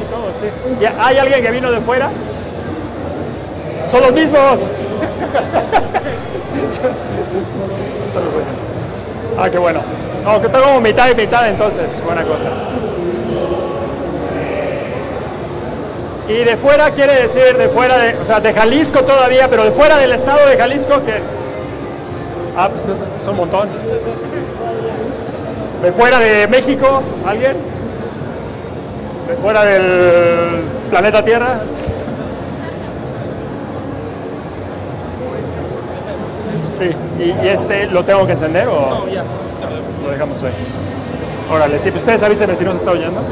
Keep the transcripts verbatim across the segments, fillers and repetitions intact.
todos, sí. ¿Y hay alguien que vino de fuera? Son los mismos. Ah, qué bueno. No, que tengo como mitad y mitad, entonces, buena cosa. Y de fuera quiere decir de fuera de, o sea, de Jalisco todavía, pero de fuera del estado de Jalisco, que ah, pues son un montón. De fuera de México, ¿alguien? De fuera del planeta Tierra. Sí, ¿y, y este lo tengo que encender o No, ya. lo dejamos ahí? Órale, sí, pues ustedes avísenme si no se está oyendo.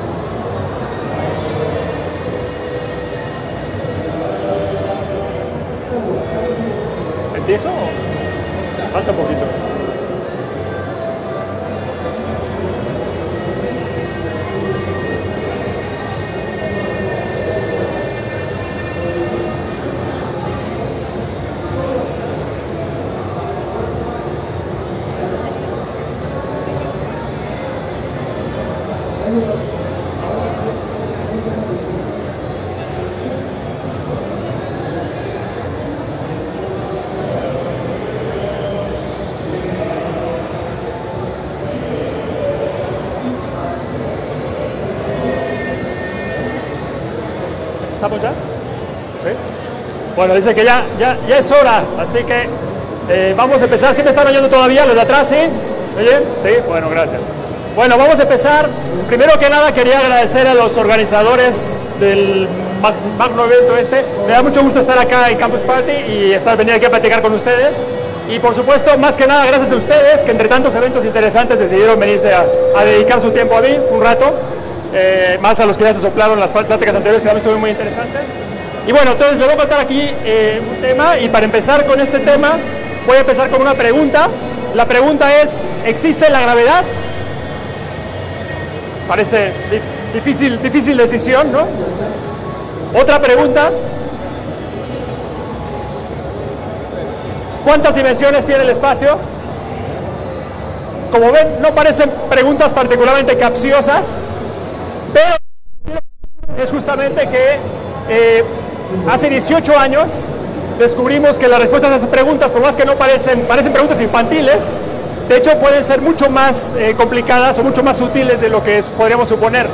¿Empiezo o falta un poquito? ¿Estamos ya? ¿Sí? Bueno, dice que ya, ya, ya es hora, así que eh, vamos a empezar. ¿Sí me están oyendo todavía? ¿Los de atrás, sí? ¿Oyen? Sí, bueno, gracias. Bueno, vamos a empezar. Primero que nada quería agradecer a los organizadores del magno evento este. Me da mucho gusto estar acá en Campus Party y estar venir aquí a platicar con ustedes. Y por supuesto, más que nada, gracias a ustedes que entre tantos eventos interesantes decidieron venirse a, a dedicar su tiempo a mí un rato. Eh, más a los que ya se soplaron las pláticas anteriores, que también estuvieron muy interesantes. Y bueno, entonces les voy a contar aquí eh, un tema, y para empezar con este tema voy a empezar con una pregunta. La pregunta es, ¿existe la gravedad? Parece difícil, difícil decisión, ¿no? Otra pregunta, ¿cuántas dimensiones tiene el espacio? Como ven, no parecen preguntas particularmente capciosas, pero es justamente que eh, hace dieciocho años descubrimos que las respuestas a esas preguntas, por más que no parecen, parecen preguntas infantiles, de hecho pueden ser mucho más eh, complicadas o mucho más sutiles de lo que es, podríamos suponer.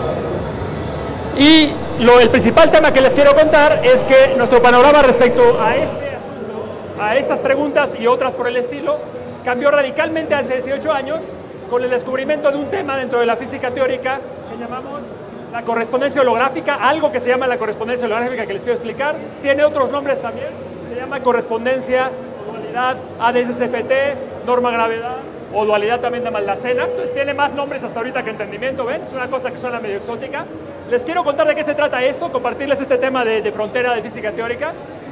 Y lo, el principal tema que les quiero contar es que nuestro panorama respecto a este asunto, a estas preguntas y otras por el estilo, cambió radicalmente hace dieciocho años con el descubrimiento de un tema dentro de la física teórica que llamamos la correspondencia holográfica, algo que se llama la correspondencia holográfica que les quiero explicar. Tiene otros nombres también, se llama correspondencia, dualidad, A D S F T, norma gravedad, o dualidad también de Maldacena. Entonces tiene más nombres hasta ahorita que entendimiento, ¿ven? Es una cosa que suena medio exótica. Les quiero contar de qué se trata esto, compartirles este tema de, de frontera de física teórica.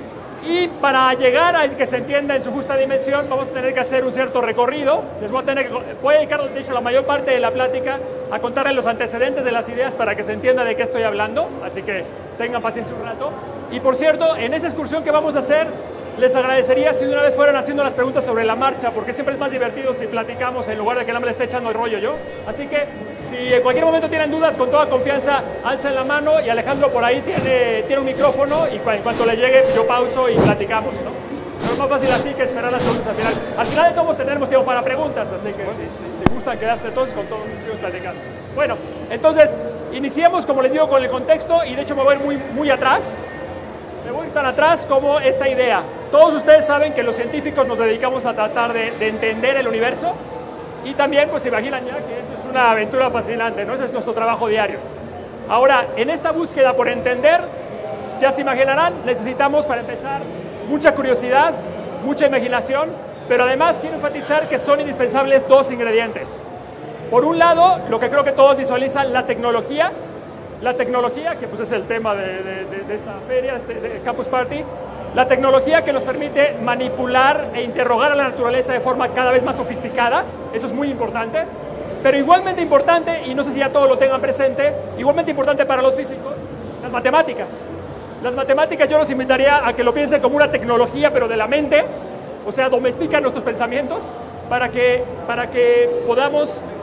Y para llegar a que se entienda en su justa dimensión, vamos a tener que hacer un cierto recorrido. Les voy a tener que, voy a dedicar, de hecho, la mayor parte de la plática a contarles los antecedentes de las ideas para que se entienda de qué estoy hablando. Así que tengan paciencia un rato. Y por cierto, en esa excursión que vamos a hacer, les agradecería si de una vez fueran haciendo las preguntas sobre la marcha, porque siempre es más divertido si platicamos en lugar de que nada me le esté echando el rollo yo. Así que si en cualquier momento tienen dudas, con toda confianza, alcen la mano, y Alejandro por ahí tiene, tiene un micrófono, y en cuanto le llegue yo pauso y platicamos, ¿no? Pero es más fácil así que esperar las preguntas al final. Al final de todos tenemos tiempo para preguntas, así que si, si, si gustan quedarse todos, con todos nos platicando. Bueno, entonces iniciemos, como les digo, con el contexto, y de hecho me voy a ir muy, muy atrás. Me voy tan atrás como esta idea. Todos ustedes saben que los científicos nos dedicamos a tratar de, de entender el universo, y también pues se imaginan ya que eso es una aventura fascinante, ¿no? Ese es nuestro trabajo diario. Ahora, en esta búsqueda por entender, ya se imaginarán, necesitamos para empezar mucha curiosidad, mucha imaginación, pero además quiero enfatizar que son indispensables dos ingredientes. Por un lado, lo que creo que todos visualizan, la tecnología. La tecnología, que pues es el tema de, de, de, de esta feria, de, este, de Campus Party, la tecnología que nos permite manipular e interrogar a la naturaleza de forma cada vez más sofisticada, eso es muy importante, pero igualmente importante, y no sé si ya todos lo tengan presente, igualmente importante para los físicos, las matemáticas. Las matemáticas yo los invitaría a que lo piensen como una tecnología, pero de la mente, o sea, domestican nuestros pensamientos para que, para que podamos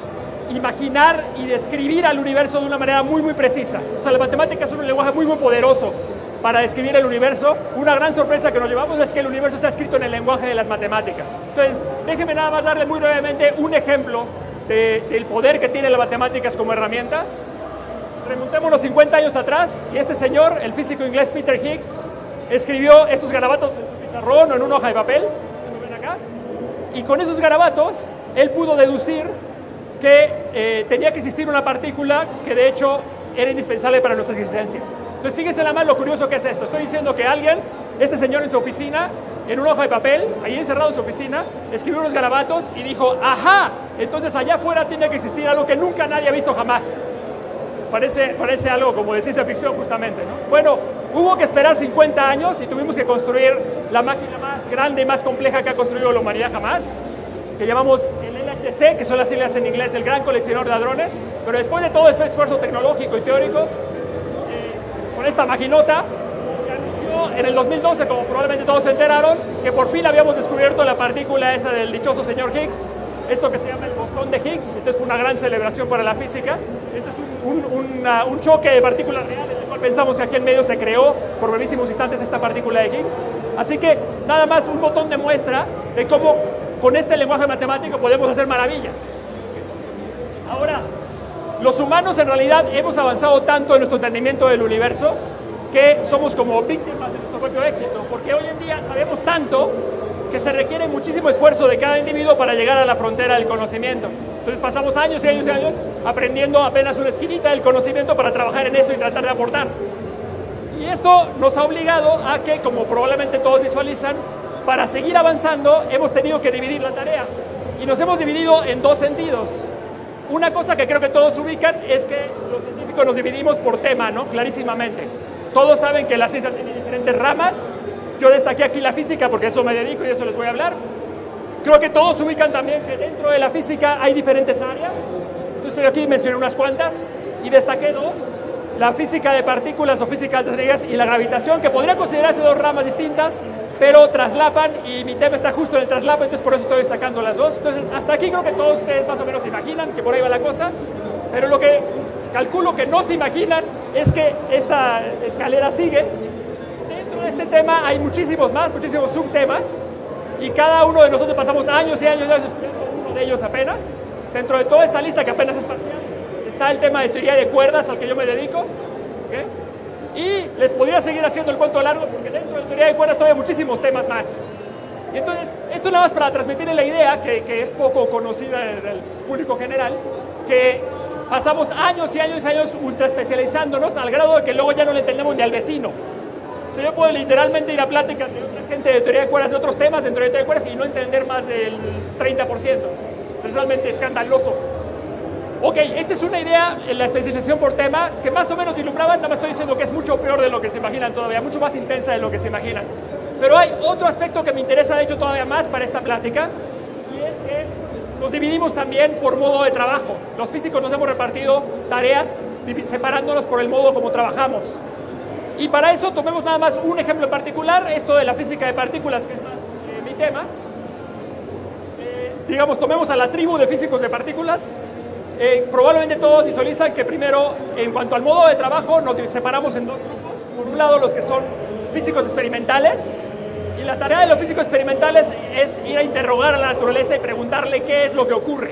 imaginar y describir al universo de una manera muy, muy precisa. O sea, la matemática es un lenguaje muy, muy poderoso para describir el universo. Una gran sorpresa que nos llevamos es que el universo está escrito en el lenguaje de las matemáticas. Entonces, déjenme nada más darle muy brevemente un ejemplo de, del poder que tiene las matemáticas como herramienta. Remontémonos cincuenta años atrás y este señor, el físico inglés Peter Higgs, escribió estos garabatos en su pizarrón o en una hoja de papel, ¿lo ven acá? Y con esos garabatos, él pudo deducir que eh, tenía que existir una partícula que de hecho era indispensable para nuestra existencia. Entonces fíjense nada más lo curioso que es esto. Estoy diciendo que alguien, este señor en su oficina, en una hoja de papel, ahí encerrado en su oficina, escribió unos garabatos y dijo, ajá, entonces allá afuera tiene que existir algo que nunca nadie ha visto jamás. Parece, parece algo como de ciencia ficción justamente, ¿no? Bueno, hubo que esperar cincuenta años y tuvimos que construir la máquina más grande y más compleja que ha construido la humanidad jamás, que llamamos el L H C, que son las siglas en inglés del Gran Coleccionador de Hadrones. Pero después de todo este esfuerzo tecnológico y teórico, eh, con esta maquinota, se anunció en el dos mil doce, como probablemente todos se enteraron, que por fin habíamos descubierto la partícula esa del dichoso señor Higgs, esto que se llama el bosón de Higgs. Entonces fue una gran celebración para la física. Este es un, un, una, un choque de partículas reales, en el cual pensamos que aquí en medio se creó por brevísimos instantes esta partícula de Higgs. Así que nada más un botón de muestra de cómo con este lenguaje matemático podemos hacer maravillas. Ahora, los humanos en realidad hemos avanzado tanto en nuestro entendimiento del universo que somos como víctimas de nuestro propio éxito, porque hoy en día sabemos tanto que se requiere muchísimo esfuerzo de cada individuo para llegar a la frontera del conocimiento. Entonces pasamos años y años y años aprendiendo apenas una esquinita del conocimiento para trabajar en eso y tratar de aportar. Y esto nos ha obligado a que, como probablemente todos visualizan, para seguir avanzando hemos tenido que dividir la tarea. Y nos hemos dividido en dos sentidos. Una cosa que creo que todos ubican es que los científicos nos dividimos por tema, ¿no? Clarísimamente. Todos saben que la ciencia tiene diferentes ramas. Yo destaqué aquí la física porque a eso me dedico y de eso les voy a hablar. Creo que todos ubican también que dentro de la física hay diferentes áreas. Entonces aquí mencioné unas cuantas y destaqué dos. La física de partículas o física de estrellas y la gravitación, que podría considerarse dos ramas distintas, pero traslapan y mi tema está justo en el traslapo, entonces por eso estoy destacando las dos. Entonces hasta aquí creo que todos ustedes más o menos se imaginan que por ahí va la cosa, pero lo que calculo que no se imaginan es que esta escalera sigue. Dentro de este tema hay muchísimos más, muchísimos subtemas, y cada uno de nosotros pasamos años y años y años estudiando uno de ellos apenas. Dentro de toda esta lista que apenas es parcial, está el tema de teoría de cuerdas al que yo me dedico, ¿okay? Y les podría seguir haciendo el cuento largo porque dentro de la teoría de cuerdas todavía hay muchísimos temas más. Y entonces, esto nada más para transmitirle la idea, que, que es poco conocida del público general, que pasamos años y años y años ultra especializándonos al grado de que luego ya no le entendemos ni al vecino. O sea, yo puedo literalmente ir a pláticas de otra gente de teoría de cuerdas, de otros temas dentro de teoría de cuerdas y no entender más del treinta por ciento. Es realmente escandaloso. Ok, esta es una idea en la especialización por tema que más o menos vislumbraba, nada más estoy diciendo que es mucho peor de lo que se imaginan todavía, mucho más intensa de lo que se imaginan. Pero hay otro aspecto que me interesa de hecho todavía más para esta plática, y es que nos dividimos también por modo de trabajo. Los físicos nos hemos repartido tareas separándonos por el modo como trabajamos. Y para eso tomemos nada más un ejemplo en particular, esto de la física de partículas, que es más eh, mi tema. Eh, digamos, tomemos a la tribu de físicos de partículas. Eh, probablemente todos visualizan que primero, en cuanto al modo de trabajo, nos separamos en dos grupos. Por un lado, los que son físicos experimentales, y la tarea de los físicos experimentales es ir a interrogar a la naturaleza y preguntarle qué es lo que ocurre.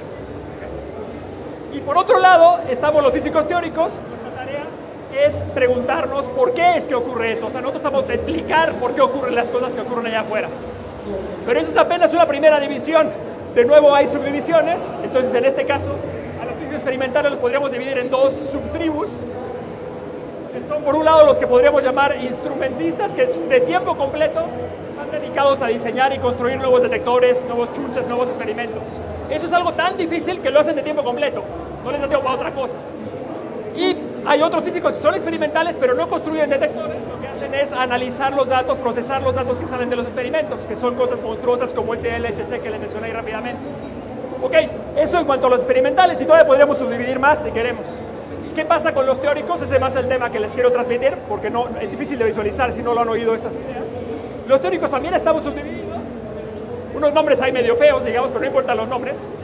Y por otro lado, estamos los físicos teóricos. Nuestra tarea es preguntarnos por qué es que ocurre eso. O sea, nosotros tratamos de explicar por qué ocurren las cosas que ocurren allá afuera. Pero eso es apenas una primera división. De nuevo hay subdivisiones. Entonces, en este caso, experimentales los podríamos dividir en dos subtribus, que son por un lado los que podríamos llamar instrumentistas, que de tiempo completo están dedicados a diseñar y construir nuevos detectores, nuevos chunches, nuevos experimentos. Eso es algo tan difícil que lo hacen de tiempo completo, no les da tiempo para otra cosa. Y hay otros físicos que son experimentales pero no construyen detectores, lo que hacen es analizar los datos, procesar los datos que salen de los experimentos, que son cosas monstruosas como ese L H C que le mencioné ahí rápidamente. Ok, eso en cuanto a los experimentales, y todavía podríamos subdividir más si queremos. ¿Qué pasa con los teóricos? Ese es más el tema que les quiero transmitir, porque no, es difícil de visualizar si no lo han oído estas ideas. Los teóricos también estamos subdivididos. Unos nombres hay medio feos, digamos, pero no importan los nombres. Hay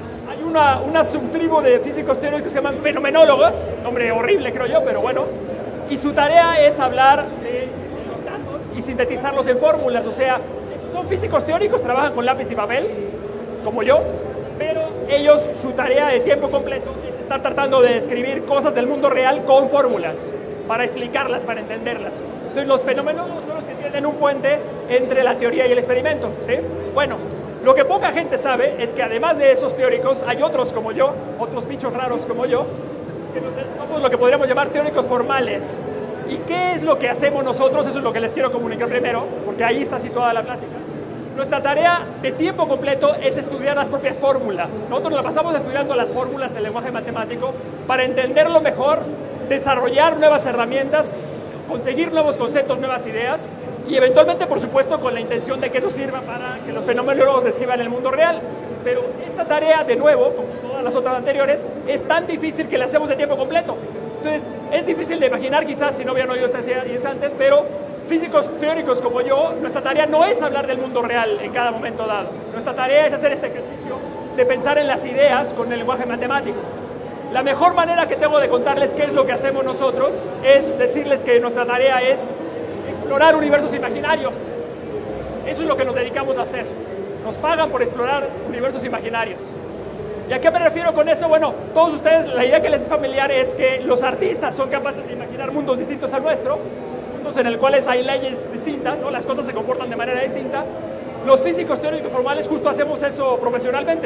hay una, una subtribu de físicos teóricos que se llaman fenomenólogos, nombre horrible creo yo, pero bueno, y su tarea es hablar de los datos y sintetizarlos en fórmulas, o sea, son físicos teóricos, trabajan con lápiz y papel, como yo, pero ellos, su tarea de tiempo completo es estar tratando de escribir cosas del mundo real con fórmulas, para explicarlas, para entenderlas. Entonces, los fenomenólogos son los que tienen un puente entre la teoría y el experimento, ¿sí? Bueno, lo que poca gente sabe es que además de esos teóricos, hay otros como yo, otros bichos raros como yo, que somos lo que podríamos llamar teóricos formales. ¿Y qué es lo que hacemos nosotros? Eso es lo que les quiero comunicar primero, porque ahí está situada la plática. Nuestra tarea de tiempo completo es estudiar las propias fórmulas. Nosotros la pasamos estudiando las fórmulas en lenguaje matemático para entenderlo mejor, desarrollar nuevas herramientas, conseguir nuevos conceptos, nuevas ideas y eventualmente, por supuesto, con la intención de que eso sirva para que los fenomenólogos describan el mundo real. Pero esta tarea, de nuevo, como todas las otras anteriores, es tan difícil que la hacemos de tiempo completo. Entonces, es difícil de imaginar, quizás, si no habían oído estas ideas antes, pero físicos teóricos como yo, nuestra tarea no es hablar del mundo real en cada momento dado. Nuestra tarea es hacer este ejercicio de pensar en las ideas con el lenguaje matemático. La mejor manera que tengo de contarles qué es lo que hacemos nosotros es decirles que nuestra tarea es explorar universos imaginarios. Eso es lo que nos dedicamos a hacer. Nos pagan por explorar universos imaginarios. ¿Y a qué me refiero con eso? Bueno, todos ustedes, la idea que les es familiar es que los artistas son capaces de imaginar mundos distintos al nuestro, mundos en los cuales hay leyes distintas, ¿no? Las cosas se comportan de manera distinta. Los físicos teóricos formales justo hacemos eso profesionalmente.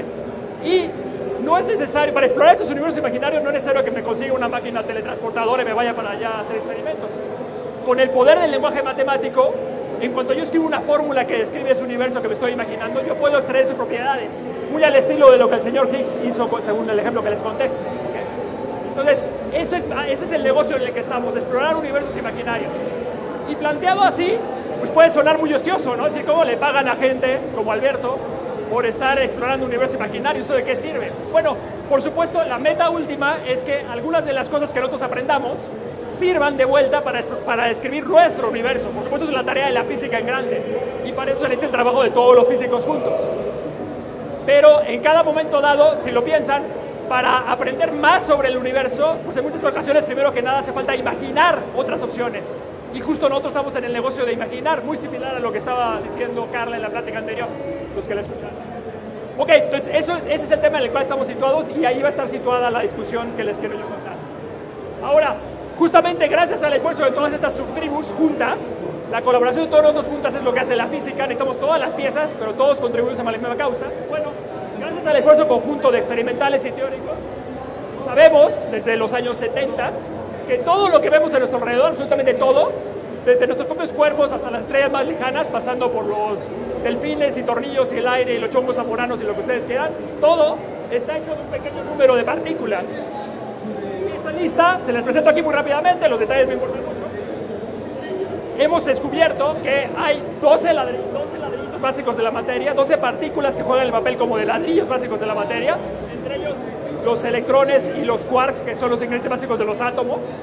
Y no es necesario, para explorar estos universos imaginarios, no es necesario que me consiga una máquina teletransportadora y me vaya para allá a hacer experimentos. Con el poder del lenguaje matemático, en cuanto yo escribo una fórmula que describe ese universo que me estoy imaginando, yo puedo extraer sus propiedades, muy al estilo de lo que el señor Higgs hizo según el ejemplo que les conté. ¿Okay? Entonces, eso es, ese es el negocio en el que estamos, explorar universos imaginarios. Y planteado así, pues puede sonar muy ocioso, ¿no? Es decir, ¿cómo le pagan a gente como Alberto por estar explorando universos imaginarios? ¿Eso de qué sirve? Bueno, por supuesto, la meta última es que algunas de las cosas que nosotros aprendamos sirvan de vuelta para, para describir nuestro universo. Por supuesto, es la tarea de la física en grande, y para eso se necesita el trabajo de todos los físicos juntos. Pero en cada momento dado, si lo piensan, para aprender más sobre el universo, pues en muchas ocasiones, primero que nada, hace falta imaginar otras opciones. Y justo nosotros estamos en el negocio de imaginar, muy similar a lo que estaba diciendo Carla en la plática anterior, los que la escucharon. Ok, entonces eso es, ese es el tema en el cual estamos situados, y ahí va a estar situada la discusión que les quiero yo contar. Ahora, justamente gracias al esfuerzo de todas estas subtribus juntas, la colaboración de todos nosotros juntas es lo que hace la física. Necesitamos todas las piezas, pero todos contribuimos a la misma causa. Bueno, gracias al esfuerzo conjunto de experimentales y teóricos, sabemos desde los años setenta que todo lo que vemos a nuestro alrededor, absolutamente todo, desde nuestros propios cuerpos hasta las estrellas más lejanas, pasando por los delfines y tornillos y el aire y los chongos zamoranos y lo que ustedes quieran, todo está hecho de un pequeño número de partículas. Y esa lista se les presento aquí muy rápidamente, los detalles me importan mucho. Hemos descubierto que hay doce ladrillos, doce ladrillos básicos de la materia, doce partículas que juegan el papel como de ladrillos básicos de la materia, entre ellos los electrones y los quarks, que son los ingredientes básicos de los átomos,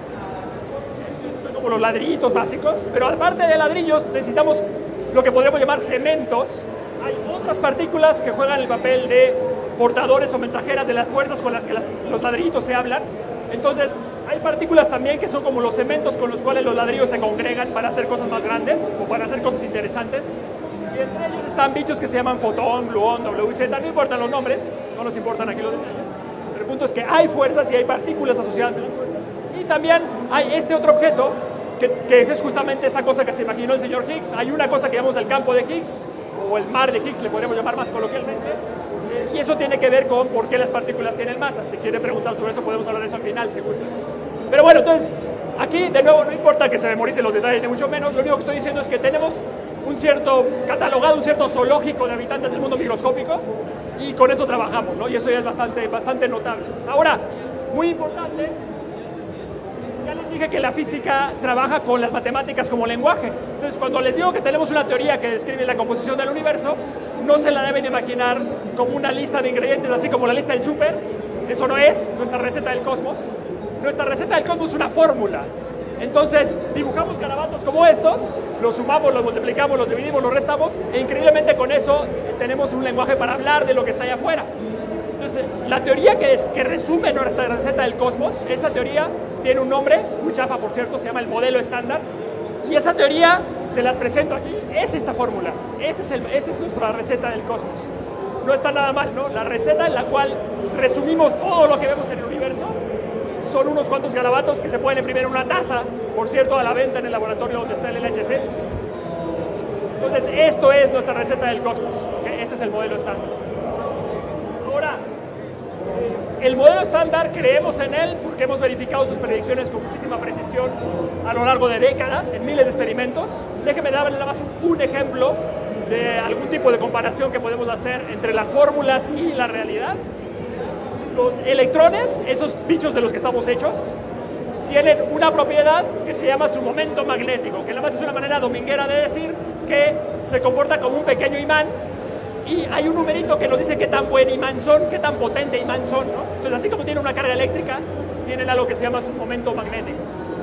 son como los ladrillitos básicos. Pero aparte de ladrillos necesitamos lo que podríamos llamar cementos. Hay otras partículas que juegan el papel de portadores o mensajeras de las fuerzas con las que las, los ladrillitos se hablan. Entonces hay partículas también que son como los cementos con los cuales los ladrillos se congregan para hacer cosas más grandes o para hacer cosas interesantes. Y entre ellos están bichos que se llaman fotón, gluón, W Z, no importan los nombres, no nos importan aquí los detalles. Pero el punto es que hay fuerzas y hay partículas asociadas a las fuerzas. Y también hay este otro objeto, que, que es justamente esta cosa que se imaginó el señor Higgs. Hay una cosa que llamamos el campo de Higgs, o el mar de Higgs, le podríamos llamar más coloquialmente. Y eso tiene que ver con por qué las partículas tienen masa. Si quieren preguntar sobre eso, podemos hablar de eso al final, si gusta. Pero bueno, entonces, aquí, de nuevo, no importa que se memoricen los detalles, ni mucho menos. Lo único que estoy diciendo es que tenemos un cierto catalogado, un cierto zoológico de habitantes del mundo microscópico, y con eso trabajamos, ¿no? Y eso ya es bastante, bastante notable. Ahora, muy importante, ya les dije que la física trabaja con las matemáticas como lenguaje. Entonces, cuando les digo que tenemos una teoría que describe la composición del universo, no se la deben imaginar como una lista de ingredientes, así como la lista del súper. Eso no es nuestra receta del cosmos. Nuestra receta del cosmos es una fórmula. Entonces, dibujamos garabatos como estos, los sumamos, los multiplicamos, los dividimos, los restamos, e increíblemente con eso tenemos un lenguaje para hablar de lo que está allá afuera. Entonces, la teoría que, es, que resume nuestra receta del cosmos, esa teoría tiene un nombre, muy chafa por cierto, se llama el modelo estándar, y esa teoría, se las presento aquí, es esta fórmula, esta es, el, esta es nuestra receta del cosmos. No está nada mal, ¿no? La receta en la cual resumimos todo lo que vemos en el universo, son unos cuantos garabatos que se pueden imprimir en una taza, por cierto, a la venta en el laboratorio donde está el L H C. Entonces, esto es nuestra receta del cosmos, ¿okay? Este es el modelo estándar. Ahora, el modelo estándar creemos en él porque hemos verificado sus predicciones con muchísima precisión a lo largo de décadas, en miles de experimentos. Déjenme darles nada más un, un ejemplo de algún tipo de comparación que podemos hacer entre las fórmulas y la realidad. Los electrones, esos bichos de los que estamos hechos, tienen una propiedad que se llama su momento magnético, que nada más es una manera dominguera de decir que se comporta como un pequeño imán, y hay un numerito que nos dice qué tan buen imán son, qué tan potente imán son, ¿no? Entonces, así como tienen una carga eléctrica, tienen algo que se llama su momento magnético.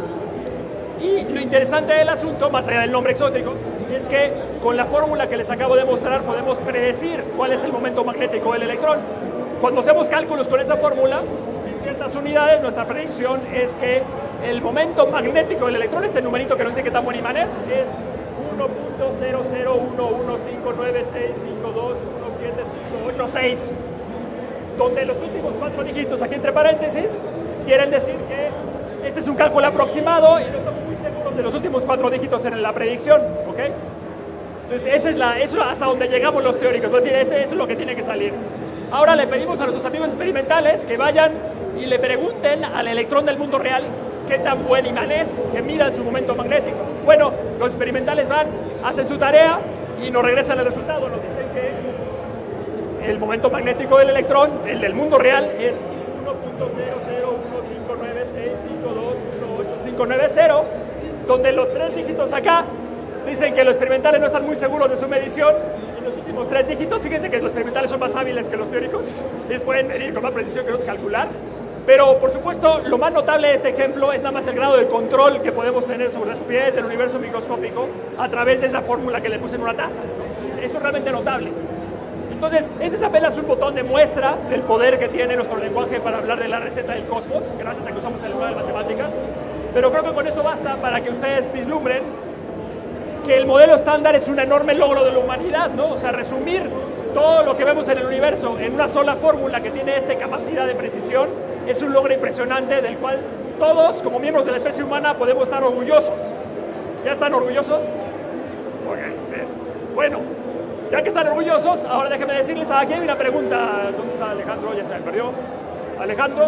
Y lo interesante del asunto, más allá del nombre exótico, es que con la fórmula que les acabo de mostrar podemos predecir cuál es el momento magnético del electrón. Cuando hacemos cálculos con esa fórmula, en ciertas unidades, nuestra predicción es que el momento magnético del electrón, este numerito que no dice qué tan buen imán es, es uno punto cero cero uno uno cinco nueve seis cinco dos uno siete cinco ocho seis, donde los últimos cuatro dígitos aquí entre paréntesis quieren decir que este es un cálculo aproximado y no estamos muy seguros de los últimos cuatro dígitos en la predicción, ¿ok? Entonces, esa es la, eso hasta donde llegamos los teóricos, es decir, ese, eso es lo que tiene que salir. Ahora le pedimos a nuestros amigos experimentales que vayan y le pregunten al electrón del mundo real qué tan buen imán es, que midan su momento magnético. Bueno, los experimentales van, hacen su tarea y nos regresan el resultado. Nos dicen que el momento magnético del electrón, el del mundo real, es uno punto cero cero uno cinco nueve seis cinco dos uno ocho cinco nueve cero, donde los tres dígitos acá dicen que los experimentales no están muy seguros de su medición. Y los últimos tres dígitos, fíjense que los experimentales son más hábiles que los teóricos, les pueden medir con más precisión que nosotros calcular. Pero, por supuesto, lo más notable de este ejemplo es nada más el grado de control que podemos tener sobre las propiedades del universo microscópico a través de esa fórmula que le puse en una taza. Eso es realmente notable. Entonces, este es apenas un botón de muestra del poder que tiene nuestro lenguaje para hablar de la receta del cosmos, gracias a que usamos el lenguaje de matemáticas. Pero creo que con eso basta para que ustedes vislumbren que el modelo estándar es un enorme logro de la humanidad, ¿no? O sea, resumir todo lo que vemos en el universo en una sola fórmula que tiene esta capacidad de precisión es un logro impresionante del cual todos, como miembros de la especie humana, podemos estar orgullosos. ¿Ya están orgullosos? Okay, bien. Bueno, ya que están orgullosos, ahora déjenme decirles, aquí hay una pregunta. ¿Dónde está Alejandro? Ya se me perdió. Alejandro.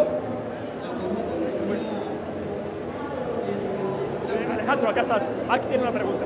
Eh, Alejandro, acá estás. Aquí tiene una pregunta.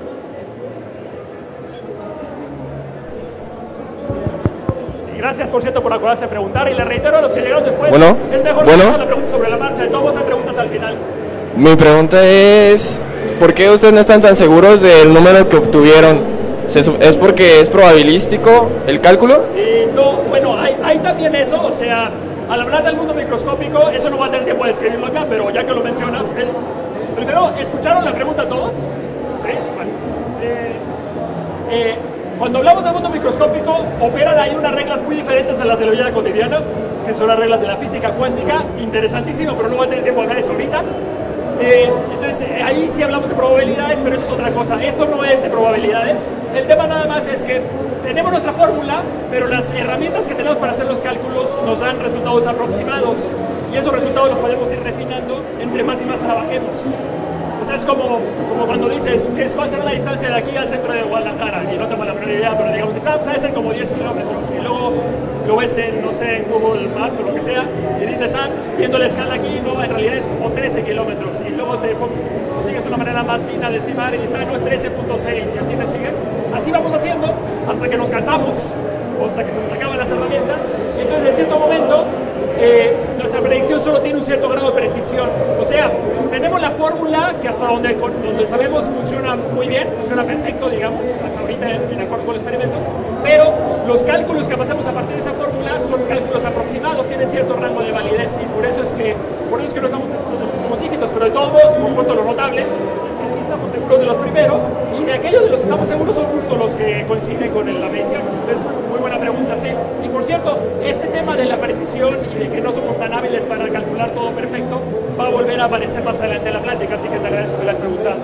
Gracias, por cierto, por acordarse de preguntar. Y le reitero a los que llegaron después, bueno, es mejor bueno. hacer la pregunta sobre la marcha. De todos hay preguntas al final. Mi pregunta es, ¿por qué ustedes no están tan seguros del número que obtuvieron? ¿Es porque es probabilístico el cálculo? Eh, no, bueno, hay, hay también eso. O sea, al hablar del mundo microscópico, eso no va a tener tiempo de escribirlo acá, pero ya que lo mencionas, el, primero, ¿escucharon la pregunta todos? Sí, bueno. Eh, eh, Cuando hablamos del mundo microscópico, operan ahí unas reglas muy diferentes a las de la vida cotidiana, que son las reglas de la física cuántica, interesantísimo, pero no voy a tener tiempo de hablar de eso ahorita. Eh, entonces, eh, ahí sí hablamos de probabilidades, pero eso es otra cosa. Esto no es de probabilidades. El tema nada más es que tenemos nuestra fórmula, pero las herramientas que tenemos para hacer los cálculos nos dan resultados aproximados, y esos resultados los podemos ir refinando entre más y más trabajemos. O sea, es como, como cuando dices, ¿cuál será la distancia de aquí al centro de Guadalajara? Y no tengo la menor idea, pero digamos, dices, ah, pues es como diez kilómetros. Y luego lo ves en, no sé, en Google Maps o lo que sea, y dices, ah, pues viendo la escala aquí, no, en realidad es como trece kilómetros. Y luego te consigues una manera más fina de estimar y dices, ah, no, es trece punto seis, y así te sigues. Así vamos haciendo hasta que nos cansamos, o hasta que se nos acaban las herramientas. Y entonces, en cierto momento, Eh, nuestra predicción solo tiene un cierto grado de precisión. O sea, tenemos la fórmula que hasta donde, donde sabemos funciona muy bien, funciona perfecto, digamos, hasta ahorita en, en acuerdo con los experimentos, pero los cálculos que pasamos a partir de esa fórmula son cálculos aproximados, tienen cierto rango de validez, y por eso es que, por eso es que no estamos seguros de los últimos dígitos, pero de todos modos, por supuesto, lo notable, estamos seguros de los primeros, y de aquellos de los que estamos seguros son justo los que coinciden con la medición. Es muy, muy buena pregunta, sí. Y por cierto, este tema de la precisión y de que no somos tan hábiles para calcular todo perfecto va a volver a aparecer más adelante en la plática, así que te agradezco que la has preguntado.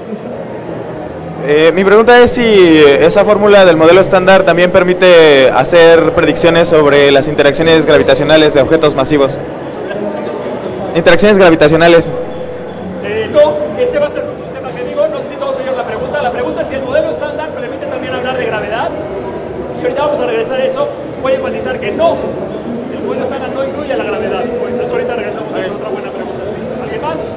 Eh, mi pregunta es si esa fórmula del modelo estándar también permite hacer predicciones sobre las interacciones gravitacionales de objetos masivos. Interacciones gravitacionales. Eh, no, ese va a ser un tema que digo, no sé si todos oyeron la pregunta. La pregunta es si el modelo estándar permite también hablar de gravedad. Y ahorita vamos a regresar a eso. Voy a enfatizar que no, el modelo estándar no incluye la gravedad. Pues entonces ahorita regresamos a eso, otra buena pregunta. ¿Sí? ¿Alguien más?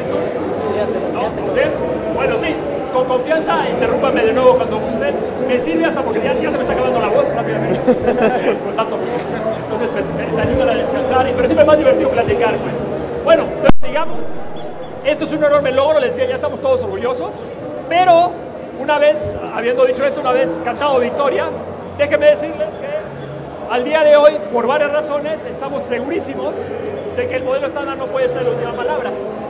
¿No? ¿Okay? Bueno, sí. Con confianza, interrúpame de nuevo cuando gusten. Me sirve hasta porque ya, ya se me está acabando la voz rápidamente. Con tanto. Entonces, pues, me, me ayudan a descansar. Pero siempre es más divertido platicar, pues. Bueno, entonces, sigamos. Esto es un enorme logro, les decía, ya estamos todos orgullosos. Pero, una vez, habiendo dicho eso, una vez cantado victoria, déjenme decirles que al día de hoy, por varias razones, estamos segurísimos de que el modelo estándar no puede ser la última palabra.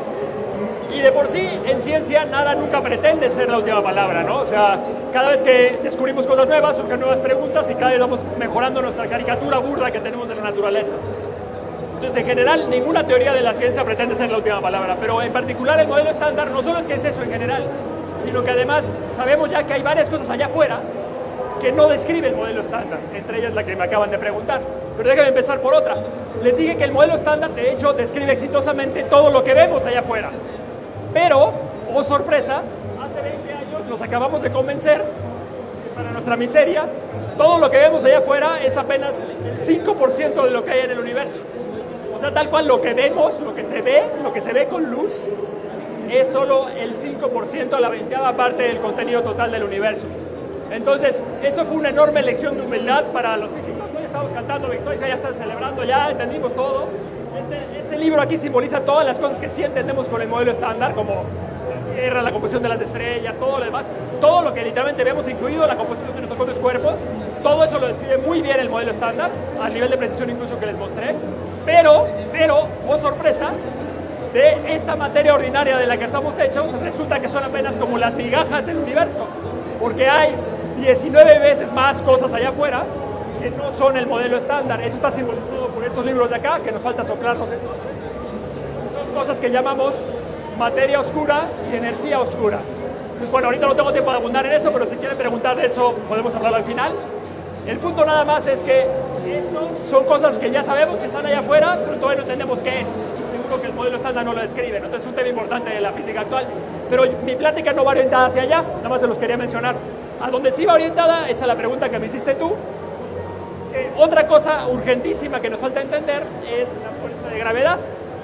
Y de por sí, en ciencia, nada nunca pretende ser la última palabra, ¿no? O sea, cada vez que descubrimos cosas nuevas, surgen nuevas preguntas y cada vez vamos mejorando nuestra caricatura burda que tenemos de la naturaleza. Entonces, en general, ninguna teoría de la ciencia pretende ser la última palabra, pero en particular el modelo estándar no solo es que es eso en general, sino que además sabemos ya que hay varias cosas allá afuera que no describe el modelo estándar, entre ellas la que me acaban de preguntar. Pero déjenme empezar por otra. Les dije que el modelo estándar, de hecho, describe exitosamente todo lo que vemos allá afuera. Pero, oh sorpresa, hace veinte años nos acabamos de convencer que para nuestra miseria, todo lo que vemos allá afuera es apenas el cinco por ciento de lo que hay en el universo. O sea, tal cual lo que vemos, lo que se ve, lo que se ve con luz, es solo el cinco por ciento, la veinteava parte del contenido total del universo. Entonces, eso fue una enorme lección de humildad para los físicos. Hoy estamos cantando victoria, ya están celebrando, ya entendimos todo. Este, este libro aquí simboliza todas las cosas que sí entendemos con el modelo estándar, como la Tierra, la composición de las estrellas, todo lo demás. Todo lo que literalmente vemos, incluido la composición de nuestros propios cuerpos, todo eso lo describe muy bien el modelo estándar, al nivel de precisión incluso que les mostré. Pero, pero, oh sorpresa, de esta materia ordinaria de la que estamos hechos, resulta que son apenas como las migajas del universo, porque hay diecinueve veces más cosas allá afuera que no son el modelo estándar. Eso está simbolizado por estos libros de acá, que nos falta soplarnos entonces. Son cosas que llamamos materia oscura y energía oscura. Entonces, bueno, ahorita no tengo tiempo de abundar en eso, pero si quieren preguntar de eso, podemos hablarlo al final. El punto nada más es que esto son cosas que ya sabemos que están allá afuera, pero todavía no entendemos qué es. Y seguro que el modelo estándar no lo describe, ¿no? Entonces es un tema importante de la física actual. Pero mi plática no va orientada hacia allá, nada más se los quería mencionar. A donde sí va orientada es a la pregunta que me hiciste tú. Eh, otra cosa urgentísima que nos falta entender es la fuerza de gravedad.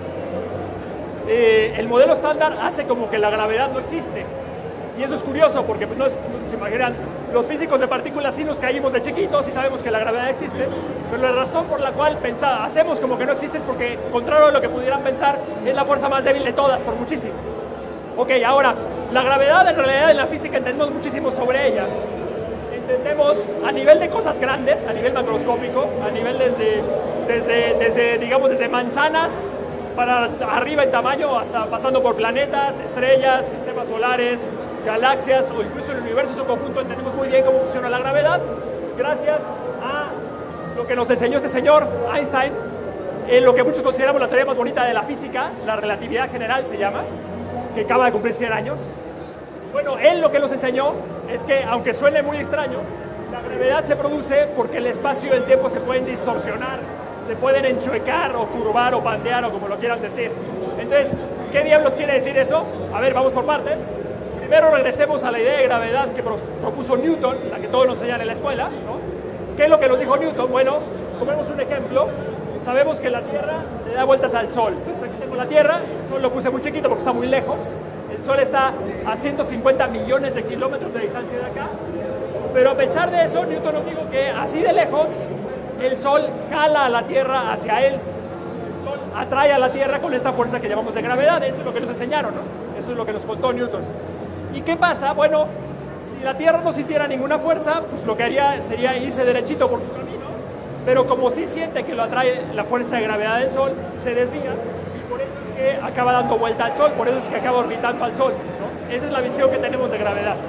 Eh, el modelo estándar hace como que la gravedad no existe. Y eso es curioso porque, pues, no es, se imaginan, los físicos de partículas sí nos caímos de chiquitos y sabemos que la gravedad existe, pero la razón por la cual pensá, hacemos como que no existe es porque, contrario a lo que pudieran pensar, es la fuerza más débil de todas, por muchísimo. Ok, ahora, la gravedad en realidad en la física entendemos muchísimo sobre ella. Entendemos a nivel de cosas grandes, a nivel macroscópico, a nivel desde, desde, desde digamos, desde manzanas para arriba en tamaño, hasta pasando por planetas, estrellas, sistemas solares, galaxias o incluso el universo en su conjunto. Entendemos muy bien cómo funciona la gravedad gracias a lo que nos enseñó este señor Einstein, en lo que muchos consideramos la teoría más bonita de la física, la relatividad general se llama, que acaba de cumplir cien años. Bueno, él lo que nos enseñó es que, aunque suene muy extraño, la gravedad se produce porque el espacio y el tiempo se pueden distorsionar, se pueden enchuecar o curvar o pandear o como lo quieran decir. Entonces, ¿qué diablos quiere decir eso? A ver, vamos por partes. Primero regresemos a la idea de gravedad que propuso Newton, la que todos nos enseñan en la escuela, ¿no? ¿Qué es lo que nos dijo Newton? Bueno, tomemos un ejemplo. Sabemos que la Tierra le da vueltas al Sol. Entonces aquí tengo la Tierra, el Sol lo puse muy chiquito porque está muy lejos. El Sol está a ciento cincuenta millones de kilómetros de distancia de acá. Pero a pesar de eso, Newton nos dijo que así de lejos, el Sol jala a la Tierra hacia él. El Sol atrae a la Tierra con esta fuerza que llamamos de gravedad. Eso es lo que nos enseñaron, ¿no? Eso es lo que nos contó Newton. ¿Y qué pasa? Bueno, si la Tierra no sintiera ninguna fuerza, pues lo que haría sería irse derechito por su camino. Pero como sí siente que lo atrae la fuerza de gravedad del Sol, se desvía y por eso es que acaba dando vuelta al Sol, por eso es que acaba orbitando al Sol, ¿no? Esa es la visión que tenemos de gravedad.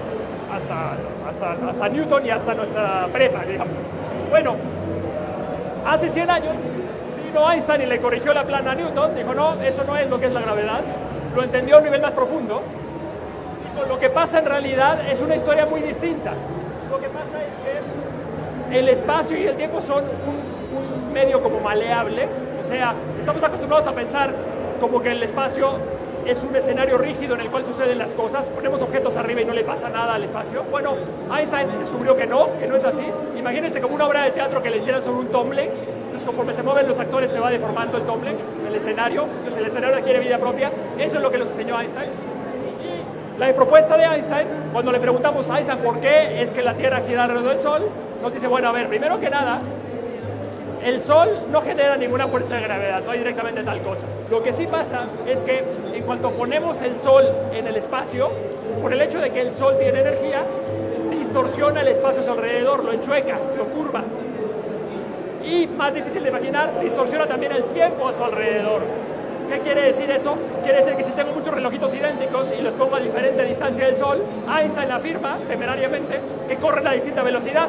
hasta, hasta, hasta Newton y hasta nuestra prepa, digamos. Bueno, hace cien años vino Einstein y le corrigió la plana a Newton, dijo no, eso no es lo que es la gravedad, lo entendió a un nivel más profundo, y con lo que pasa en realidad es una historia muy distinta. Lo que pasa es que el espacio y el tiempo son un, un medio como maleable, o sea, estamos acostumbrados a pensar como que el espacio es un escenario rígido en el cual suceden las cosas, ponemos objetos arriba y no le pasa nada al espacio. Bueno, Einstein descubrió que no, que no es así. Imagínense como una obra de teatro que le hicieran sobre un tumbling, entonces conforme se mueven los actores se va deformando el tumbling, el escenario, entonces el escenario adquiere vida propia, eso es lo que nos enseñó Einstein. Y la propuesta de Einstein, cuando le preguntamos a Einstein por qué es que la Tierra gira alrededor del Sol, nos dice, bueno, a ver, primero que nada, el Sol no genera ninguna fuerza de gravedad, no hay directamente tal cosa. Lo que sí pasa es que en cuanto ponemos el Sol en el espacio, por el hecho de que el Sol tiene energía, distorsiona el espacio a su alrededor, lo enchueca, lo curva. Y, más difícil de imaginar, distorsiona también el tiempo a su alrededor. ¿Qué quiere decir eso? Quiere decir que si tengo muchos relojitos idénticos y los pongo a diferente distancia del Sol, Einstein afirma, temerariamente, que corren a distinta velocidad.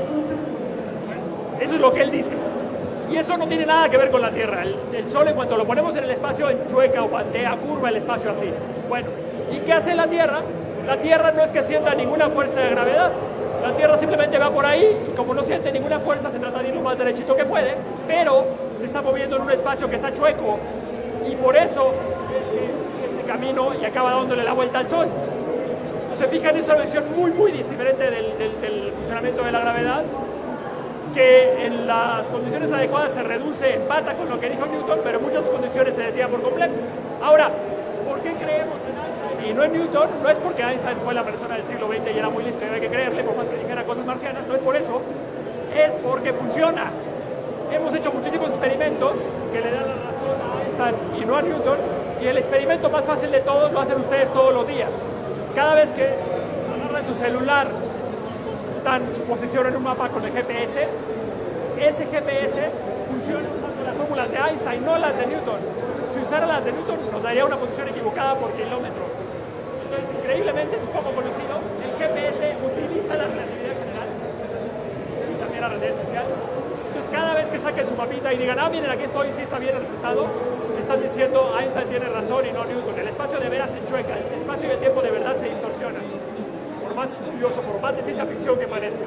Eso es lo que él dice. Y eso no tiene nada que ver con la Tierra. El, el Sol, en cuanto lo ponemos en el espacio, enchueca o patea, curva el espacio así. Bueno, ¿y qué hace la Tierra? La Tierra no es que sienta ninguna fuerza de gravedad. La Tierra simplemente va por ahí y como no siente ninguna fuerza, se trata de ir lo más derechito que puede, pero se está moviendo en un espacio que está chueco y por eso es este camino y acaba dándole la vuelta al Sol. Entonces, fijan, es una visión muy, muy diferente del, del, del funcionamiento de la gravedad, que en las condiciones adecuadas se reduce, empata con lo que dijo Newton, pero en muchas condiciones se decía por completo. Ahora, ¿por qué creemos en Einstein y no en Newton? No es porque Einstein fue la persona del siglo veinte y era muy listo y hay que creerle, por más que dijera cosas marcianas, no es por eso, es porque funciona. Hemos hecho muchísimos experimentos que le dan la razón a Einstein y no a Newton, y el experimento más fácil de todos lo hacen ustedes todos los días. Cada vez que agarran su celular, dan su posición en un mapa con el G P S, ese G P S funciona usando las fórmulas de Einstein, no las de Newton. Si usara las de Newton nos daría una posición equivocada por kilómetros. Entonces, increíblemente, esto es poco conocido, el G P S utiliza la relatividad general y también la relatividad especial. Entonces, cada vez que saquen su mapita y digan, ah, miren, aquí estoy, sí está bien el resultado, están diciendo, Einstein tiene razón y no Newton. El espacio de veras se enchueca, el espacio y el tiempo de verdad se distorsionan. Por más curioso, por más de ciencia ficción que parezca.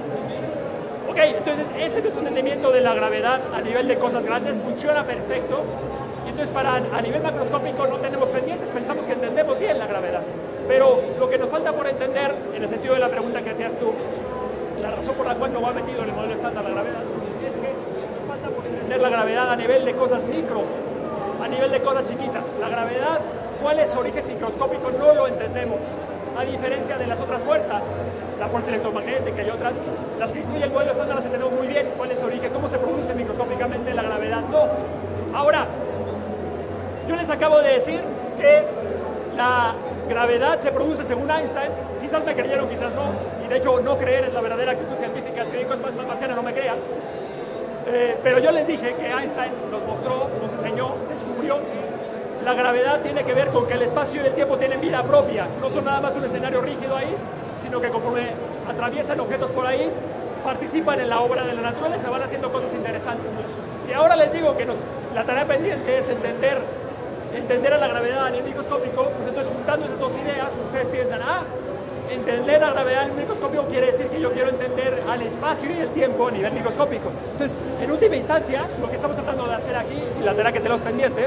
Ok, entonces ese es nuestro entendimiento de la gravedad a nivel de cosas grandes, funciona perfecto. Y entonces para, a nivel macroscópico no tenemos pendientes, pensamos que entendemos bien la gravedad. Pero lo que nos falta por entender, en el sentido de la pregunta que hacías tú, la razón por la cual no va metido en el modelo estándar la gravedad, es que nos falta por entender la gravedad a nivel de cosas micro, a nivel de cosas chiquitas. La gravedad, ¿cuál es su origen microscópico? No lo entendemos. A diferencia de las otras fuerzas, la fuerza electromagnética y otras, las que incluye el modelo estándar las entendemos muy bien. ¿Cuál es su origen? ¿Cómo se produce microscópicamente la gravedad? No. Ahora, yo les acabo de decir que la gravedad se produce según Einstein. Quizás me creyeron, quizás no. Y de hecho, no creer es la verdadera actitud científica. Si hay cosas más marcianas, no me crean. Eh, pero yo les dije que Einstein nos mostró, nos enseñó, descubrió que la gravedad tiene que ver con que el espacio y el tiempo tienen vida propia. No son nada más un escenario rígido ahí, sino que conforme atraviesan objetos por ahí, participan en la obra de la naturaleza, van haciendo cosas interesantes. Si ahora les digo que nos, la tarea pendiente es entender, entender a la gravedad a nivel microscópico, pues entonces juntando esas dos ideas, ustedes piensan, ah, entender la gravedad a nivel microscópico quiere decir que yo quiero entender al espacio y el tiempo a nivel microscópico. Entonces, en última instancia, lo que estamos tratando de hacer aquí, y la tarea que tenemos pendiente,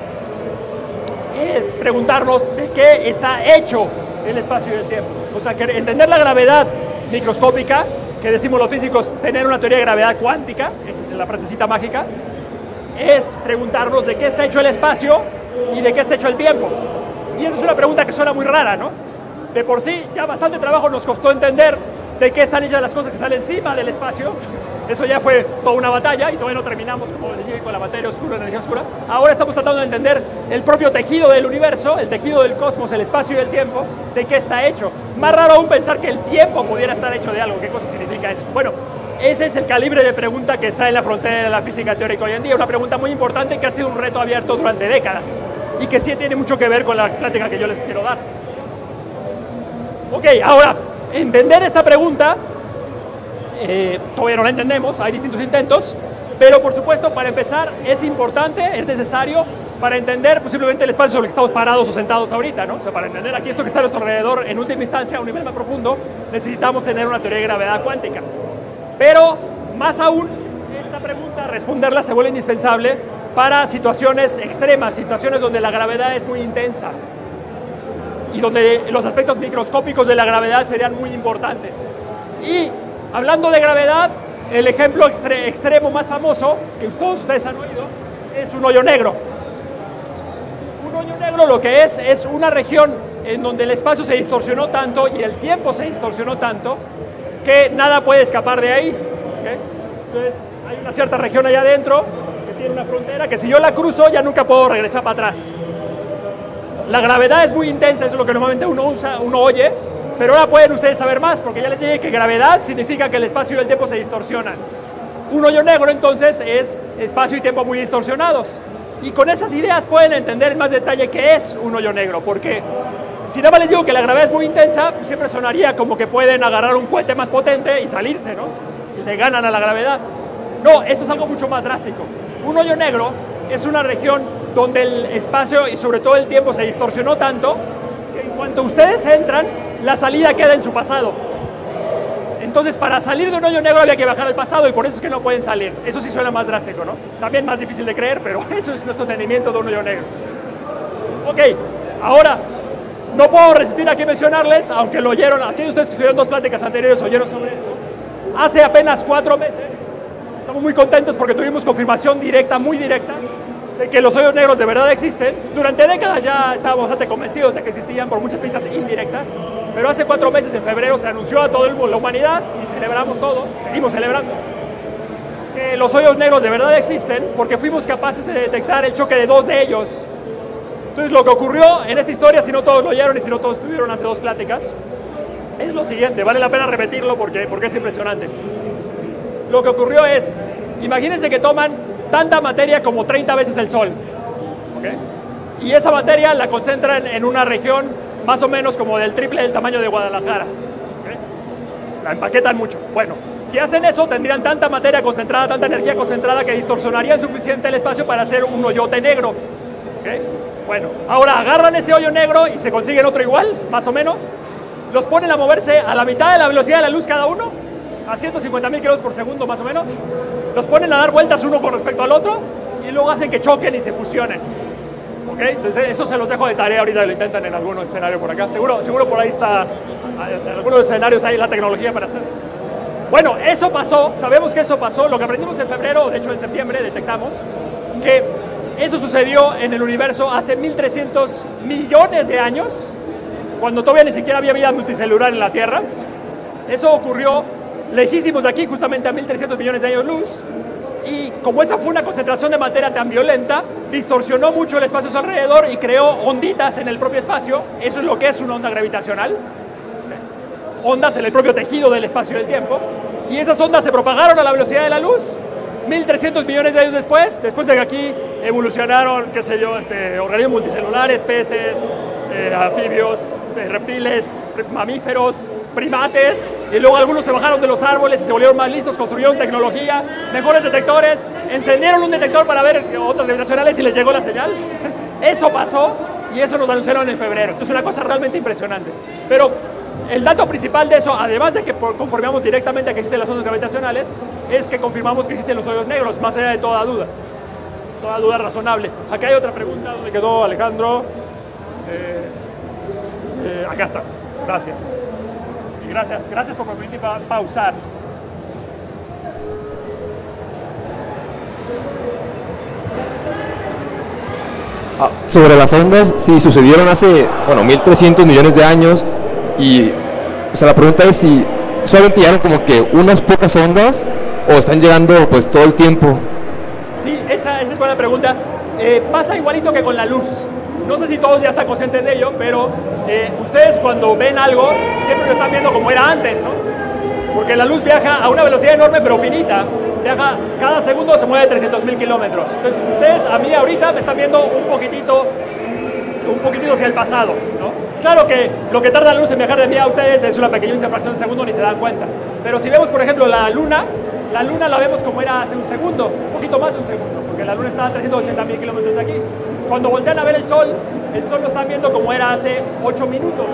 es preguntarnos de qué está hecho el espacio y el tiempo. O sea, que entender la gravedad microscópica, que decimos los físicos, tener una teoría de gravedad cuántica, esa es la frasecita mágica, es preguntarnos de qué está hecho el espacio y de qué está hecho el tiempo. Y esa es una pregunta que suena muy rara, ¿no? De por sí, ya bastante trabajo nos costó entender de qué están hechas las cosas que están encima del espacio. Eso ya fue toda una batalla y todavía no terminamos, como les dije, con la materia oscura, la energía oscura. Ahora estamos tratando de entender el propio tejido del universo, el tejido del cosmos, el espacio y el tiempo, de qué está hecho. Más raro aún pensar que el tiempo pudiera estar hecho de algo. ¿Qué cosa significa eso? Bueno, ese es el calibre de pregunta que está en la frontera de la física teórica hoy en día. Una pregunta muy importante que ha sido un reto abierto durante décadas y que sí tiene mucho que ver con la plática que yo les quiero dar. Ok, ahora, entender esta pregunta, eh, todavía no la entendemos, hay distintos intentos, pero por supuesto, para empezar, es importante, es necesario, para entender posiblemente el espacio sobre el que estamos parados o sentados ahorita, ¿no? O sea, para entender aquí esto que está a nuestro alrededor, en última instancia, a un nivel más profundo, necesitamos tener una teoría de gravedad cuántica. Pero, más aún, esta pregunta, responderla se vuelve indispensable para situaciones extremas, situaciones donde la gravedad es muy intensa y donde los aspectos microscópicos de la gravedad serían muy importantes. Y, hablando de gravedad, el ejemplo extre extremo más famoso, que todos ustedes han oído, es un hoyo negro. Un hoyo negro lo que es, es una región en donde el espacio se distorsionó tanto y el tiempo se distorsionó tanto que nada puede escapar de ahí. ¿Okay? Entonces, hay una cierta región allá adentro que tiene una frontera que si yo la cruzo ya nunca puedo regresar para atrás. La gravedad es muy intensa, eso es lo que normalmente uno usa, uno oye, pero ahora pueden ustedes saber más, porque ya les dije que gravedad significa que el espacio y el tiempo se distorsionan. Un hoyo negro entonces es espacio y tiempo muy distorsionados. Y con esas ideas pueden entender en más detalle qué es un hoyo negro, porque si nada más les digo que la gravedad es muy intensa, pues siempre sonaría como que pueden agarrar un cohete más potente y salirse, ¿no? Y le ganan a la gravedad. No, esto es algo mucho más drástico. Un hoyo negro es una región donde el espacio y sobre todo el tiempo se distorsionó tanto que en cuanto ustedes entran, la salida queda en su pasado. Entonces, para salir de un hoyo negro había que bajar al pasado y por eso es que no pueden salir. Eso sí suena más drástico, ¿no? También más difícil de creer, pero eso es nuestro entendimiento de un hoyo negro. Ok, ahora, no puedo resistir aquí mencionarles, aunque lo oyeron, aquellos de ustedes que estuvieron dos pláticas anteriores oyeron sobre esto. Hace apenas cuatro meses, estamos muy contentos porque tuvimos confirmación directa, muy directa, de que los hoyos negros de verdad existen. Durante décadas ya estábamos bastante convencidos de que existían por muchas pistas indirectas, pero hace cuatro meses, en febrero, se anunció a toda la humanidad, y celebramos todos, seguimos celebrando, que los hoyos negros de verdad existen porque fuimos capaces de detectar el choque de dos de ellos. Entonces, lo que ocurrió en esta historia, si no todos lo oyeron y si no todos estuvieron hace dos pláticas, es lo siguiente, vale la pena repetirlo porque, porque es impresionante. Lo que ocurrió es, imagínense que toman tanta materia como treinta veces el Sol, ¿okay? Y esa materia la concentran en una región más o menos como del triple del tamaño de Guadalajara, ¿okay? La empaquetan mucho. Bueno, si hacen eso tendrían tanta materia concentrada, tanta energía concentrada que distorsionarían suficiente el espacio para hacer un hoyote negro, ¿okay? Bueno, ahora agarran ese hoyo negro y se consiguen otro igual, más o menos, los ponen a moverse a la mitad de la velocidad de la luz cada uno, a ciento cincuenta mil kilómetros por segundo más o menos, los ponen a dar vueltas uno con respecto al otro y luego hacen que choquen y se fusionen. ¿Ok? Entonces eso se los dejo de tarea, ahorita lo intentan en algún escenario por acá, seguro, seguro por ahí está, en algunos escenarios hay la tecnología para hacer. Bueno, eso pasó, sabemos que eso pasó, lo que aprendimos en febrero, de hecho en septiembre detectamos que eso sucedió en el universo hace mil trescientos millones de años, cuando todavía ni siquiera había vida multicelular en la Tierra. Eso ocurrió lejísimos de aquí, justamente a mil trescientos millones de años luz, y como esa fue una concentración de materia tan violenta, distorsionó mucho el espacio a su alrededor y creó onditas en el propio espacio. Eso es lo que es una onda gravitacional, ondas en el propio tejido del espacio y del tiempo, y esas ondas se propagaron a la velocidad de la luz. mil trescientos millones de años después, después de que aquí evolucionaron, qué sé yo, este, organismos multicelulares, peces, eh, anfibios, eh, reptiles, mamíferos, primates, y luego algunos se bajaron de los árboles y se volvieron más listos, construyeron tecnología, mejores detectores, encendieron un detector para ver ondas gravitacionales y les llegó la señal. Eso pasó y eso nos anunciaron en febrero. Entonces, una cosa realmente impresionante. Pero el dato principal de eso, además de que confirmamos directamente que existen las ondas gravitacionales, es que confirmamos que existen los hoyos negros, más allá de toda duda, toda duda razonable. Acá hay otra pregunta, ¿dónde quedó Alejandro? Eh, eh, acá estás, gracias. Y gracias, gracias por permitir pa pausar. Ah, sobre las ondas, sí, sucedieron hace, bueno, mil trescientos millones de años. Y, o sea, la pregunta es si solamente llegaron como que unas pocas ondas o están llegando pues todo el tiempo. Sí, esa, esa es buena pregunta. Eh, pasa igualito que con la luz. No sé si todos ya están conscientes de ello, pero eh, ustedes cuando ven algo siempre lo están viendo como era antes, ¿no? Porque la luz viaja a una velocidad enorme pero finita. Viaja, cada segundo se mueve trescientos mil kilómetros. Entonces, ustedes a mí ahorita me están viendo un poquitito un poquitito hacia el pasado, ¿no? Claro que lo que tarda la luz en viajar de mí a ustedes es una pequeñísima fracción de segundo, ni se dan cuenta. Pero si vemos, por ejemplo, la Luna, la Luna la vemos como era hace un segundo, un poquito más de un segundo, porque la Luna está a trescientos ochenta mil kilómetros de aquí. Cuando voltean a ver el Sol, el Sol lo están viendo como era hace ocho minutos.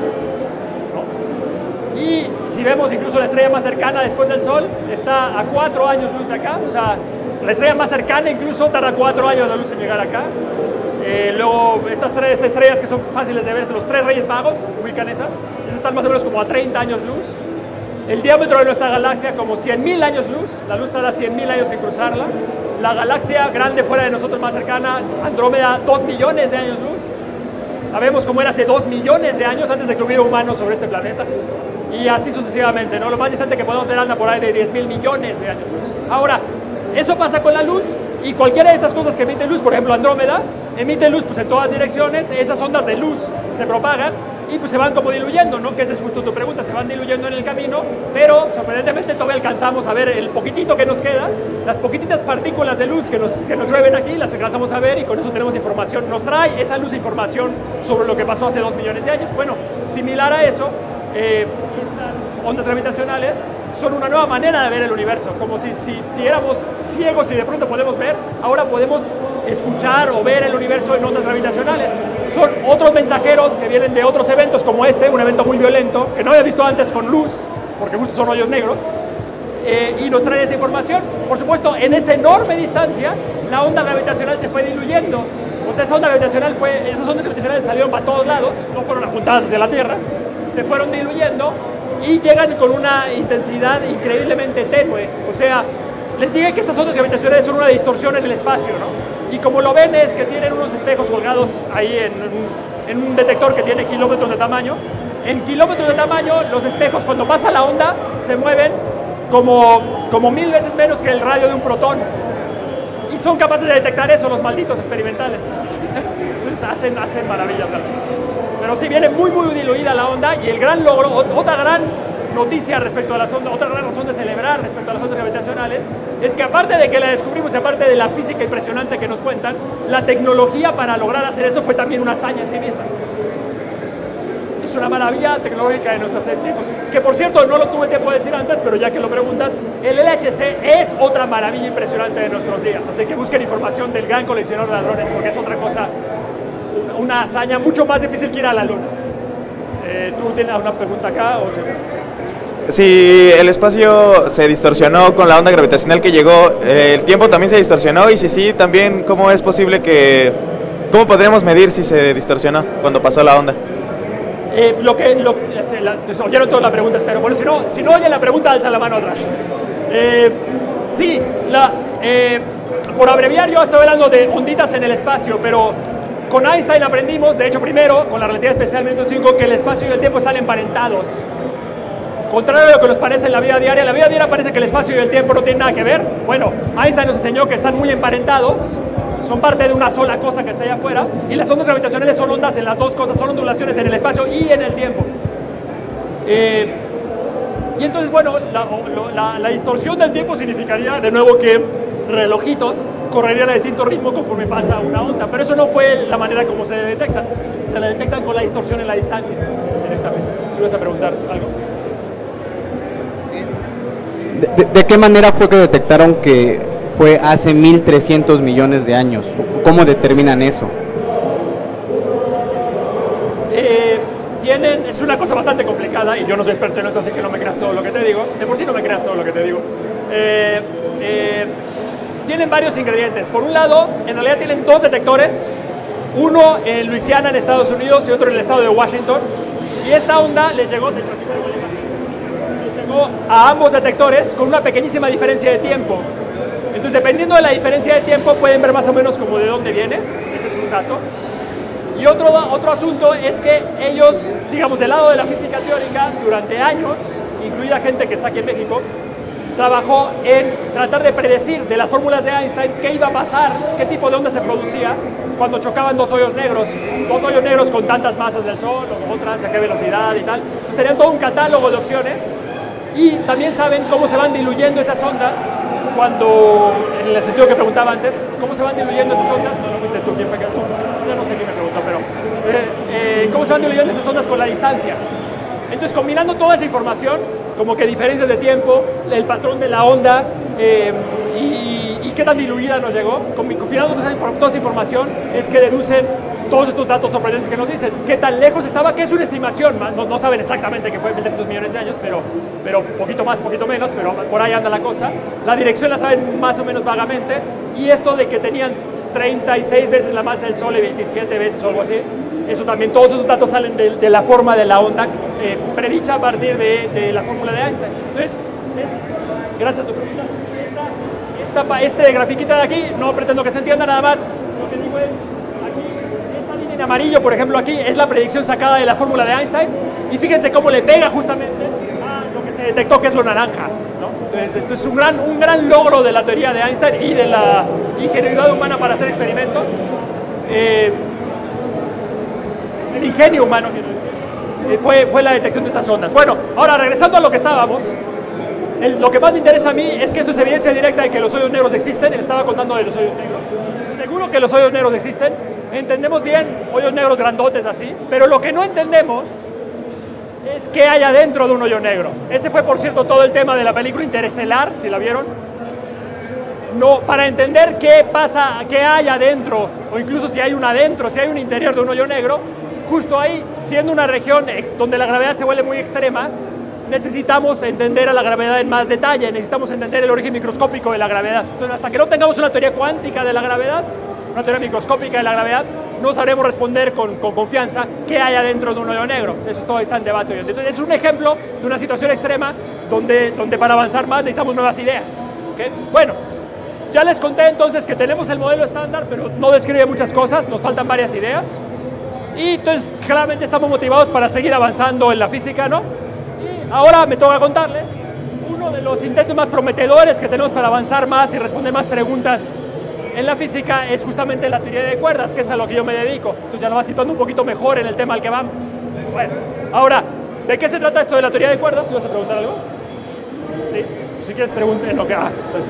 ¿No? Y si vemos incluso la estrella más cercana después del Sol, está a cuatro años luz de acá, o sea, la estrella más cercana incluso tarda cuatro años la luz en llegar acá. Eh, luego, estas tres estas estrellas que son fáciles de ver, los tres Reyes Magos, ubican esas, esas están más o menos como a treinta años luz. El diámetro de nuestra galaxia como cien mil años luz, la luz tarda cien mil años en cruzarla. La galaxia grande fuera de nosotros más cercana, Andrómeda, dos millones de años luz. La vemos como era hace dos millones de años antes de que hubiera humanos sobre este planeta. Y así sucesivamente, ¿no? Lo más distante que podemos ver anda por ahí de diez mil millones de años luz. Ahora, eso pasa con la luz y cualquiera de estas cosas que emite luz, por ejemplo Andrómeda, emite luz pues, en todas direcciones, esas ondas de luz se propagan y pues se van como diluyendo, ¿no? Que esa es justo tu pregunta, se van diluyendo en el camino, pero sorprendentemente todavía alcanzamos a ver el poquitito que nos queda, las poquititas partículas de luz que nos, que nos llueven aquí, las alcanzamos a ver y con eso tenemos información, nos trae esa luz información sobre lo que pasó hace dos millones de años. Bueno, similar a eso, eh, estas ondas gravitacionales son una nueva manera de ver el universo, como si, si, si éramos ciegos y de pronto podemos ver, ahora podemos escuchar o ver el universo en ondas gravitacionales. Son otros mensajeros que vienen de otros eventos como este, un evento muy violento, que no había visto antes con luz, porque justo son hoyos negros, eh, y nos trae esa información. Por supuesto, en esa enorme distancia, la onda gravitacional se fue diluyendo. O sea, esa onda gravitacional fue, esas ondas gravitacionales salieron para todos lados, no fueron apuntadas hacia la Tierra, se fueron diluyendo y llegan con una intensidad increíblemente tenue. O sea, les sigue que estas ondas gravitacionales son una distorsión en el espacio, ¿no? Y como lo ven es que tienen unos espejos colgados ahí en un, en un detector que tiene kilómetros de tamaño. En kilómetros de tamaño, los espejos cuando pasa la onda se mueven como, como mil veces menos que el radio de un protón. Y son capaces de detectar eso los malditos experimentales. Entonces hacen, hacen maravillas. Pero sí viene muy muy diluida la onda y el gran logro, otra gran noticia respecto a las ondas, otra gran razón de celebrar respecto a las ondas gravitacionales es que aparte de que la descubrimos y aparte de la física impresionante que nos cuentan, la tecnología para lograr hacer eso fue también una hazaña en sí misma. Es una maravilla tecnológica de nuestros tiempos, que por cierto no lo tuve tiempo de decir antes, pero ya que lo preguntas, el L H C es otra maravilla impresionante de nuestros días, así que busquen información del gran coleccionador de hadrones porque es otra cosa, una hazaña mucho más difícil que ir a la Luna. Eh, ¿Tú tienes una pregunta acá? O sea, si el espacio se distorsionó con la onda gravitacional que llegó, eh, ¿el tiempo también se distorsionó? Y si sí, también, ¿cómo es posible que... ¿Cómo podríamos medir si se distorsionó cuando pasó la onda? Eh, lo que... Lo, la, pues, oyeron toda la pregunta, espero. Bueno, si no, si no oyen la pregunta, alza la mano atrás. Eh, sí, la, eh, por abreviar, yo estaba hablando de onditas en el espacio, pero... Con Einstein aprendimos, de hecho primero, con la relatividad especial Newton cinco, que el espacio y el tiempo están emparentados. Contrario a lo que nos parece en la vida diaria, en la vida diaria parece que el espacio y el tiempo no tienen nada que ver. Bueno, Einstein nos enseñó que están muy emparentados, son parte de una sola cosa que está allá afuera, y las ondas gravitacionales son ondas en las dos cosas, son ondulaciones en el espacio y en el tiempo. Eh, y entonces, bueno, la, la, la distorsión del tiempo significaría, de nuevo, que relojitos correrían a distinto ritmo conforme pasa una onda, pero eso no fue la manera como se detectan, se la detectan con la distorsión en la distancia directamente. ¿Tú ibas a preguntar algo? ¿De, de, de qué manera fue que detectaron que fue hace mil trescientos millones de años? ¿Cómo determinan eso? Eh, tienen, es una cosa bastante complicada y yo no soy experto en esto, así que no me creas todo lo que te digo. De por sí no me creas todo lo que te digo. Eh, eh, Tienen varios ingredientes. Por un lado, en realidad tienen dos detectores, uno en Luisiana, en Estados Unidos, y otro en el estado de Washington. Y esta onda les llegó, les llegó a ambos detectores con una pequeñísima diferencia de tiempo. Entonces, dependiendo de la diferencia de tiempo, pueden ver más o menos como de dónde viene. Ese es un dato. Y otro, otro asunto es que ellos, digamos, del lado de la física teórica, durante años, incluida gente que está aquí en México, trabajó en tratar de predecir de las fórmulas de Einstein qué iba a pasar, qué tipo de onda se producía cuando chocaban dos hoyos negros, dos hoyos negros con tantas masas del Sol o otras, a qué velocidad y tal. Entonces tenían todo un catálogo de opciones y también saben cómo se van diluyendo esas ondas cuando, en el sentido que preguntaba antes, cómo se van diluyendo esas ondas. No, no fuiste tú, ¿quién fue que tú fuiste? Ya no sé. sé quién me preguntó, pero eh, eh, ¿cómo se van diluyendo esas ondas con la distancia? Entonces, combinando toda esa información, como que diferencias de tiempo, el patrón de la onda eh, y, y qué tan diluida nos llegó, combinando toda esa información, es que deducen todos estos datos sorprendentes que nos dicen. ¿Qué tan lejos estaba? ¿Qué es una estimación? No, no saben exactamente que fue mil trescientos millones de años, pero, pero poquito más, poquito menos, pero por ahí anda la cosa. La dirección la saben más o menos vagamente. Y esto de que tenían treinta y seis veces la masa del Sol y veintisiete veces o algo así, eso también, todos esos datos salen de, de la forma de la onda eh, predicha a partir de, de la fórmula de Einstein. Entonces, eh, gracias a tu pregunta. Esta, esta, este grafiquita de aquí, no pretendo que se entienda nada más. Lo que digo es, aquí, esta línea en amarillo, por ejemplo, aquí, es la predicción sacada de la fórmula de Einstein. Y fíjense cómo le pega justamente a lo que se detectó que es lo naranja, ¿no? Entonces, entonces un, gran, un gran logro de la teoría de Einstein y de la ingenuidad humana para hacer experimentos. Eh, el ingenio humano, quiero decir, eh, fue, fue la detección de estas ondas. Bueno, ahora regresando a lo que estábamos, el, lo que más me interesa a mí es que esto es evidencia directa de que los hoyos negros existen. Les estaba contando de los hoyos negros. Seguro que los hoyos negros existen. Entendemos bien hoyos negros grandotes así, pero lo que no entendemos es qué hay adentro de un hoyo negro. Ese fue, por cierto, todo el tema de la película Interestelar, si la vieron. No, para entender qué pasa, qué hay adentro, o incluso si hay un adentro, si hay un interior de un hoyo negro, justo ahí, siendo una región donde la gravedad se vuelve muy extrema, necesitamos entender a la gravedad en más detalle, necesitamos entender el origen microscópico de la gravedad. Entonces, hasta que no tengamos una teoría cuántica de la gravedad, una teoría microscópica de la gravedad, no sabremos responder con, con confianza qué hay adentro de un hoyo negro. Eso todo está en debate hoy en día. Entonces, es un ejemplo de una situación extrema donde, donde para avanzar más necesitamos nuevas ideas. ¿Okay? Bueno, ya les conté entonces que tenemos el modelo estándar, pero no describe muchas cosas, nos faltan varias ideas. Y entonces claramente estamos motivados para seguir avanzando en la física, ¿no? Y ahora me toca contarles uno de los intentos más prometedores que tenemos para avanzar más y responder más preguntas en la física es justamente la teoría de cuerdas, que es a lo que yo me dedico. Entonces ya lo vas situando un poquito mejor en el tema al que vamos. Bueno, ahora, ¿de qué se trata esto de la teoría de cuerdas? ¿Tú vas a preguntar algo? Sí, si quieres pregunten lo que... Ah, pues.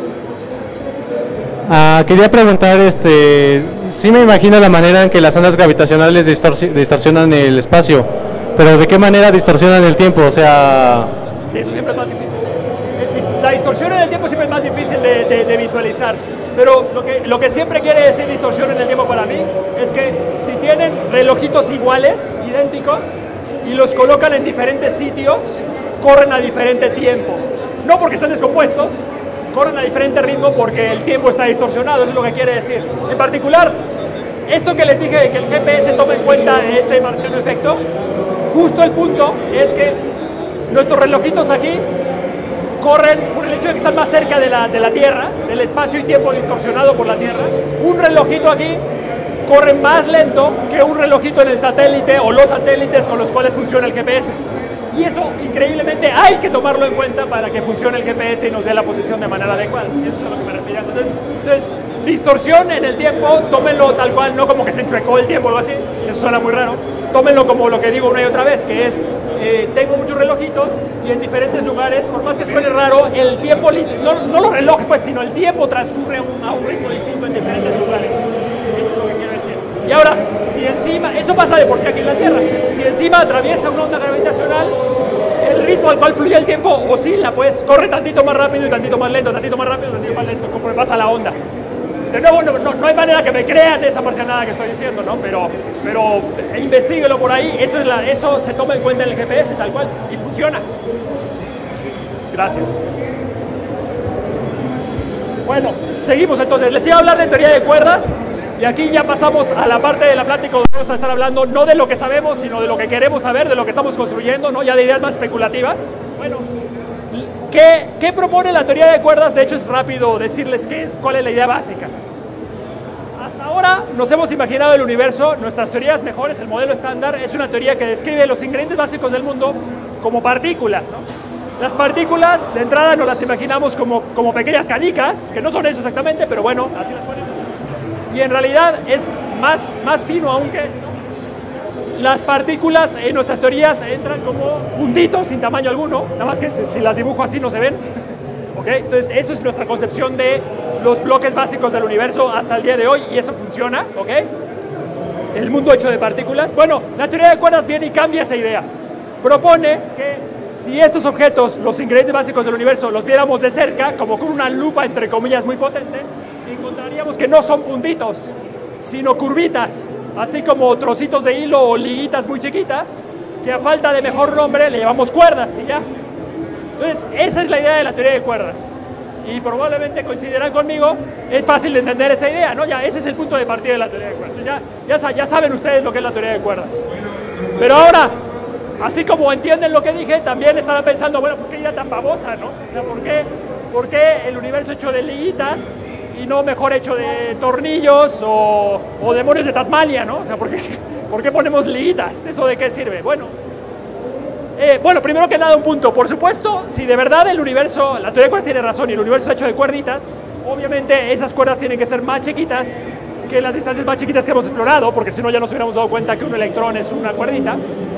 Ah, quería preguntar, este, sí me imagino la manera en que las ondas gravitacionales distorsi distorsionan el espacio, pero ¿de qué manera distorsionan el tiempo? O sea... Sí, eso siempre es más difícil. La distorsión en el tiempo siempre es más difícil de, de, de visualizar, pero lo que, lo que siempre quiere decir distorsión en el tiempo para mí es que si tienen relojitos iguales, idénticos, y los colocan en diferentes sitios, corren a diferente tiempo. No porque estén descompuestos, corren a diferente ritmo porque el tiempo está distorsionado, eso es lo que quiere decir. En particular, esto que les dije de que el G P S toma en cuenta este marciano efecto, justo el punto es que nuestros relojitos aquí corren, por el hecho de que están más cerca de la, de la Tierra, del espacio y tiempo distorsionado por la Tierra, un relojito aquí corre más lento que un relojito en el satélite o los satélites con los cuales funciona el G P S. Y eso, increíblemente, hay que tomarlo en cuenta para que funcione el G P S y nos dé la posición de manera adecuada. Eso es a lo que me refería. Entonces, entonces, distorsión en el tiempo, tómenlo tal cual, no como que se enchuecó el tiempo o algo así, eso suena muy raro. Tómenlo como lo que digo una y otra vez, que es, eh, tengo muchos relojitos y en diferentes lugares, por más que suene raro, el tiempo, no, no los relojes, pues, sino el tiempo transcurre un, a un ritmo distinto en diferentes lugares. Eso es lo que quiero decir. Y ahora, si encima, eso pasa de por sí aquí en la Tierra, si encima atraviesa una onda gravitacional, el ritmo al cual fluye el tiempo oscila, pues corre tantito más rápido y tantito más lento, tantito más rápido y tantito más lento, conforme pasa la onda. De nuevo, no, no, no hay manera que me crean esa marcianada que estoy diciendo, ¿no? Pero, pero investiguelo por ahí, eso, es la, eso se toma en cuenta en el G P S tal cual y funciona. Gracias. Bueno, seguimos entonces. Les iba a hablar de teoría de cuerdas y aquí ya pasamos a la parte de la plática donde vamos a estar hablando no de lo que sabemos, sino de lo que queremos saber, de lo que estamos construyendo, ¿no? Ya de ideas más especulativas. Bueno, ¿qué, qué propone la teoría de cuerdas? De hecho, es rápido decirles qué, cuál es la idea básica. Hasta ahora nos hemos imaginado el universo, nuestras teorías mejores, el modelo estándar, es una teoría que describe los ingredientes básicos del mundo como partículas, ¿no? Las partículas, de entrada, nos las imaginamos como, como pequeñas canicas, que no son eso exactamente, pero bueno, así las ponemos. Y en realidad es más, más fino aún que esto. Las partículas en nuestras teorías entran como puntitos sin tamaño alguno, nada más que si, si las dibujo así no se ven. ¿Okay? Entonces, eso es nuestra concepción de los bloques básicos del universo hasta el día de hoy y eso funciona. ¿Okay? el mundo hecho de partículas? Bueno, la teoría de cuerdas viene y cambia esa idea. Propone que si estos objetos, los ingredientes básicos del universo, los viéramos de cerca, como con una lupa, entre comillas, muy potente, encontraríamos que no son puntitos, sino curvitas, así como trocitos de hilo o liguitas muy chiquitas, que a falta de mejor nombre le llamamos cuerdas y ya. Entonces, esa es la idea de la teoría de cuerdas. Y probablemente coincidirán conmigo, es fácil de entender esa idea, ¿no? Ya, ese es el punto de partida de la teoría de cuerdas. Ya, ya, ya saben ustedes lo que es la teoría de cuerdas. Pero ahora, así como entienden lo que dije, también estarán pensando, bueno, pues qué idea tan babosa, ¿no? O sea, ¿por qué, por qué el universo hecho de liguitas y no mejor hecho de tornillos o, o demonios de Tasmania, ¿no? O sea, ¿por qué, ¿por qué ponemos liguitas? ¿Eso de qué sirve? Bueno, eh, bueno, primero que nada un punto. Por supuesto, si de verdad el universo, la teoría de cuerdas tiene razón y el universo es hecho de cuerditas, obviamente esas cuerdas tienen que ser más chiquitas que las distancias más chiquitas que hemos explorado, porque si no ya nos hubiéramos dado cuenta que un electrón es una cuerdita.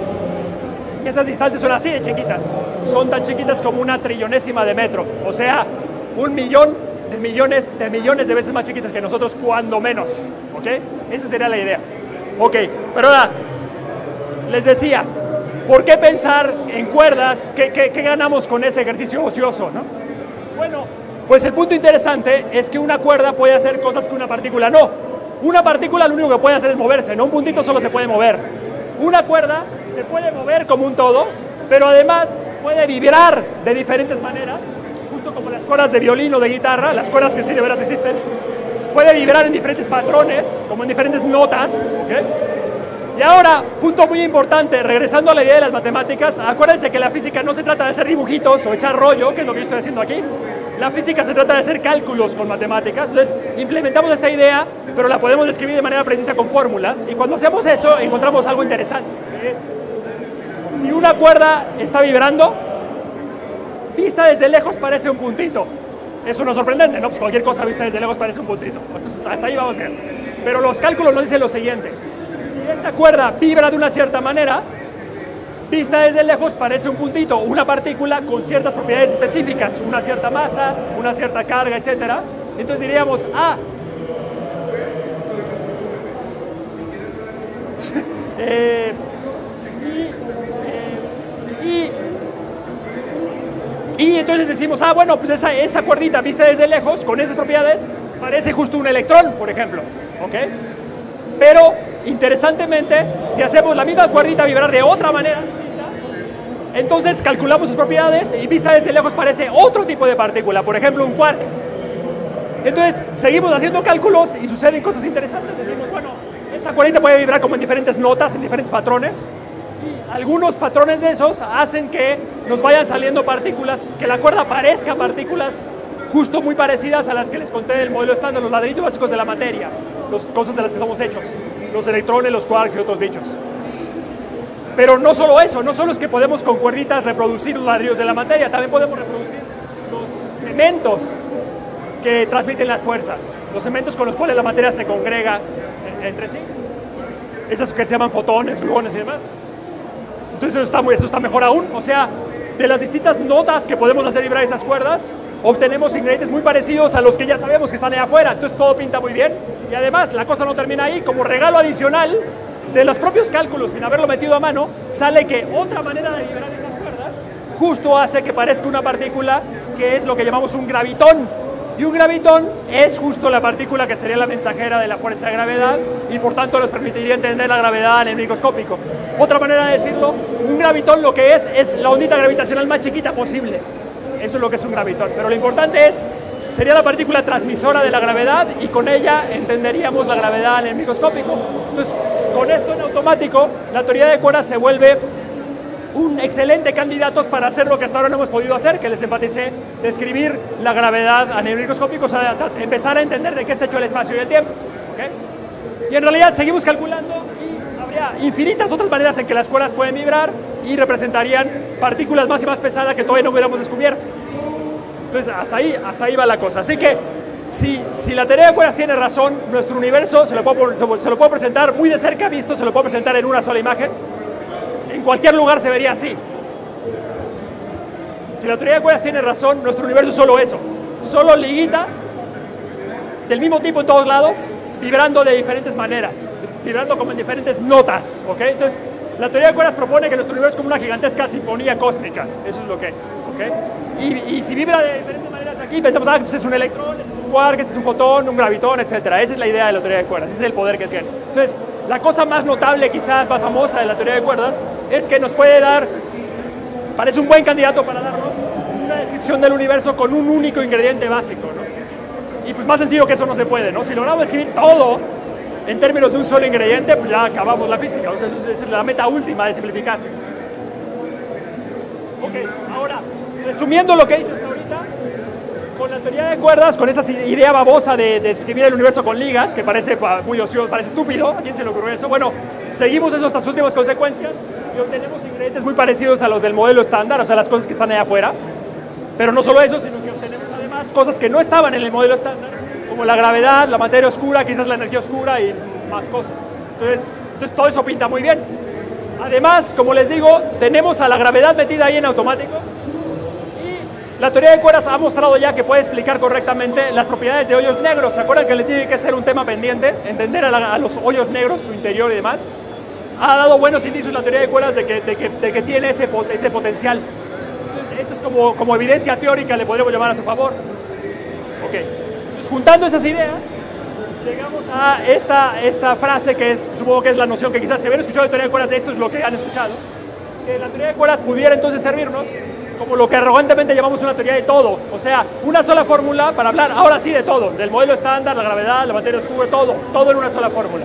Y esas distancias son así de chiquitas, son tan chiquitas como una trillonésima de metro, o sea, un millón de millones de millones de veces más chiquitas que nosotros, cuando menos, ¿ok? Esa sería la idea. Ok, pero ahora, les decía, ¿por qué pensar en cuerdas? ¿Qué, qué, qué ganamos con ese ejercicio ocioso, no? Bueno, pues el punto interesante es que una cuerda puede hacer cosas que una partícula no. Una partícula lo único que puede hacer es moverse, no un puntito solo se puede mover. Una cuerda se puede mover como un todo, pero además puede vibrar de diferentes maneras, justo como las cuerdas de violín o de guitarra, las cuerdas que sí de veras existen. Puede vibrar en diferentes patrones, como en diferentes notas, ¿okay? Y ahora, punto muy importante, regresando a la idea de las matemáticas, acuérdense que la física no se trata de hacer dibujitos o echar rollo, que es lo que yo estoy haciendo aquí. La física se trata de hacer cálculos con matemáticas. Entonces, implementamos esta idea, pero la podemos describir de manera precisa con fórmulas. Y cuando hacemos eso, encontramos algo interesante. Que es, si una cuerda está vibrando, vista desde lejos parece un puntito. Eso no es sorprendente, ¿no? Pues cualquier cosa vista desde lejos parece un puntito. Entonces, hasta ahí vamos bien. Pero los cálculos nos dicen lo siguiente. Si esta cuerda vibra de una cierta manera, vista desde lejos parece un puntito, una partícula con ciertas propiedades específicas, una cierta masa, una cierta carga, etcétera. Entonces diríamos, ah, eh, y, eh, y, y entonces decimos, ah, bueno, pues esa, esa cuerdita vista desde lejos, con esas propiedades, parece justo un electrón, por ejemplo, ¿ok? Pero, interesantemente, si hacemos la misma cuerdita vibrar de otra manera, entonces calculamos sus propiedades y vista desde lejos parece otro tipo de partícula, por ejemplo un quark. Entonces seguimos haciendo cálculos y suceden cosas interesantes. Decimos, bueno, esta cuerdita puede vibrar como en diferentes notas, en diferentes patrones. Y algunos patrones de esos hacen que nos vayan saliendo partículas, que la cuerda parezca partículas justo muy parecidas a las que les conté del modelo estándar, los ladrillos básicos de la materia, las cosas de las que estamos hechos, los electrones, los quarks y otros bichos. Pero no solo eso, no solo es que podemos con cuerditas reproducir los ladrillos de la materia, también podemos reproducir los cementos que transmiten las fuerzas, los cementos con los cuales la materia se congrega entre sí, esos que se llaman fotones, gluones y demás. Entonces eso está, muy, eso está mejor aún, o sea, de las distintas notas que podemos hacer vibrar estas cuerdas, obtenemos ingredientes muy parecidos a los que ya sabemos que están allá afuera, entonces todo pinta muy bien. Y además la cosa no termina ahí, como regalo adicional de los propios cálculos, sin haberlo metido a mano, sale que otra manera de vibrar estas cuerdas justo hace que parezca una partícula que es lo que llamamos un gravitón. Y un gravitón es justo la partícula que sería la mensajera de la fuerza de gravedad y por tanto nos permitiría entender la gravedad en el microscópico. Otra manera de decirlo, un gravitón lo que es es la ondita gravitacional más chiquita posible. Eso es lo que es un gravitón. Pero lo importante es, sería la partícula transmisora de la gravedad y con ella entenderíamos la gravedad en el microscópico. Entonces, con esto en automático, la teoría de cuerdas se vuelve un excelente candidato para hacer lo que hasta ahora no hemos podido hacer, que les enfaticé, describir la gravedad a nivel microscópico, o sea, empezar a entender de qué está hecho el espacio y el tiempo. ¿Okay? Y en realidad seguimos calculando y habría infinitas otras maneras en que las cuerdas pueden vibrar y representarían partículas más y más pesadas que todavía no hubiéramos descubierto. Entonces, hasta ahí, hasta ahí va la cosa. Así que, si, si la teoría de cuerdas tiene razón, nuestro universo se lo, puedo, se lo puedo presentar muy de cerca visto, se lo puedo presentar en una sola imagen. En cualquier lugar se vería así. Si la teoría de cuerdas tiene razón, nuestro universo es solo eso. Solo liguitas del mismo tipo en todos lados, vibrando de diferentes maneras. vibrando como en diferentes notas, ¿ok? Entonces, la teoría de cuerdas propone que nuestro universo es como una gigantesca sinfonía cósmica, eso es lo que es, ¿ok? Y, y si vibra de diferentes maneras aquí, pensamos, ah, pues es un electrón, este es un quark, este es un fotón, un gravitón, etcétera. Esa es la idea de la teoría de cuerdas, ese es el poder que tiene. Entonces, la cosa más notable, quizás más famosa de la teoría de cuerdas, es que nos puede dar, parece un buen candidato para darnos una descripción del universo con un único ingrediente básico, ¿no? Y pues más sencillo que eso no se puede, ¿no? Si logramos escribir todo en términos de un solo ingrediente, pues ya acabamos la física. O sea, esa es la meta última de simplificar. Ok, ahora, resumiendo lo que he dicho hasta ahorita, con la teoría de cuerdas, con esa idea babosa de, de escribir el universo con ligas, que parece muy ocioso, parece estúpido, ¿a quién se le ocurrió eso? Bueno, seguimos eso hasta sus últimas consecuencias y obtenemos ingredientes muy parecidos a los del modelo estándar, o sea, las cosas que están allá afuera. Pero no solo eso, sino que obtenemos además cosas que no estaban en el modelo estándar, como la gravedad, la materia oscura, quizás la energía oscura y más cosas. Entonces, entonces todo eso pinta muy bien. Además, como les digo, tenemos a la gravedad metida ahí en automático y la teoría de cuerdas ha mostrado ya que puede explicar correctamente las propiedades de hoyos negros. ¿Se acuerdan que les dije que ser un tema pendiente? Entender a, la, a los hoyos negros, su interior y demás. Ha dado buenos indicios la teoría de cuerdas de que, de que, de que tiene ese, ese potencial. Entonces, esto es como, como evidencia teórica, le podríamos llamar a su favor. Ok. Juntando esas ideas, llegamos a esta, esta frase que es, supongo que es la noción que quizás se habían escuchado de teoría de cuerdas, esto es lo que han escuchado, que la teoría de cuerdas pudiera entonces servirnos como lo que arrogantemente llamamos una teoría de todo, o sea, una sola fórmula para hablar ahora sí de todo, del modelo estándar, la gravedad, la materia oscura, todo, todo en una sola fórmula.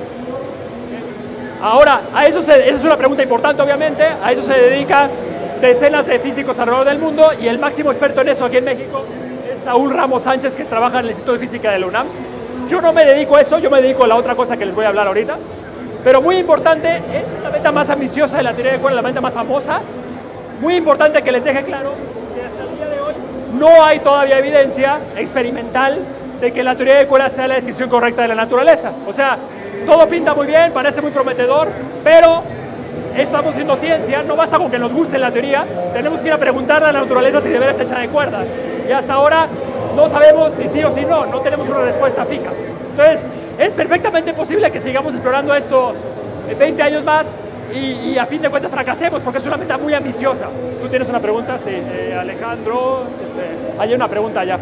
Ahora, a eso se, esa es una pregunta importante obviamente, a eso se dedica decenas de físicos alrededor del mundo y el máximo experto en eso aquí en México Saúl Ramos Sánchez, que trabaja en el Instituto de Física de la UNAM. Yo no me dedico a eso, yo me dedico a la otra cosa que les voy a hablar ahorita. Pero muy importante, es la meta más ambiciosa de la teoría de cuerdas, la meta más famosa. Muy importante que les deje claro que hasta el día de hoy no hay todavía evidencia experimental de que la teoría de cuerdas sea la descripción correcta de la naturaleza. O sea, todo pinta muy bien, parece muy prometedor, pero estamos haciendo ciencia, no basta con que nos guste la teoría, tenemos que ir a preguntarle a la naturaleza si de veras está hecha de cuerdas. Y hasta ahora no sabemos si sí o si no, no tenemos una respuesta fija. Entonces, es perfectamente posible que sigamos explorando esto en veinte años más y, y a fin de cuentas fracasemos, porque es una meta muy ambiciosa. ¿Tú tienes una pregunta? Sí, eh, Alejandro, este, hay una pregunta allá.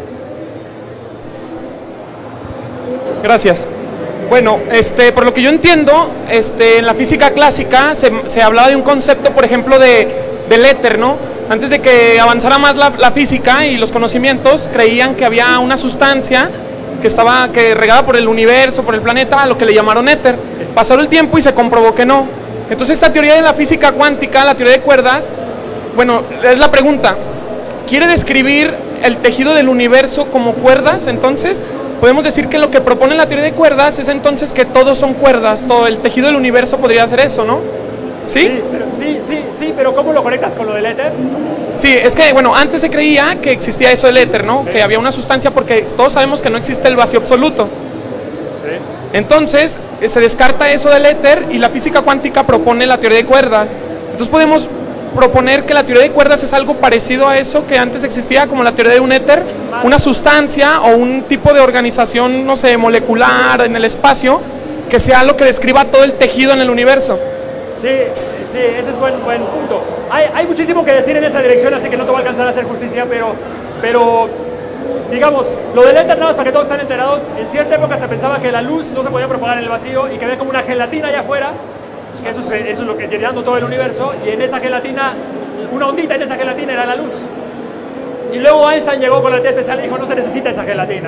Gracias. Bueno, este, por lo que yo entiendo, este, en la física clásica se, se hablaba de un concepto, por ejemplo, de, del éter, ¿no? Antes de que avanzara más la, la física y los conocimientos, creían que había una sustancia que estaba que regaba por el universo, por el planeta, a lo que le llamaron éter. Sí. Pasó el tiempo y se comprobó que no. Entonces esta teoría de la física cuántica, la teoría de cuerdas, bueno, es la pregunta, ¿quiere describir el tejido del universo como cuerdas? Entonces podemos decir que lo que propone la teoría de cuerdas es entonces que todos son cuerdas, todo el tejido del universo podría ser eso, ¿no? ¿Sí? Sí, pero, sí, sí, sí, pero ¿cómo lo conectas con lo del éter? Sí, es que, bueno, antes se creía que existía eso del éter, ¿no? Sí. Que había una sustancia, porque todos sabemos que no existe el vacío absoluto. Sí. Entonces, se descarta eso del éter y la física cuántica propone la teoría de cuerdas. Entonces podemos proponer que la teoría de cuerdas es algo parecido a eso que antes existía, como la teoría de un éter, una sustancia o un tipo de organización, no sé, molecular en el espacio, que sea lo que describa todo el tejido en el universo. Sí, sí, ese es buen, buen punto. Hay, hay muchísimo que decir en esa dirección, así que no te voy a alcanzar a hacer justicia, pero, pero digamos, lo del éter, nada más para que todos estén enterados, en cierta época se pensaba que la luz no se podía propagar en el vacío y que había como una gelatina allá afuera, que eso, se, eso es lo que llenando todo el universo, y en esa gelatina, una ondita en esa gelatina era la luz. Y luego Einstein llegó con la teoría especial y dijo, no se necesita esa gelatina,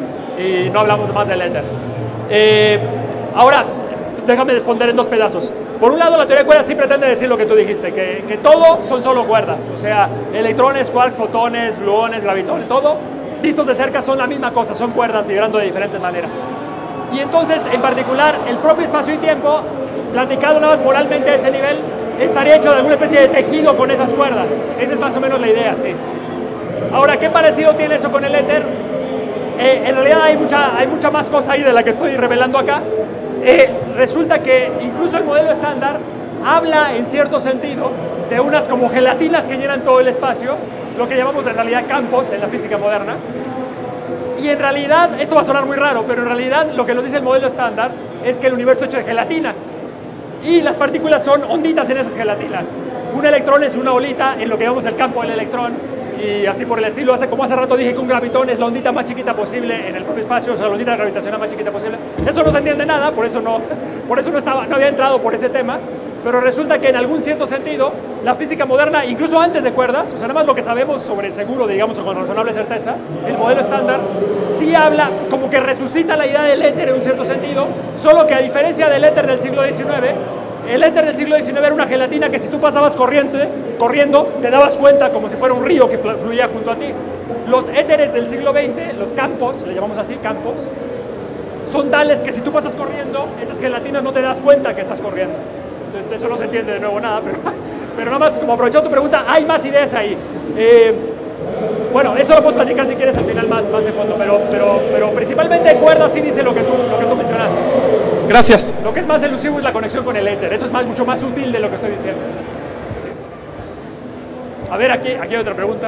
y no hablamos más del éter. Eh, ahora, déjame responder en dos pedazos. Por un lado, la teoría de cuerdas sí pretende decir lo que tú dijiste, que, que todo son solo cuerdas, o sea, electrones, quarks, fotones, gluones, gravitones, todo, vistos de cerca son la misma cosa, son cuerdas vibrando de diferentes maneras. Y entonces, en particular, el propio espacio y tiempo, platicado nada más moralmente a ese nivel, estaría hecho de alguna especie de tejido con esas cuerdas. Esa es más o menos la idea, sí. Ahora, ¿qué parecido tiene eso con el éter? Eh, en realidad hay mucha, hay mucha más cosa ahí de la que estoy revelando acá. Eh, resulta que incluso el modelo estándar habla en cierto sentido de unas como gelatinas que llenan todo el espacio, lo que llamamos en realidad campos en la física moderna. Y en realidad, esto va a sonar muy raro, pero en realidad lo que nos dice el modelo estándar es que el universo está hecho de gelatinas. Y las partículas son onditas en esas gelatinas. Un electrón es una olita en lo que llamamos el campo del electrón, y así por el estilo. Hace, como hace rato dije que un gravitón es la ondita más chiquita posible en el propio espacio, o sea, la ondita gravitacional más chiquita posible. Eso no se entiende nada, por eso no, por eso no, estaba, no había entrado por ese tema, pero resulta que en algún cierto sentido, la física moderna, incluso antes de cuerdas, o sea, nada más lo que sabemos sobre seguro, digamos, o con razonable certeza, el modelo estándar, sí habla, como que resucita la idea del éter en un cierto sentido, solo que a diferencia del éter del siglo diecinueve, el éter del siglo diecinueve era una gelatina que si tú pasabas corriente, corriendo, te dabas cuenta como si fuera un río que fluía junto a ti. Los éteres del siglo veinte, los campos, le llamamos así, campos, son tales que si tú pasas corriendo, estas gelatinas no te das cuenta que estás corriendo. Entonces, de eso no se entiende de nuevo nada, pero, pero nada más, como aprovechando tu pregunta, hay más ideas ahí. Eh, bueno, eso lo puedes platicar si quieres al final más, más de fondo, pero, pero, pero principalmente cuerdas sí dice lo que, tú, lo que tú mencionaste. Gracias. Lo que es más elusivo es la conexión con el éter, eso es más, mucho más sutil de lo que estoy diciendo. Sí. A ver, aquí, aquí hay otra pregunta.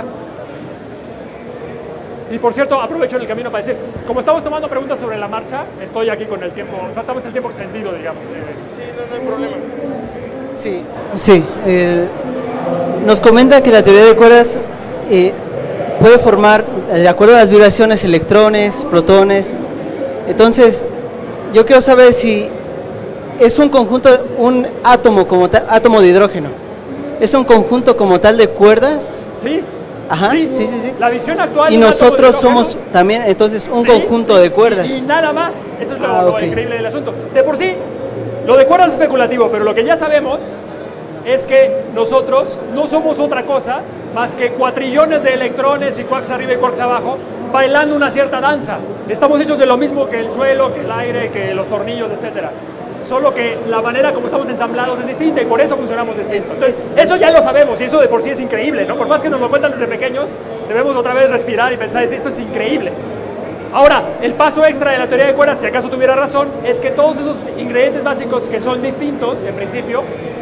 Y por cierto, aprovecho el camino para decir, como estamos tomando preguntas sobre la marcha, estoy aquí con el tiempo, o sea, estamos en el tiempo extendido, digamos. Sí, no, no hay problema. Sí, sí. Eh, nos comenta que la teoría de cuerdas eh, puede formar, de acuerdo a las vibraciones, electrones, protones. Entonces, yo quiero saber si es un conjunto, un átomo como tal, átomo de hidrógeno, ¿es un conjunto como tal de cuerdas? Sí. Ajá, sí, sí, sí, sí. La visión actual. Y nosotros somos también, entonces, un sí, conjunto sí, de cuerdas. Y, y nada más. Eso es lo, ah, lo okay. increíble del asunto. De por sí, lo de cuerdas es especulativo, pero lo que ya sabemos es que nosotros no somos otra cosa más que cuatrillones de electrones y quarks arriba y quarks abajo bailando una cierta danza. Estamos hechos de lo mismo que el suelo, que el aire, que los tornillos, etcétera. Solo que la manera como estamos ensamblados es distinta y por eso funcionamos distinto. Entonces, eso ya lo sabemos y eso de por sí es increíble, ¿no? Por más que nos lo cuentan desde pequeños, debemos otra vez respirar y pensar, esto es increíble. Ahora, el paso extra de la teoría de cuerdas, si acaso tuviera razón, es que todos esos ingredientes básicos que son distintos, en principio,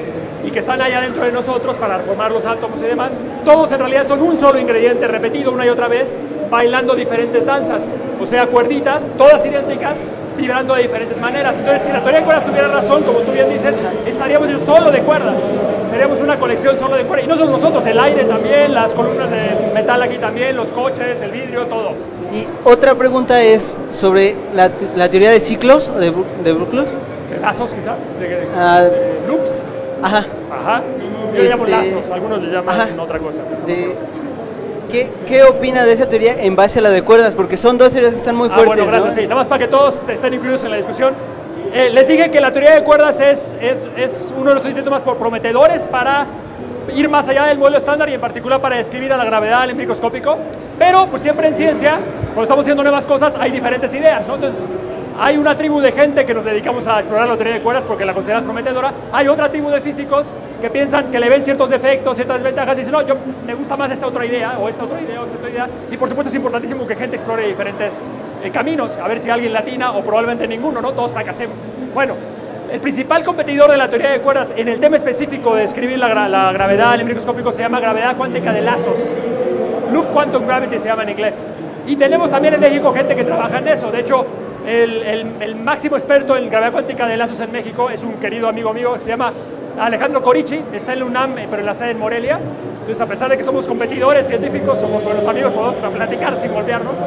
y que están allá dentro de nosotros para formar los átomos y demás, todos en realidad son un solo ingrediente repetido una y otra vez, bailando diferentes danzas, o sea, cuerditas, todas idénticas, vibrando de diferentes maneras. Entonces, si la teoría de cuerdas tuviera razón, como tú bien dices, estaríamos solo de cuerdas, seríamos una colección solo de cuerdas, y no solo nosotros, el aire también, las columnas de metal aquí también, los coches, el vidrio, todo. Y otra pregunta es sobre la, la teoría de ciclos, o de, de buclos. De lazos quizás, de, de, ah, de loops. Ajá. Ajá. Yo le llamo Este, lazos, algunos le llaman ajá. otra cosa. De, ¿qué, ¿Qué opina de esa teoría en base a la de cuerdas? Porque son dos teorías que están muy ah, fuertes, bueno, gracias, ¿no? sí. Nada más para que todos estén incluidos en la discusión. Eh, les dije que la teoría de cuerdas es, es, es uno de los intentos más prometedores para ir más allá del modelo estándar y en particular para describir a la gravedad al microscópico, pero pues siempre en ciencia, cuando estamos haciendo nuevas cosas, hay diferentes ideas, ¿no? Entonces, hay una tribu de gente que nos dedicamos a explorar la teoría de cuerdas porque la consideramos prometedora, hay otra tribu de físicos que piensan que le ven ciertos defectos, ciertas desventajas y dicen, no, yo me gusta más esta otra idea, o esta otra idea, o esta otra idea, y por supuesto es importantísimo que gente explore diferentes eh, caminos, a ver si alguien latina o probablemente ninguno, ¿no? Todos fracasemos. Bueno, el principal competidor de la teoría de cuerdas en el tema específico de describir la, gra la gravedad al microscópico se llama gravedad cuántica de lazos. Loop Quantum Gravity se llama en inglés. Y tenemos también en México gente que trabaja en eso. De hecho, el, el, el máximo experto en gravedad cuántica de lazos en México es un querido amigo mío que se llama Alejandro Corici, está en la UNAM, pero en la sede en Morelia. Entonces, a pesar de que somos competidores científicos, somos buenos amigos, podemos platicar sin golpearnos.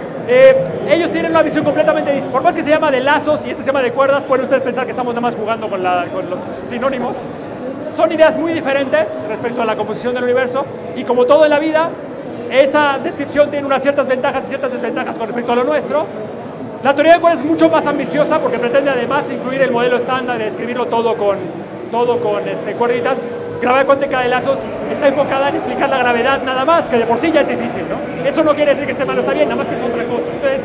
Eh, ellos tienen una visión completamente distinta. Por más que se llama de lazos y este se llama de cuerdas, pueden ustedes pensar que estamos nada más jugando con, la, con los sinónimos. Son ideas muy diferentes respecto a la composición del universo y como todo en la vida, esa descripción tiene unas ciertas ventajas y ciertas desventajas con respecto a lo nuestro. La teoría de cuerdas es mucho más ambiciosa porque pretende además incluir el modelo estándar de escribirlo todo con, todo con este, cuerditas. Gravedad cuántica de lazos está enfocada en explicar la gravedad nada más, que de por sí ya es difícil, ¿no? Eso no quiere decir que esté mal o está bien, nada más que es otra cosa. Entonces,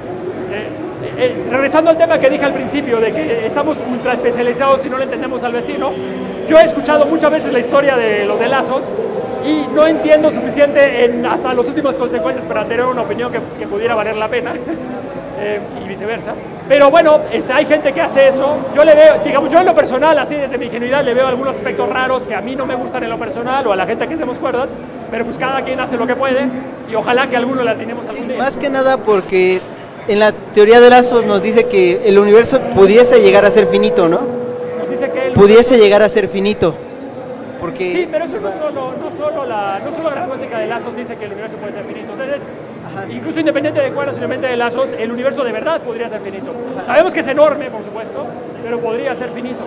eh, eh, regresando al tema que dije al principio, de que estamos ultra especializados y no le entendemos al vecino, yo he escuchado muchas veces la historia de los de lazos y no entiendo suficiente en hasta las últimas consecuencias para tener una opinión que, que pudiera valer la pena. Eh, y viceversa. Pero bueno, este, hay gente que hace eso. Yo le veo, digamos, yo en lo personal, así desde mi ingenuidad, le veo algunos aspectos raros que a mí no me gustan en lo personal o a la gente que hacemos cuerdas, pero pues cada quien hace lo que puede y ojalá que alguno la tenemos algún Sí, día. más que nada porque en la teoría de lazos nos dice que el universo pudiese llegar a ser finito, ¿no? Nos dice que el Pudiese llegar a ser finito. Porque Sí, pero eso no solo, no solo la, no solo la cuántica de lazos dice que el universo puede ser finito. O sea, es, incluso independiente de cuerdas, independiente de lazos, el universo de verdad podría ser finito. Ajá. Sabemos que es enorme, por supuesto, pero podría ser finito.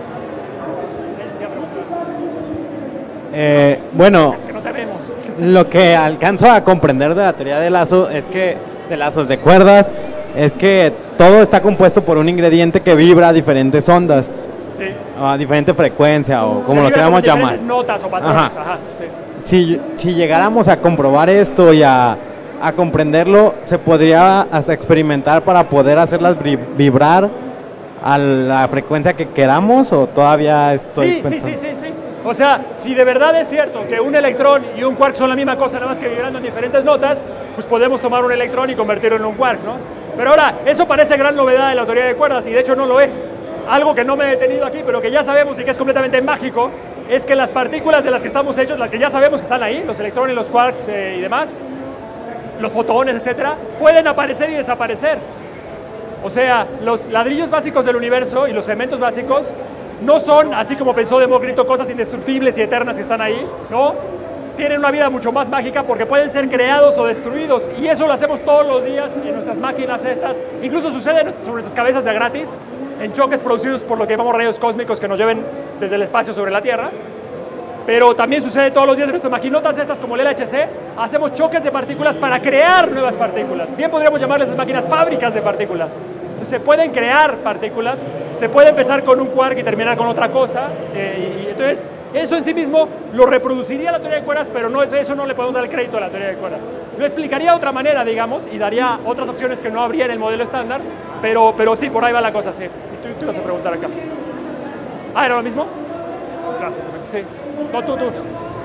Eh, bueno, que no tenemos. Lo que alcanzo a comprender de la teoría de lazo es que, de lazos de cuerdas, es que todo está compuesto por un ingrediente que vibra a diferentes ondas. Sí. A diferente frecuencia o como Que lo queramos llamar. Notas o patrones, ajá. Ajá, sí. Si, si llegáramos a comprobar esto y a, a comprenderlo, se podría hasta experimentar para poder hacerlas vibrar a la frecuencia que queramos, o todavía estoy sí, pensando. sí, sí, sí, sí. O sea, si de verdad es cierto que un electrón y un quark son la misma cosa, nada más que vibrando en diferentes notas, pues podemos tomar un electrón y convertirlo en un quark, ¿no? Pero ahora, eso parece gran novedad de la teoría de cuerdas y de hecho no lo es. Algo que no me he detenido aquí, pero que ya sabemos y que es completamente mágico, es que las partículas de las que estamos hechos, las que ya sabemos que están ahí, los electrones, los quarks eh, y demás, los fotones, etcétera, pueden aparecer y desaparecer. O sea, los ladrillos básicos del universo y los elementos básicos no son, así como pensó Demócrito, cosas indestructibles y eternas que están ahí, ¿no? Tienen una vida mucho más mágica porque pueden ser creados o destruidos, y eso lo hacemos todos los días en nuestras máquinas estas, incluso sucede sobre nuestras cabezas de gratis, en choques producidos por lo que llamamos rayos cósmicos que nos lleven desde el espacio sobre la Tierra. Pero también sucede todos los días en nuestras maquinotas estas como el L H C, hacemos choques de partículas para crear nuevas partículas. Bien podríamos llamarles esas máquinas fábricas de partículas. Entonces, se pueden crear partículas, se puede empezar con un quark y terminar con otra cosa, eh, y, y entonces eso en sí mismo lo reproduciría la teoría de cuerdas, pero no, eso, eso no le podemos dar el crédito a la teoría de cuerdas. Lo explicaría de otra manera, digamos, y daría otras opciones que no habría en el modelo estándar, pero, pero sí, por ahí va la cosa, sí. Y tú, tú vas a preguntar acá. Ah, ¿era lo mismo? Gracias, sí. No, tú, tú.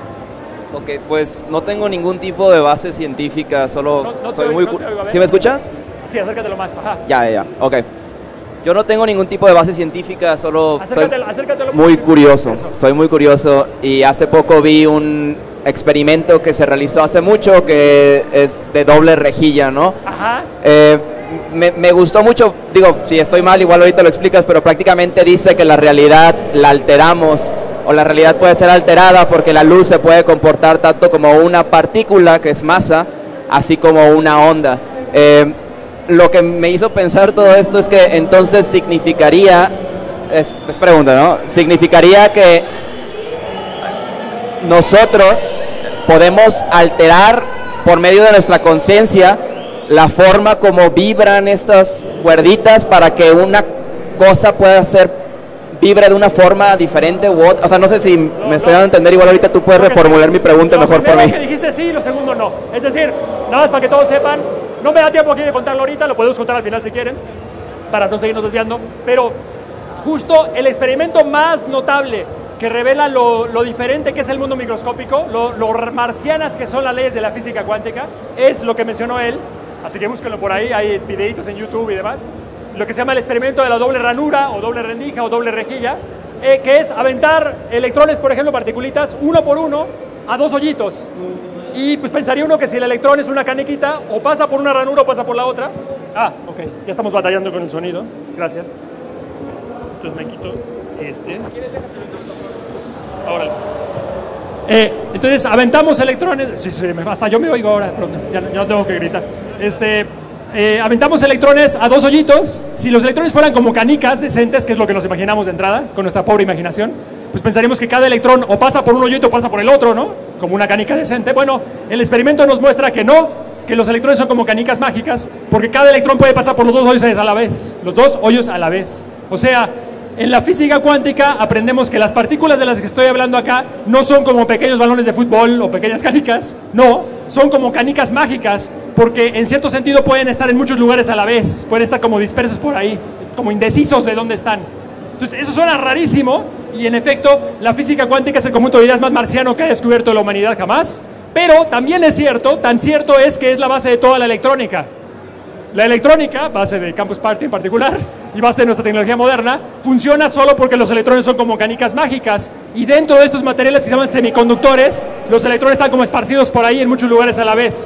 Ok, pues no tengo ningún tipo de base científica, solo no, no soy oigo, muy... no oigo, ¿Sí me escuchas? Sí, acércatelo más, ajá. Ya, ya, ya, ok. Yo no tengo ningún tipo de base científica, solo acércatelo, soy acércatelo muy más. curioso, Eso. soy muy curioso, y hace poco vi un experimento que se realizó hace mucho que es de doble rejilla, ¿no? Ajá. Eh, me, me gustó mucho, digo, si estoy mal igual ahorita lo explicas, pero prácticamente dice que la realidad la alteramos, o la realidad puede ser alterada porque la luz se puede comportar tanto como una partícula, que es masa, así como una onda. Eh, lo que me hizo pensar todo esto es que entonces significaría, es, es pregunta, ¿no? Significaría que nosotros podemos alterar por medio de nuestra conciencia la forma como vibran estas cuerditas para que una cosa pueda ser vibre de una forma diferente u otra. O sea, no sé si no, me estoy no, dando a entender, igual ahorita tú puedes reformular sí. mi pregunta Lo mejor por primero mí. que dijiste sí, lo segundo no. Es decir, nada más para que todos sepan, no me da tiempo aquí de contarlo ahorita, lo podemos contar al final si quieren, para no seguirnos desviando, pero justo el experimento más notable que revela lo, lo diferente que es el mundo microscópico, lo, lo marcianas que son las leyes de la física cuántica, es lo que mencionó él, así que búsquenlo por ahí, hay videitos en YouTube y demás, lo que se llama el experimento de la doble ranura, o doble rendija, o doble rejilla, eh, que es aventar electrones, por ejemplo, particulitas, uno por uno, a dos hoyitos. Y pues pensaría uno que si el electrón es una canequita, o pasa por una ranura o pasa por la otra. Ah, ok, ya estamos batallando con el sonido, gracias. Entonces me quito este. Ahora. Eh, entonces aventamos electrones, sí, sí, hasta yo me oigo ahora, ya, ya no tengo que gritar. Este, eh, aventamos electrones a dos hoyitos. Si los electrones fueran como canicas decentes, que es lo que nos imaginamos de entrada, con nuestra pobre imaginación, pues pensaríamos que cada electrón o pasa por un hoyito o pasa por el otro, ¿no? Como una canica decente. Bueno, el experimento nos muestra que no, que los electrones son como canicas mágicas, porque cada electrón puede pasar por los dos hoyos a la vez, los dos hoyos a la vez. O sea, en la física cuántica aprendemos que las partículas de las que estoy hablando acá no son como pequeños balones de fútbol o pequeñas canicas, no, son como canicas mágicas, porque en cierto sentido pueden estar en muchos lugares a la vez, pueden estar como dispersos por ahí, como indecisos de dónde están. Entonces, eso suena rarísimo, y en efecto, la física cuántica es el conjunto de ideas más marciano que ha descubierto la humanidad jamás, pero también es cierto, tan cierto es que es la base de toda la electrónica. La electrónica, base de Campus Party en particular, y base de nuestra tecnología moderna, funciona solo porque los electrones son como canicas mágicas, y dentro de estos materiales que se llaman semiconductores, los electrones están como esparcidos por ahí en muchos lugares a la vez.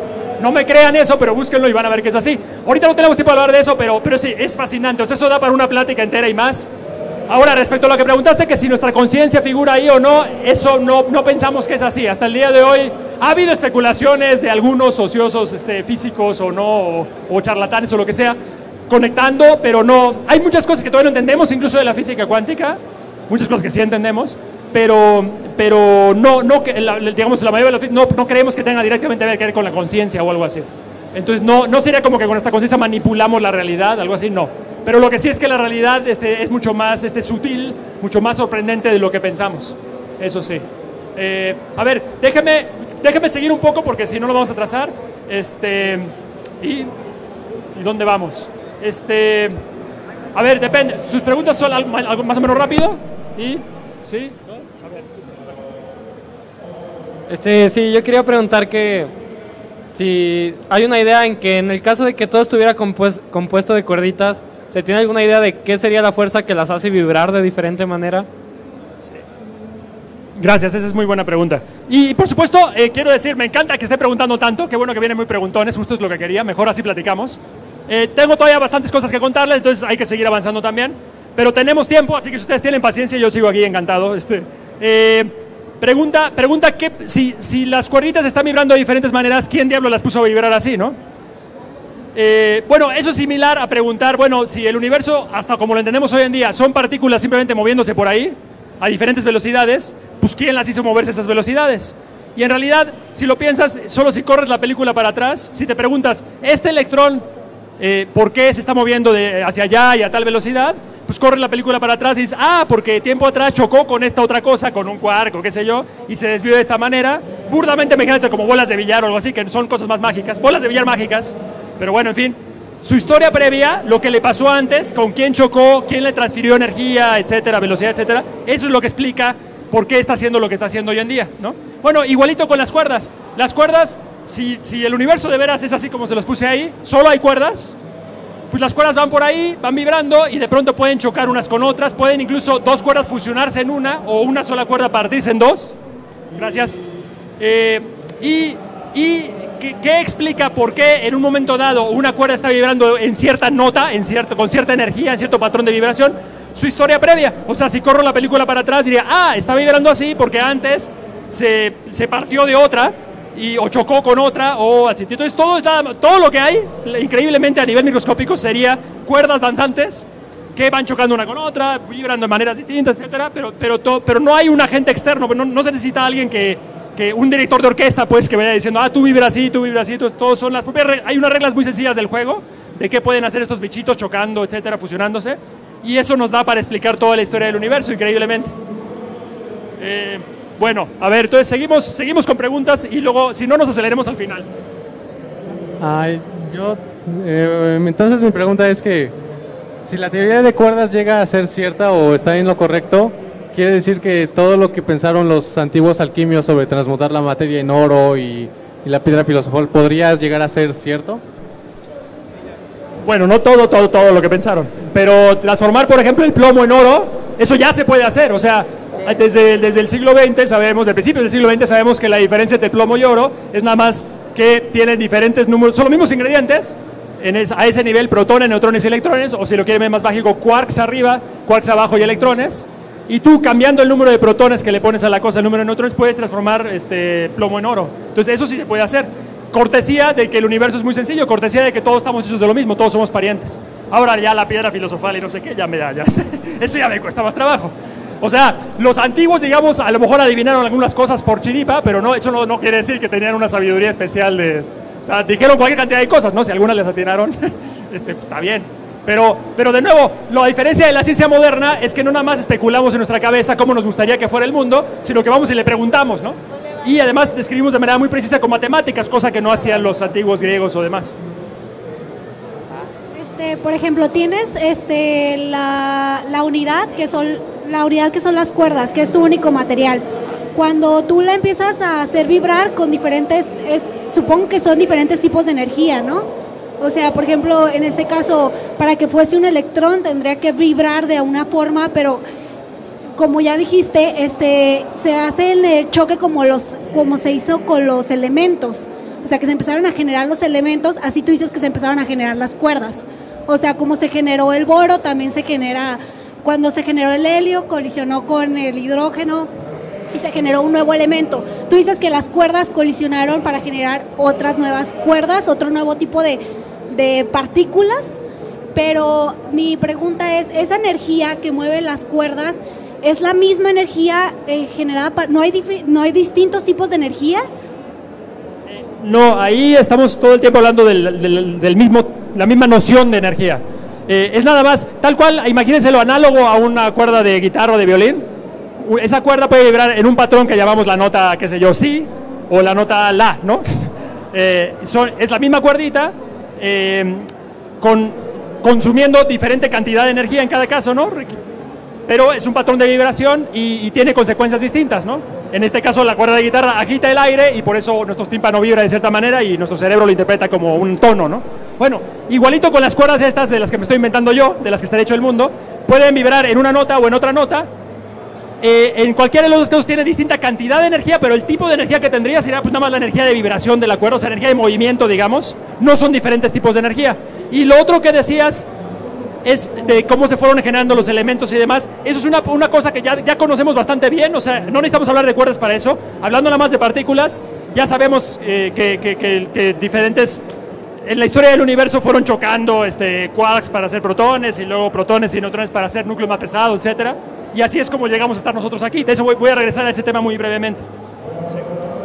No me crean eso, pero búsquenlo y van a ver que es así. Ahorita no tenemos tiempo de hablar de eso, pero, pero sí, es fascinante. O sea, eso da para una plática entera y más. Ahora, respecto a lo que preguntaste, que si nuestra conciencia figura ahí o no, eso no, no pensamos que es así. Hasta el día de hoy ha habido especulaciones de algunos ociosos este, físicos o no, o, o charlatanes o lo que sea, conectando, pero no. Hay muchas cosas que todavía no entendemos, incluso de la física cuántica, muchas cosas que sí entendemos, pero, pero no, no, la, digamos, la mayoría de los no, no creemos que tenga directamente que ver con la conciencia o algo así. Entonces, no, no sería como que con nuestra conciencia manipulamos la realidad, algo así, no. Pero lo que sí es que la realidad este, es mucho más este, sutil, mucho más sorprendente de lo que pensamos. Eso sí. Eh, a ver, déjeme, déjeme seguir un poco porque si no lo vamos a atrasar. Este, y, ¿Y dónde vamos? Este, a ver, depende. Sus preguntas son algo, algo más o menos rápido. ¿Y? ¿Sí? A ver. Este, sí, yo quería preguntar que si hay una idea en que en el caso de que todo estuviera compues, compuesto de cuerditas, ¿se tiene alguna idea de qué sería la fuerza que las hace vibrar de diferente manera? Sí. Gracias, esa es muy buena pregunta. Y, y por supuesto, eh, quiero decir, me encanta que esté preguntando tanto, qué bueno que vienen muy preguntones, justo es lo que quería, mejor así platicamos. Eh, tengo todavía bastantes cosas que contarles, entonces hay que seguir avanzando también, pero tenemos tiempo, así que si ustedes tienen paciencia, yo sigo aquí encantado. Este, eh, pregunta, pregunta que si, si las cuerditas están vibrando de diferentes maneras, ¿quién diablo las puso a vibrar así, no? Eh, bueno, eso es similar a preguntar, bueno, si el universo, hasta como lo entendemos hoy en día, son partículas simplemente moviéndose por ahí, a diferentes velocidades, pues ¿quién las hizo moverse a esas velocidades? Y en realidad, si lo piensas, solo si corres la película para atrás, si te preguntas, ¿este electrón eh, por qué se está moviendo de hacia allá y a tal velocidad? Pues corres la película para atrás y dices, ah, porque tiempo atrás chocó con esta otra cosa, con un quark o qué sé yo, y se desvió de esta manera. Burdamente, imagínate como bolas de billar o algo así, que son cosas más mágicas, bolas de billar mágicas. Pero bueno, en fin, su historia previa, lo que le pasó antes, con quién chocó, quién le transfirió energía, etcétera, velocidad, etcétera, eso es lo que explica por qué está haciendo lo que está haciendo hoy en día, ¿no? Bueno, igualito con las cuerdas. Las cuerdas, si, si el universo de veras es así como se los puse ahí, solo hay cuerdas, pues las cuerdas van por ahí, van vibrando y de pronto pueden chocar unas con otras, pueden incluso dos cuerdas fusionarse en una o una sola cuerda partirse en dos. Gracias. Eh, y... y ¿Qué, ¿Qué explica por qué en un momento dado una cuerda está vibrando en cierta nota, en cierto, con cierta energía, en cierto patrón de vibración? Su historia previa. O sea, si corro la película para atrás diría, ah, está vibrando así porque antes se, se partió de otra y, o chocó con otra o así. Entonces todo, está, todo lo que hay, increíblemente a nivel microscópico, sería cuerdas danzantes que van chocando una con otra, vibrando de maneras distintas, etcétera, pero, pero, to, pero no hay un agente externo, no, no se necesita alguien que... que un director de orquesta pues que vaya diciendo, ah, tú vibras así, tú vibras así, entonces todos son las propias reglas. Hay unas reglas muy sencillas del juego de qué pueden hacer estos bichitos chocando, etcétera, fusionándose, y eso nos da para explicar toda la historia del universo, increíblemente. Eh, bueno, a ver, entonces seguimos, seguimos con preguntas y luego, si no, nos aceleremos al final. Ay, yo, eh, entonces mi pregunta es que si la teoría de cuerdas llega a ser cierta o está en lo correcto, ¿quiere decir que todo lo que pensaron los antiguos alquimios sobre transmutar la materia en oro y, y la piedra filosofal podría llegar a ser cierto? Bueno, no todo, todo, todo lo que pensaron, pero transformar, por ejemplo, el plomo en oro, eso ya se puede hacer. O sea, desde, desde el siglo veinte sabemos, desde principios del siglo veinte sabemos que la diferencia entre plomo y oro es nada más que tienen diferentes números, son los mismos ingredientes, en es, a ese nivel, protones, neutrones y electrones, o si lo quieren ver más mágico, quarks arriba, quarks abajo y electrones. Y tú, cambiando el número de protones que le pones a la cosa, el número de neutrones, puedes transformar este plomo en oro. Entonces eso sí se puede hacer. Cortesía de que el universo es muy sencillo, cortesía de que todos estamos hechos de lo mismo, todos somos parientes. Ahora ya la piedra filosofal y no sé qué, ya me da, ya. Eso ya me cuesta más trabajo. O sea, los antiguos, digamos, a lo mejor adivinaron algunas cosas por chiripa, pero no, eso no, no quiere decir que tenían una sabiduría especial de... O sea, dijeron cualquier cantidad de cosas, ¿no? Si algunas les atinaron, este, está bien. Pero, pero de nuevo, la diferencia de la ciencia moderna es que no nada más especulamos en nuestra cabeza cómo nos gustaría que fuera el mundo, sino que vamos y le preguntamos, ¿no? Y además describimos de manera muy precisa con matemáticas, cosa que no hacían los antiguos griegos o demás. Este, por ejemplo, tienes este, la, la unidad que son la unidad que son las cuerdas, que es tu único material. Cuando tú la empiezas a hacer vibrar con diferentes, es, supongo que son diferentes tipos de energía, ¿no? O sea, por ejemplo, en este caso, para que fuese un electrón tendría que vibrar de una forma, pero como ya dijiste, este, se hace el choque como, los, como se hizo con los elementos. o sea, que se empezaron a generar los elementos, así tú dices que se empezaron a generar las cuerdas. O sea, como se generó el boro, también se genera, cuando se generó el helio, colisionó con el hidrógeno y se generó un nuevo elemento. Tú dices que las cuerdas colisionaron para generar otras nuevas cuerdas, otro nuevo tipo de, de partículas, pero mi pregunta es, ¿esa energía que mueve las cuerdas es la misma energía eh, generada? Para, ¿no, hay ¿No hay distintos tipos de energía? No, ahí estamos todo el tiempo hablando del, del, del mismo, la misma noción de energía. Eh, es nada más, tal cual, imagínense lo análogo a una cuerda de guitarra o de violín. Esa cuerda puede vibrar en un patrón que llamamos la nota, qué sé yo, si, o la nota la, ¿no? Eh, son, es la misma cuerdita, eh, con, consumiendo diferente cantidad de energía en cada caso, ¿no? Pero es un patrón de vibración y, y tiene consecuencias distintas, ¿no? En este caso la cuerda de guitarra agita el aire y por eso nuestro tímpano vibra de cierta manera y nuestro cerebro lo interpreta como un tono, ¿no? Bueno, igualito con las cuerdas estas de las que me estoy inventando yo, de las que está hecho el mundo, pueden vibrar en una nota o en otra nota. Eh, en cualquiera de los dos casos tiene distinta cantidad de energía, pero el tipo de energía que tendría sería pues nada más la energía de vibración de la cuerda, o sea, energía de movimiento, digamos. No son diferentes tipos de energía. Y lo otro que decías es de cómo se fueron generando los elementos y demás. Eso es una, una cosa que ya, ya conocemos bastante bien, o sea, no necesitamos hablar de cuerdas para eso. Hablando nada más de partículas, ya sabemos eh, que, que, que, que diferentes, en la historia del universo fueron chocando este, quarks para hacer protones, y luego protones y neutrones para hacer núcleos más pesados, etcétera. Y así es como llegamos a estar nosotros aquí. De eso voy, voy a regresar a ese tema muy brevemente. Sí.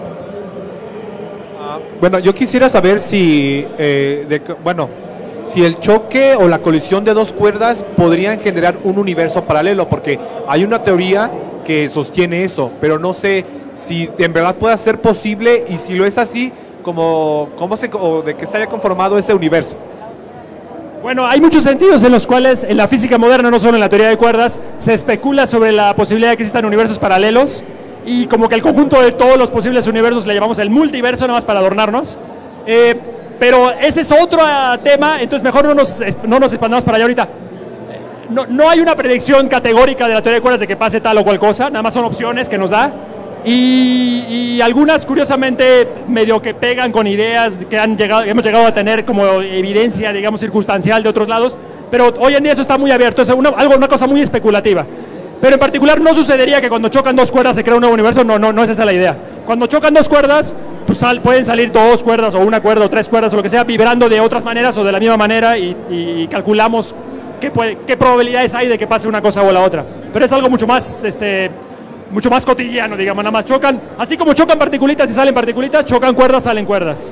Uh, bueno, yo quisiera saber si, eh, de, bueno, si el choque o la colisión de dos cuerdas podrían generar un universo paralelo, porque hay una teoría que sostiene eso, pero no sé si en verdad puede ser posible y si lo es así, ¿cómo, cómo se, o de qué estaría conformado ese universo? Bueno, hay muchos sentidos en los cuales en la física moderna, no solo en la teoría de cuerdas, se especula sobre la posibilidad de que existan universos paralelos y como que el conjunto de todos los posibles universos le llamamos el multiverso, nada más para adornarnos. Eh, pero ese es otro tema, entonces mejor no nos, no nos expandamos para allá ahorita. No, no hay una predicción categórica de la teoría de cuerdas de que pase tal o cual cosa, nada más son opciones que nos da. Y, y algunas curiosamente medio que pegan con ideas que han llegado, hemos llegado a tener como evidencia, digamos, circunstancial de otros lados, pero hoy en día eso está muy abierto, es una, algo, una cosa muy especulativa. Pero en particular no sucedería que cuando chocan dos cuerdas se crea un nuevo universo, no, no, no es esa la idea. Cuando chocan dos cuerdas, pues sal, pueden salir dos cuerdas o una cuerda o tres cuerdas o lo que sea, vibrando de otras maneras o de la misma manera y, y calculamos qué, puede, qué probabilidades hay de que pase una cosa o la otra. Pero es algo mucho más... Este, mucho más cotidiano, digamos, nada más chocan, así como chocan particulitas y salen particulitas, chocan cuerdas, salen cuerdas.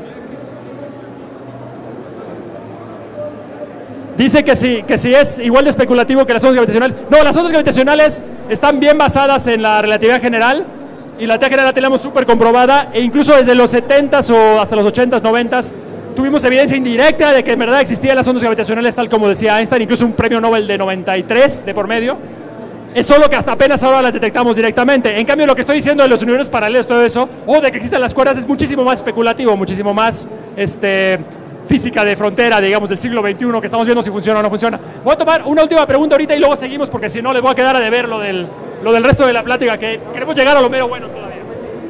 Dice que sí, que sí es igual de especulativo que las ondas gravitacionales. No, las ondas gravitacionales están bien basadas en la relatividad general y la teoría general la tenemos súper comprobada e incluso desde los setentas o hasta los ochentas, noventas tuvimos evidencia indirecta de que en verdad existían las ondas gravitacionales tal como decía Einstein, incluso un premio Nobel de noventa y tres de por medio. Es solo que hasta apenas ahora las detectamos directamente. En cambio, lo que estoy diciendo de los universos paralelos, todo eso, o de que existen las cuerdas, es muchísimo más especulativo, muchísimo más este, física de frontera, digamos, del siglo veintiuno, que estamos viendo si funciona o no funciona. Voy a tomar una última pregunta ahorita y luego seguimos, porque si no, les voy a quedar a deber lo del, lo del resto de la plática, que queremos llegar a lo mero bueno todavía.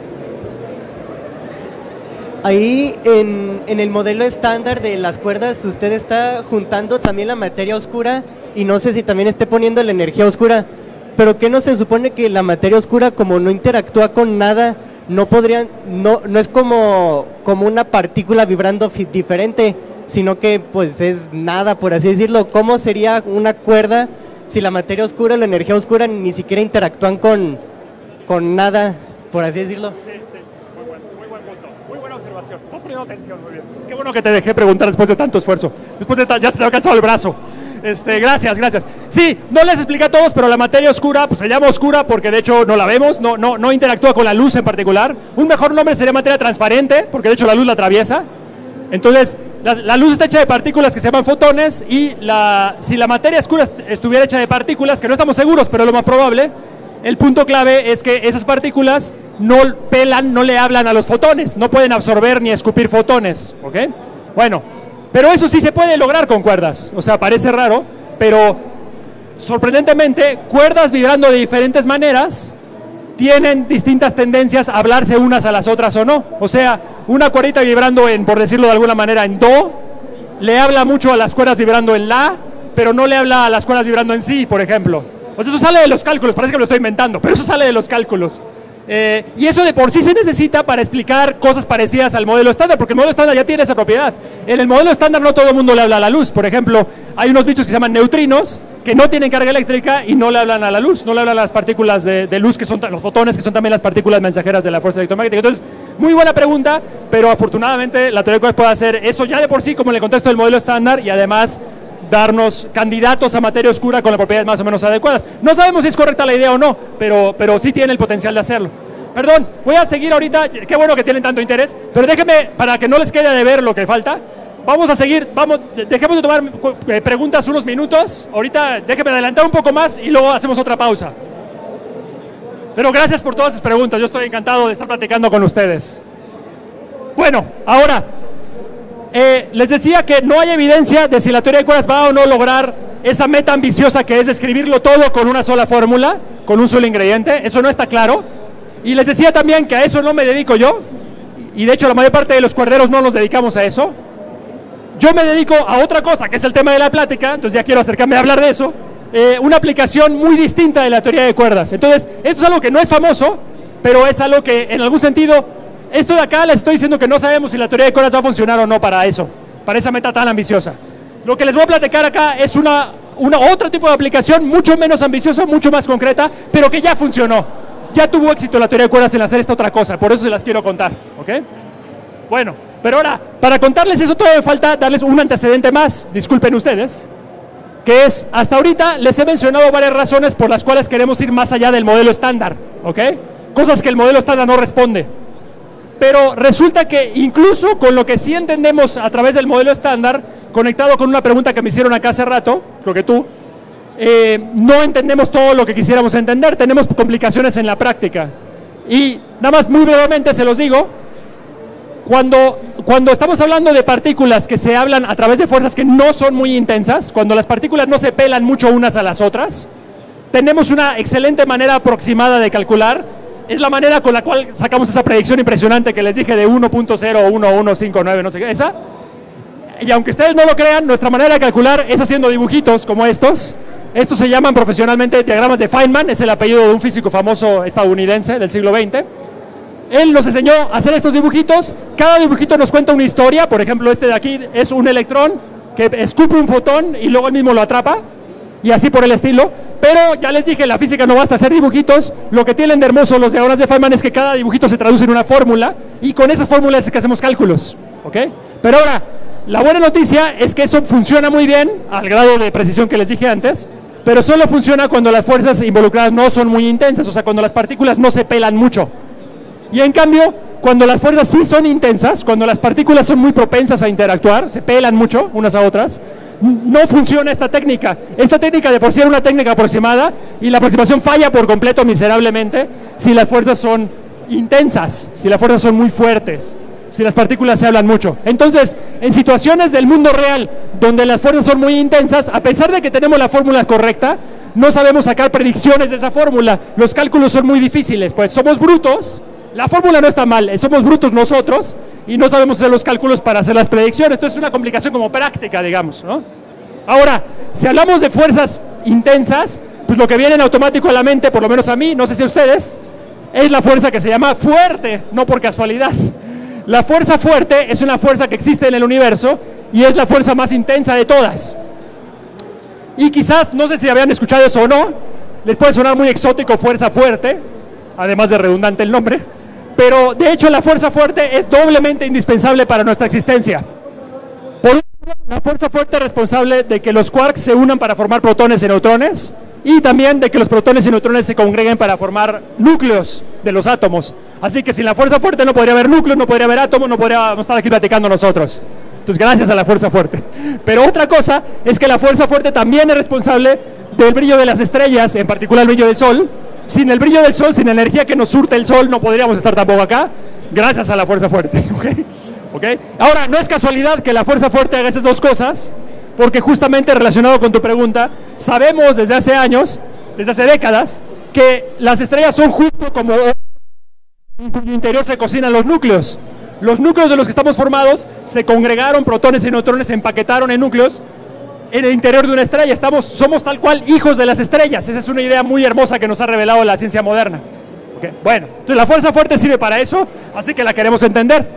Ahí, en, en el modelo estándar de las cuerdas, usted está juntando también la materia oscura, y no sé si también esté poniendo la energía oscura. Pero ¿qué no se supone que la materia oscura, como no interactúa con nada, no podrían, no, no es como, como una partícula vibrando diferente, sino que pues es nada, por así decirlo? ¿Cómo sería una cuerda si la materia oscura y la energía oscura ni siquiera interactúan con, con nada, por así decirlo? Sí, sí, muy buen, muy buen punto, muy buena observación. Estás poniendo atención, muy bien. Qué bueno que te dejé preguntar después de tanto esfuerzo, después de ya se te ha cansado el brazo. Este, gracias, gracias. Sí, no les expliqué a todos, pero la materia oscura pues se llama oscura porque de hecho no la vemos, no, no, no interactúa con la luz en particular. Un mejor nombre sería materia transparente, porque de hecho la luz la atraviesa. Entonces, la, la luz está hecha de partículas que se llaman fotones y la, si la materia oscura estuviera hecha de partículas, que no estamos seguros, pero es lo más probable, el punto clave es que esas partículas no pelan, no le hablan a los fotones, no pueden absorber ni escupir fotones, ¿ok? Bueno. Pero eso sí se puede lograr con cuerdas, o sea, parece raro, pero sorprendentemente, cuerdas vibrando de diferentes maneras tienen distintas tendencias a hablarse unas a las otras o no. O sea, una cuerdita vibrando en, por decirlo de alguna manera, en do, le habla mucho a las cuerdas vibrando en la, pero no le habla a las cuerdas vibrando en si, por ejemplo. O sea, eso sale de los cálculos, parece que lo estoy inventando, pero eso sale de los cálculos. Eh, y eso de por sí se necesita para explicar cosas parecidas al modelo estándar, porque el modelo estándar ya tiene esa propiedad. En el modelo estándar no todo el mundo le habla a la luz. Por ejemplo, hay unos bichos que se llaman neutrinos, que no tienen carga eléctrica y no le hablan a la luz, no le hablan a las partículas de, de luz, que son los fotones, que son también las partículas mensajeras de la fuerza electromagnética. Entonces, muy buena pregunta, pero afortunadamente la teoría de cuerdas puede hacer eso ya de por sí, como en el contexto del modelo estándar, y además darnos candidatos a materia oscura con las propiedades más o menos adecuadas. No sabemos si es correcta la idea o no, pero, pero sí tiene el potencial de hacerlo. Perdón, voy a seguir ahorita, qué bueno que tienen tanto interés, pero déjenme, para que no les quede de ver lo que falta, vamos a seguir, vamos, dejemos de tomar eh, preguntas unos minutos, ahorita déjenme adelantar un poco más y luego hacemos otra pausa. Pero gracias por todas sus preguntas, yo estoy encantado de estar platicando con ustedes. Bueno, ahora, eh, les decía que no hay evidencia de si la teoría de cuerdas va o no lograr esa meta ambiciosa que es describirlo todo con una sola fórmula, con un solo ingrediente, eso no está claro. Y les decía también que a eso no me dedico yo, y de hecho la mayor parte de los cuerderos no nos dedicamos a eso. Yo me dedico a otra cosa, que es el tema de la plática, entonces ya quiero acercarme a hablar de eso, eh, una aplicación muy distinta de la teoría de cuerdas. Entonces, esto es algo que no es famoso, pero es algo que en algún sentido, esto de acá les estoy diciendo que no sabemos si la teoría de cuerdas va a funcionar o no para eso, para esa meta tan ambiciosa. Lo que les voy a platicar acá es una, una otro tipo de aplicación mucho menos ambiciosa, mucho más concreta, pero que ya funcionó. Ya tuvo éxito la teoría de cuerdas en hacer esta otra cosa, por eso se las quiero contar, ¿ok? Bueno, pero ahora, para contarles eso todavía me falta darles un antecedente más, disculpen ustedes, que es, hasta ahorita les he mencionado varias razones por las cuales queremos ir más allá del modelo estándar, ¿ok? Cosas que el modelo estándar no responde. Pero resulta que incluso con lo que sí entendemos a través del modelo estándar, conectado con una pregunta que me hicieron acá hace rato, creo que tú, Eh, no entendemos todo lo que quisiéramos entender, tenemos complicaciones en la práctica. Y nada más muy brevemente se los digo, cuando, cuando estamos hablando de partículas que se hablan a través de fuerzas que no son muy intensas, cuando las partículas no se pelan mucho unas a las otras, tenemos una excelente manera aproximada de calcular, es la manera con la cual sacamos esa predicción impresionante que les dije de uno punto cero uno uno cinco nueve, no sé qué, esa. Y aunque ustedes no lo crean, nuestra manera de calcular es haciendo dibujitos como estos. Estos se llaman profesionalmente diagramas de Feynman, es el apellido de un físico famoso estadounidense del siglo veinte. Él nos enseñó a hacer estos dibujitos, cada dibujito nos cuenta una historia, por ejemplo este de aquí es un electrón que escupe un fotón y luego él mismo lo atrapa, y así por el estilo. Pero ya les dije, la física no basta hacer dibujitos, lo que tienen de hermoso los diagramas de Feynman es que cada dibujito se traduce en una fórmula, y con esas fórmulas es que hacemos cálculos, ¿ok? Pero ahora, la buena noticia es que eso funciona muy bien, al grado de precisión que les dije antes, pero solo funciona cuando las fuerzas involucradas no son muy intensas, o sea, cuando las partículas no se pelan mucho. Y en cambio, cuando las fuerzas sí son intensas, cuando las partículas son muy propensas a interactuar, se pelan mucho unas a otras, no funciona esta técnica. Esta técnica de por sí era una técnica aproximada, y la aproximación falla por completo miserablemente si las fuerzas son intensas, si las fuerzas son muy fuertes, si las partículas se hablan mucho. Entonces, en situaciones del mundo real donde las fuerzas son muy intensas, a pesar de que tenemos la fórmula correcta, no sabemos sacar predicciones de esa fórmula. Los cálculos son muy difíciles, pues somos brutos, la fórmula no está mal, somos brutos nosotros y no sabemos hacer los cálculos para hacer las predicciones. Esto es una complicación como práctica, digamos, ¿no? Ahora, si hablamos de fuerzas intensas, pues lo que viene en automático a la mente, por lo menos a mí, no sé si a ustedes, es la fuerza que se llama fuerte, no por casualidad. La fuerza fuerte es una fuerza que existe en el universo y es la fuerza más intensa de todas. Y quizás, no sé si habían escuchado eso o no, les puede sonar muy exótico fuerza fuerte, además de redundante el nombre, pero de hecho la fuerza fuerte es doblemente indispensable para nuestra existencia. Por un lado, la fuerza fuerte es responsable de que los quarks se unan para formar protones y neutrones, y también de que los protones y neutrones se congreguen para formar núcleos de los átomos. Así que sin la fuerza fuerte no podría haber núcleos, no podría haber átomos, no podríamos estar aquí platicando nosotros. Entonces, gracias a la fuerza fuerte. Pero otra cosa es que la fuerza fuerte también es responsable del brillo de las estrellas, en particular el brillo del Sol. Sin el brillo del Sol, sin la energía que nos surte el Sol, no podríamos estar tampoco acá, gracias a la fuerza fuerte. ¿Okay? ¿Okay? Ahora, no es casualidad que la fuerza fuerte haga esas dos cosas, porque justamente relacionado con tu pregunta, sabemos desde hace años, desde hace décadas, que las estrellas son justo como en cuyo interior se cocinan los núcleos. Los núcleos de los que estamos formados se congregaron, protones y neutrones se empaquetaron en núcleos en el interior de una estrella. Estamos, somos tal cual hijos de las estrellas. Esa es una idea muy hermosa que nos ha revelado la ciencia moderna. Okay. Bueno, entonces la fuerza fuerte sirve para eso, así que la queremos entender.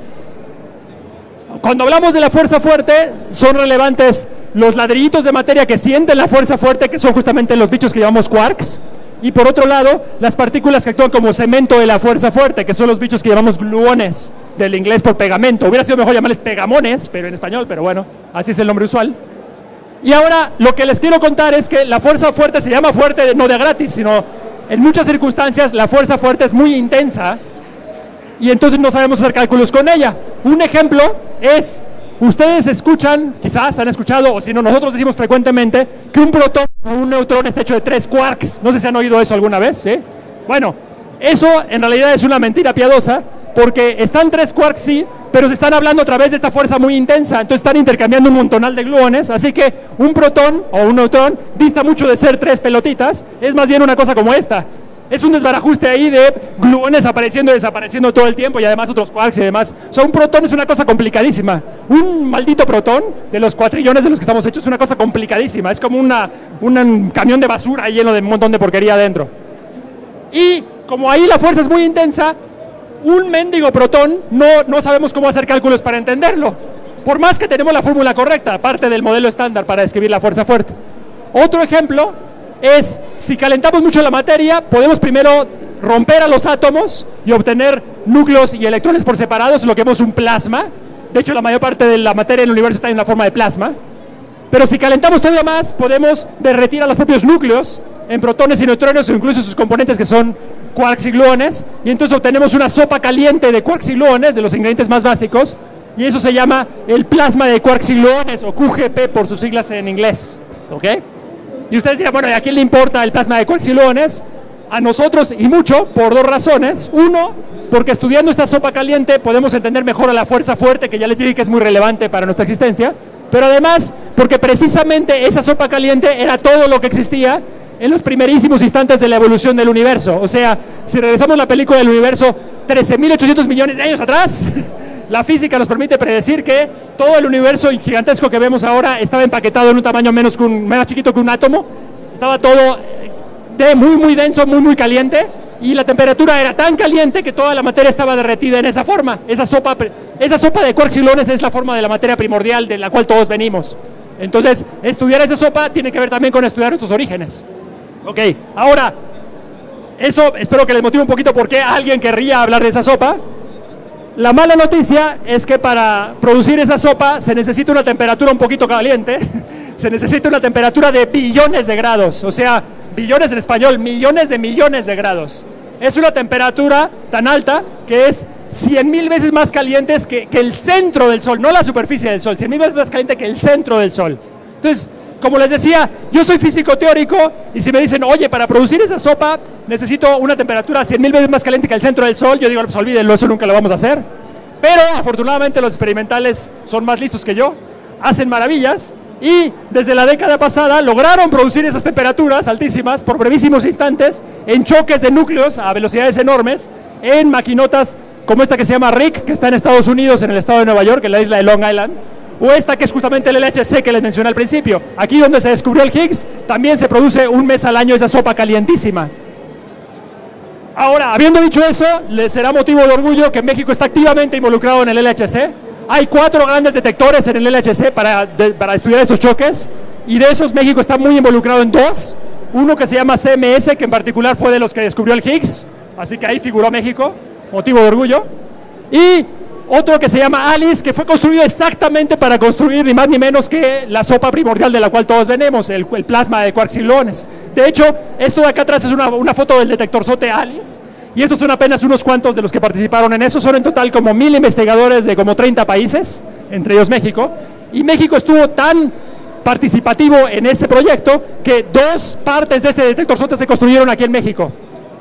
Cuando hablamos de la fuerza fuerte, son relevantes los ladrillitos de materia que sienten la fuerza fuerte, que son justamente los bichos que llamamos quarks. Y por otro lado, las partículas que actúan como cemento de la fuerza fuerte, que son los bichos que llamamos gluones, del inglés por pegamento. Hubiera sido mejor llamarles pegamones, pero en español, pero bueno, así es el nombre usual. Y ahora, lo que les quiero contar es que la fuerza fuerte se llama fuerte no de gratis, sino en muchas circunstancias la fuerza fuerte es muy intensa y entonces no sabemos hacer cálculos con ella. Un ejemplo es, ustedes escuchan, quizás han escuchado, o si no, nosotros decimos frecuentemente, que un protón o un neutrón está hecho de tres quarks. No sé si han oído eso alguna vez, ¿sí? Bueno, eso en realidad es una mentira piadosa, porque están tres quarks, sí, pero se están hablando a través de esta fuerza muy intensa, entonces están intercambiando un montonal de gluones, así que un protón o un neutrón dista mucho de ser tres pelotitas, es más bien una cosa como esta. Es un desbarajuste ahí de gluones apareciendo y desapareciendo todo el tiempo y además otros quarks y demás. O sea, un protón es una cosa complicadísima. Un maldito protón de los cuatrillones de los que estamos hechos es una cosa complicadísima. Es como una, un camión de basura lleno de un montón de porquería adentro. Y como ahí la fuerza es muy intensa, un mendigo protón no, no sabemos cómo hacer cálculos para entenderlo. Por más que tenemos la fórmula correcta, parte del modelo estándar para describir la fuerza fuerte. Otro ejemplo es, si calentamos mucho la materia, podemos primero romper a los átomos y obtener núcleos y electrones por separados, lo que vemos un plasma. De hecho, la mayor parte de la materia en el universo está en la forma de plasma. Pero si calentamos todavía más, podemos derretir a los propios núcleos en protones y neutrones o incluso sus componentes que son quarks y gluones, y entonces obtenemos una sopa caliente de quarks y gluones, de los ingredientes más básicos, y eso se llama el plasma de quarks y gluones, o Q G P por sus siglas en inglés. ¿Ok? Y ustedes dirán, bueno, ¿y a quién le importa el plasma de quarks y gluones? A nosotros, y mucho, por dos razones. Uno, porque estudiando esta sopa caliente podemos entender mejor a la fuerza fuerte, que ya les dije que es muy relevante para nuestra existencia, pero además, porque precisamente esa sopa caliente era todo lo que existía en los primerísimos instantes de la evolución del universo. O sea, si regresamos a la película del universo trece mil ochocientos millones de años atrás, la física nos permite predecir que todo el universo gigantesco que vemos ahora estaba empaquetado en un tamaño menos, que un, menos chiquito que un átomo, estaba todo de muy muy denso, muy muy caliente, y la temperatura era tan caliente que toda la materia estaba derretida en esa forma. Esa sopa, esa sopa de quarks y gluones es la forma de la materia primordial de la cual todos venimos. Entonces, estudiar esa sopa tiene que ver también con estudiar nuestros orígenes. Ok, ahora, eso espero que les motive un poquito por qué alguien querría hablar de esa sopa. La mala noticia es que para producir esa sopa se necesita una temperatura un poquito caliente, se necesita una temperatura de billones de grados, o sea, billones en español, millones de millones de grados. Es una temperatura tan alta que es cien mil veces más caliente que, que el centro del Sol, no la superficie del Sol, cien mil veces más caliente que el centro del Sol. Entonces, como les decía, yo soy físico teórico y si me dicen, oye, para producir esa sopa necesito una temperatura cien mil veces más caliente que el centro del Sol, yo digo, pues olvídenlo, eso nunca lo vamos a hacer. Pero afortunadamente los experimentales son más listos que yo, hacen maravillas y desde la década pasada lograron producir esas temperaturas altísimas por brevísimos instantes en choques de núcleos a velocidades enormes en maquinotas como esta que se llama R I C, que está en Estados Unidos, en el estado de Nueva York, en la isla de Long Island, o esta que es justamente el L H C que les mencioné al principio. Aquí donde se descubrió el Higgs, también se produce un mes al año esa sopa calientísima. Ahora, habiendo dicho eso, les será motivo de orgullo que México está activamente involucrado en el L H C. Hay cuatro grandes detectores en el L H C para, de, para estudiar estos choques, y de esos México está muy involucrado en dos. Uno que se llama C M S, que en particular fue de los que descubrió el Higgs, así que ahí figuró México, motivo de orgullo. Y otro que se llama ALICE, que fue construido exactamente para construir ni más ni menos que la sopa primordial de la cual todos venimos, el, el plasma de quarks y gluones. De hecho, esto de acá atrás es una, una foto del detectorzote ALICE, y estos son apenas unos cuantos de los que participaron en eso. Son en total como mil investigadores de como treinta países, entre ellos México, y México estuvo tan participativo en ese proyecto que dos partes de este detectorzote se construyeron aquí en México.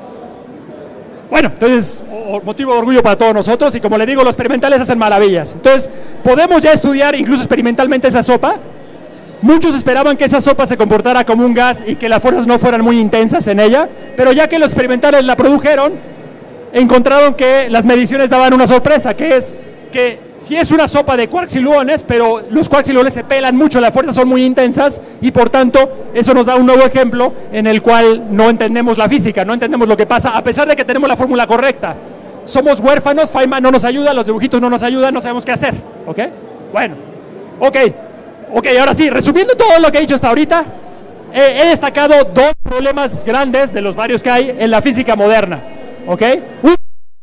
Bueno, entonces, motivo de orgullo para todos nosotros, y como le digo, los experimentales hacen maravillas. Entonces, podemos ya estudiar incluso experimentalmente esa sopa, Muchos esperaban que esa sopa se comportara como un gas y que las fuerzas no fueran muy intensas en ella, pero ya que los experimentales la produjeron, encontraron que las mediciones daban una sorpresa, que es que si es una sopa de quarks y gluones, pero los quarks y gluones se pelan mucho, las fuerzas son muy intensas y por tanto eso nos da un nuevo ejemplo en el cual no entendemos la física, no entendemos lo que pasa, a pesar de que tenemos la fórmula correcta. Somos huérfanos, Feynman no nos ayuda, los dibujitos no nos ayudan, no sabemos qué hacer, ¿ok? Bueno, ok, ok, ahora sí, resumiendo todo lo que he dicho hasta ahorita, eh, he destacado dos problemas grandes de los varios que hay en la física moderna, ¿ok? Un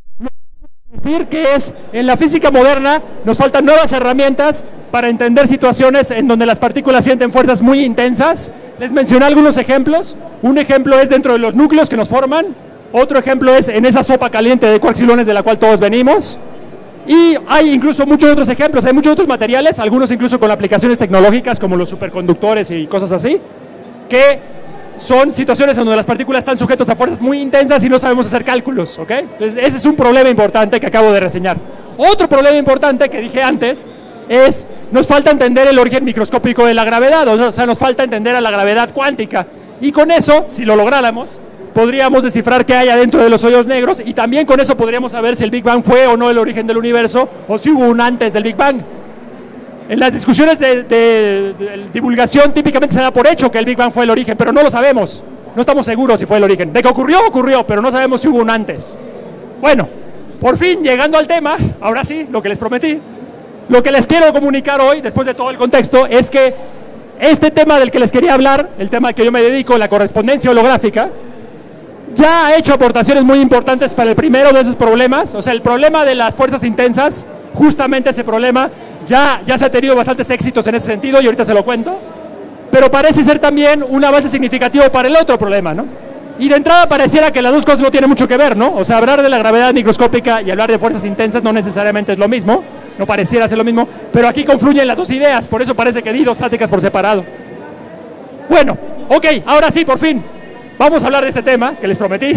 decir que es, en la física moderna nos faltan nuevas herramientas para entender situaciones en donde las partículas sienten fuerzas muy intensas. Les mencioné algunos ejemplos. Un ejemplo es dentro de los núcleos que nos forman, otro ejemplo es en esa sopa caliente de quarks y gluones de la cual todos venimos, y hay incluso muchos otros ejemplos, hay muchos otros materiales, algunos incluso con aplicaciones tecnológicas como los superconductores y cosas así, que son situaciones en donde las partículas están sujetas a fuerzas muy intensas y no sabemos hacer cálculos, ¿ok? Entonces ese es un problema importante que acabo de reseñar. Otro problema importante que dije antes es, nos falta entender el origen microscópico de la gravedad, o sea, nos falta entender a la gravedad cuántica, y con eso, si lo lográramos, podríamos descifrar qué hay adentro de los hoyos negros, y también con eso podríamos saber si el Big Bang fue o no el origen del universo, o si hubo un antes del Big Bang. En las discusiones de, de, de divulgación típicamente se da por hecho que el Big Bang fue el origen, pero no lo sabemos, no estamos seguros si fue el origen. De que ocurrió, ocurrió, pero no sabemos si hubo un antes. Bueno, por fin, llegando al tema, ahora sí, lo que les prometí, lo que les quiero comunicar hoy, después de todo el contexto, es que este tema del que les quería hablar, el tema al que yo me dedico, la correspondencia holográfica, ya ha hecho aportaciones muy importantes para el primero de esos problemas, o sea, el problema de las fuerzas intensas, justamente ese problema, ya, ya se ha tenido bastantes éxitos en ese sentido y ahorita se lo cuento, pero parece ser también un avance significativo para el otro problema, ¿no? Y de entrada pareciera que las dos cosas no tienen mucho que ver, ¿no? O sea, hablar de la gravedad microscópica y hablar de fuerzas intensas no necesariamente es lo mismo, no pareciera ser lo mismo, pero aquí confluyen las dos ideas, por eso parece que di dos pláticas por separado. Bueno, ok, ahora sí, por fin, vamos a hablar de este tema que les prometí.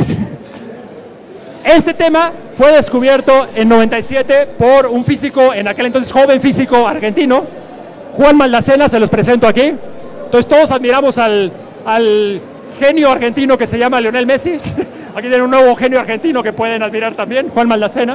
Este tema fue descubierto en noventa y siete por un físico, en aquel entonces joven físico argentino, Juan Maldacena, se los presento aquí. Entonces todos admiramos al, al genio argentino que se llama Lionel Messi. Aquí tienen un nuevo genio argentino que pueden admirar también, Juan Maldacena.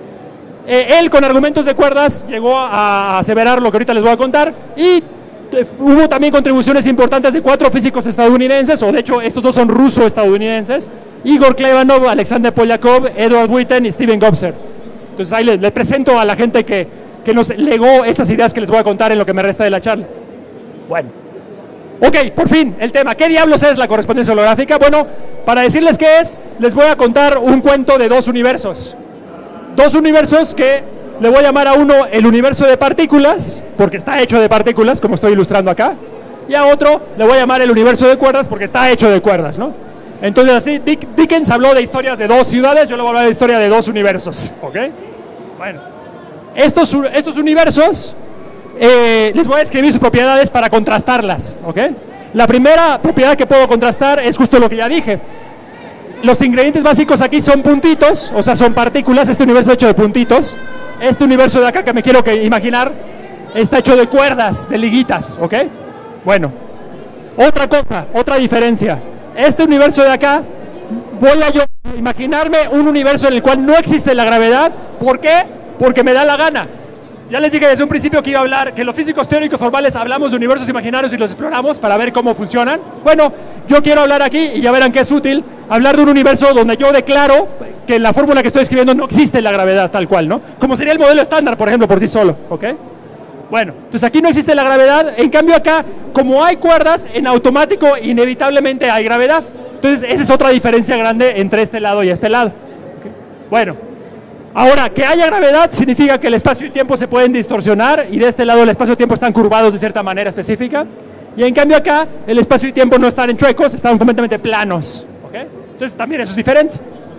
Eh, él con argumentos de cuerdas llegó a aseverar lo que ahorita les voy a contar, y eh, hubo también contribuciones importantes de cuatro físicos estadounidenses, o de hecho estos dos son ruso-estadounidenses: Igor Klebanov, Alexander Polyakov, Edward Witten y Steven Gobser. Entonces ahí les, les presento a la gente que, que nos legó estas ideas que les voy a contar en lo que me resta de la charla. Bueno, ok, por fin, el tema. ¿Qué diablos es la correspondencia holográfica? Bueno, para decirles qué es, les voy a contar un cuento de dos universos. Dos universos que le voy a llamar a uno el universo de partículas, porque está hecho de partículas, como estoy ilustrando acá, y a otro le voy a llamar el universo de cuerdas, porque está hecho de cuerdas, ¿no? Entonces así, Dick, Dickens habló de historias de dos ciudades, yo le voy a hablar de historia de dos universos, ¿ok? Bueno, estos, estos universos, eh, les voy a escribir sus propiedades para contrastarlas, ¿ok? La primera propiedad que puedo contrastar es justo lo que ya dije. Los ingredientes básicos aquí son puntitos, o sea, son partículas, este universo hecho de puntitos. Este universo de acá que me quiero que imaginar está hecho de cuerdas, de liguitas, ¿ok? Bueno, otra cosa, otra diferencia. Este universo de acá, voy a yo imaginarme un universo en el cual no existe la gravedad. ¿Por qué? Porque me da la gana. Ya les dije desde un principio que iba a hablar, que los físicos teóricos formales hablamos de universos imaginarios y los exploramos para ver cómo funcionan. Bueno, yo quiero hablar aquí, y ya verán que es útil, hablar de un universo donde yo declaro que en la fórmula que estoy escribiendo no existe la gravedad tal cual, ¿no? Como sería el modelo estándar, por ejemplo, por sí solo, ¿ok? Bueno, entonces aquí no existe la gravedad, en cambio acá, como hay cuerdas, en automático inevitablemente hay gravedad. Entonces esa es otra diferencia grande entre este lado y este lado. ¿Okay? Bueno, ahora, que haya gravedad significa que el espacio y tiempo se pueden distorsionar, y de este lado el espacio y tiempo están curvados de cierta manera específica, y en cambio acá el espacio y tiempo no están en chuecos, están completamente planos, ¿ok? Entonces también eso es diferente.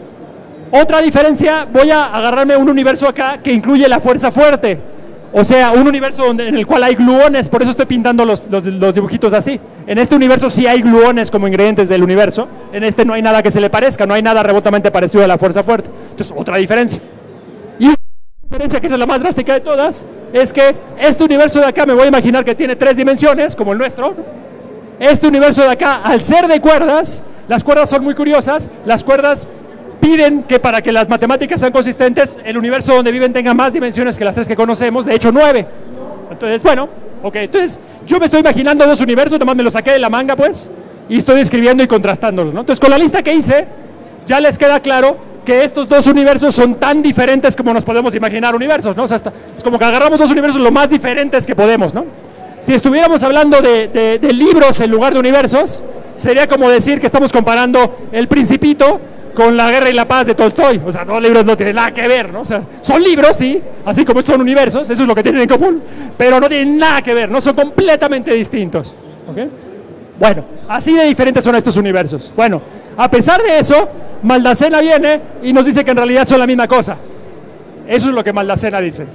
Otra diferencia, voy a agarrarme un universo acá que incluye la fuerza fuerte, o sea, un universo donde, en el cual hay gluones, por eso estoy pintando los, los, los dibujitos así. En este universo sí hay gluones como ingredientes del universo, en este no hay nada que se le parezca, no hay nada remotamente parecido a la fuerza fuerte. Entonces, otra diferencia. Y diferencia, que esa es la más drástica de todas, es que este universo de acá me voy a imaginar que tiene tres dimensiones, como el nuestro. Este universo de acá, al ser de cuerdas, las cuerdas son muy curiosas, las cuerdas piden que para que las matemáticas sean consistentes, el universo donde viven tenga más dimensiones que las tres que conocemos, de hecho nueve. Entonces, bueno, ok, entonces yo me estoy imaginando dos universos, nomás me los saqué de la manga, pues, y estoy describiendo y contrastándolos, ¿no? Entonces, con la lista que hice, ya les queda claro que estos dos universos son tan diferentes como nos podemos imaginar universos, ¿no? O sea, hasta, es como que agarramos dos universos lo más diferentes que podemos, ¿no? Si estuviéramos hablando de, de, de libros en lugar de universos, sería como decir que estamos comparando El Principito con La Guerra y la Paz de Tolstoy. O sea, dos libros no tienen nada que ver, ¿no? O sea, son libros, sí, así como estos son universos, eso es lo que tienen en común, pero no tienen nada que ver, no son completamente distintos, ¿ok? Bueno, así de diferentes son estos universos. Bueno, a pesar de eso, Maldacena viene y nos dice que en realidad son la misma cosa. Eso es lo que Maldacena dice.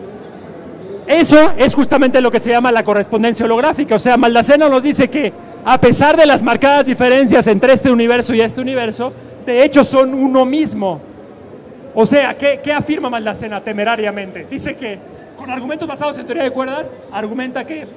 Eso es justamente lo que se llama la correspondencia holográfica. O sea, Maldacena nos dice que a pesar de las marcadas diferencias entre este universo y este universo, de hecho son uno mismo. O sea, ¿qué, qué afirma Maldacena temerariamente? Dice que con argumentos basados en teoría de cuerdas, argumenta que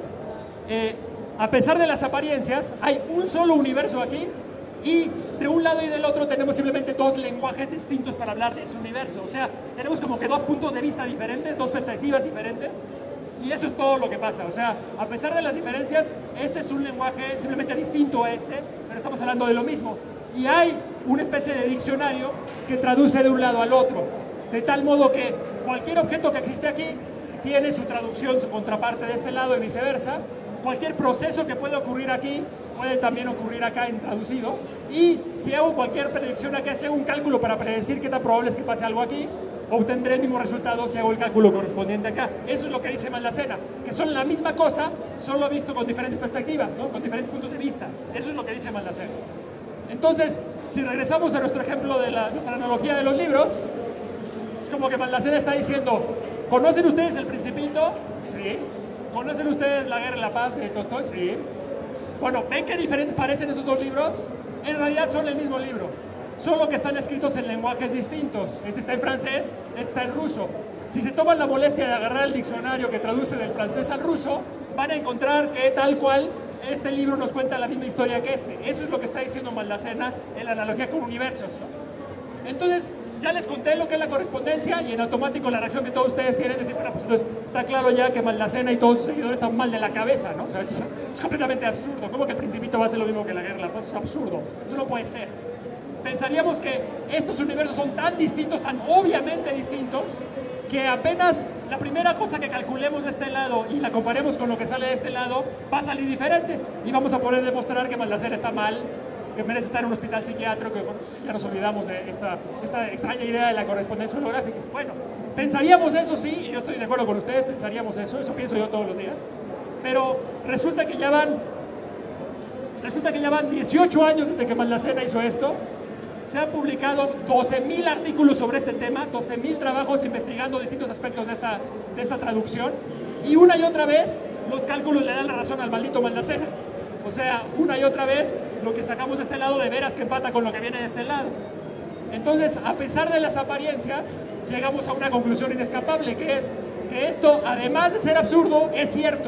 eh, a pesar de las apariencias, hay un solo universo aquí y de un lado y del otro tenemos simplemente dos lenguajes distintos para hablar de ese universo. O sea, tenemos como que dos puntos de vista diferentes, dos perspectivas diferentes, y eso es todo lo que pasa. O sea, a pesar de las diferencias, este es un lenguaje simplemente distinto a este, pero estamos hablando de lo mismo. Y hay una especie de diccionario que traduce de un lado al otro, de tal modo que cualquier objeto que existe aquí tiene su traducción, su contraparte de este lado y viceversa. Cualquier proceso que puede ocurrir aquí puede también ocurrir acá en traducido, y si hago cualquier predicción acá, si hago un cálculo para predecir qué tan probable es que pase algo aquí, obtendré el mismo resultado si hago el cálculo correspondiente acá. Eso es lo que dice Maldacena, que son la misma cosa, solo visto con diferentes perspectivas, ¿no? Con diferentes puntos de vista. Eso es lo que dice Maldacena. Entonces, si regresamos a nuestro ejemplo de la, nuestra analogía de los libros, es como que Maldacena está diciendo, ¿conocen ustedes El Principito? Sí. ¿Conocen ustedes La Guerra y la Paz de Tolstoy? Sí. Bueno, ¿ven qué diferentes parecen esos dos libros? En realidad son el mismo libro, solo que están escritos en lenguajes distintos. Este está en francés, este está en ruso. Si se toman la molestia de agarrar el diccionario que traduce del francés al ruso, van a encontrar que tal cual este libro nos cuenta la misma historia que este. Eso es lo que está diciendo Maldacena en la analogía con universos, ¿no? Entonces, ya les conté lo que es la correspondencia y en automático la reacción que todos ustedes tienen es decir, bueno, pues entonces está claro ya que Maldacena y todos sus seguidores están mal de la cabeza, ¿no? O sea, es, es completamente absurdo. ¿Cómo que El Principito va a ser lo mismo que La Guerra de la Paz? Es absurdo. Eso no puede ser. Pensaríamos que estos universos son tan distintos, tan obviamente distintos, que apenas la primera cosa que calculemos de este lado y la comparemos con lo que sale de este lado, va a salir diferente. Y vamos a poder demostrar que Maldacena está mal, que merece estar en un hospital psiquiátrico, que bueno, ya nos olvidamos de esta, esta extraña idea de la correspondencia holográfica. Bueno, pensaríamos eso, sí, y yo estoy de acuerdo con ustedes, pensaríamos eso, eso pienso yo todos los días, pero resulta que ya van, resulta que ya van dieciocho años desde que Maldacena hizo esto. Se han publicado doce mil artículos sobre este tema, doce mil trabajos investigando distintos aspectos de esta, de esta traducción, y una y otra vez los cálculos le dan la razón al maldito Maldacena. O sea, una y otra vez lo que sacamos de este lado de veras que empata con lo que viene de este lado. Entonces, a pesar de las apariencias, llegamos a una conclusión inescapable, que es que esto, además de ser absurdo, es cierto.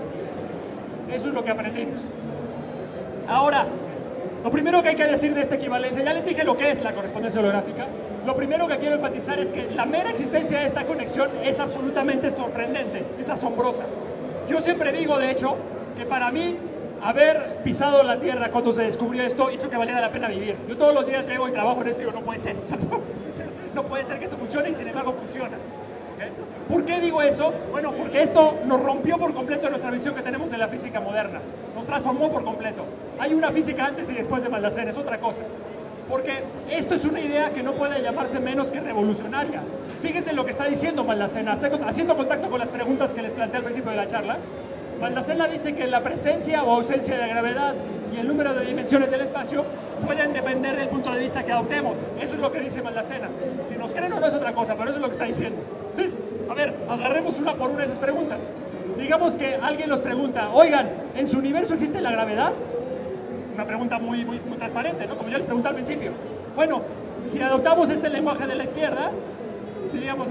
Eso es lo que aprendimos. Ahora, lo primero que hay que decir de esta equivalencia, ya les dije lo que es la correspondencia holográfica. Lo primero que quiero enfatizar es que la mera existencia de esta conexión es absolutamente sorprendente, es asombrosa. Yo siempre digo, de hecho, que para mí haber pisado la tierra cuando se descubrió esto hizo que valiera la pena vivir. Yo todos los días llego y trabajo en esto y digo, no puede ser, o sea, no puede ser, no puede ser que esto funcione y sin embargo funciona. ¿Okay? ¿Por qué digo eso? Bueno, porque esto nos rompió por completo nuestra visión que tenemos de la física moderna. Nos transformó por completo. Hay una física antes y después de Maldacena, es otra cosa. Porque esto es una idea que no puede llamarse menos que revolucionaria. Fíjense lo que está diciendo Maldacena, haciendo contacto con las preguntas que les planteé al principio de la charla. Maldacena dice que la presencia o ausencia de gravedad y el número de dimensiones del espacio pueden depender del punto de vista que adoptemos. Eso es lo que dice Maldacena. Si nos creen o no es otra cosa, pero eso es lo que está diciendo. Entonces, a ver, agarremos una por una de esas preguntas. Digamos que alguien nos pregunta, oigan, ¿en su universo existe la gravedad? Una pregunta muy, muy, muy transparente, ¿no? Como yo les pregunté al principio. Bueno, si adoptamos este lenguaje de la izquierda, diríamos, no,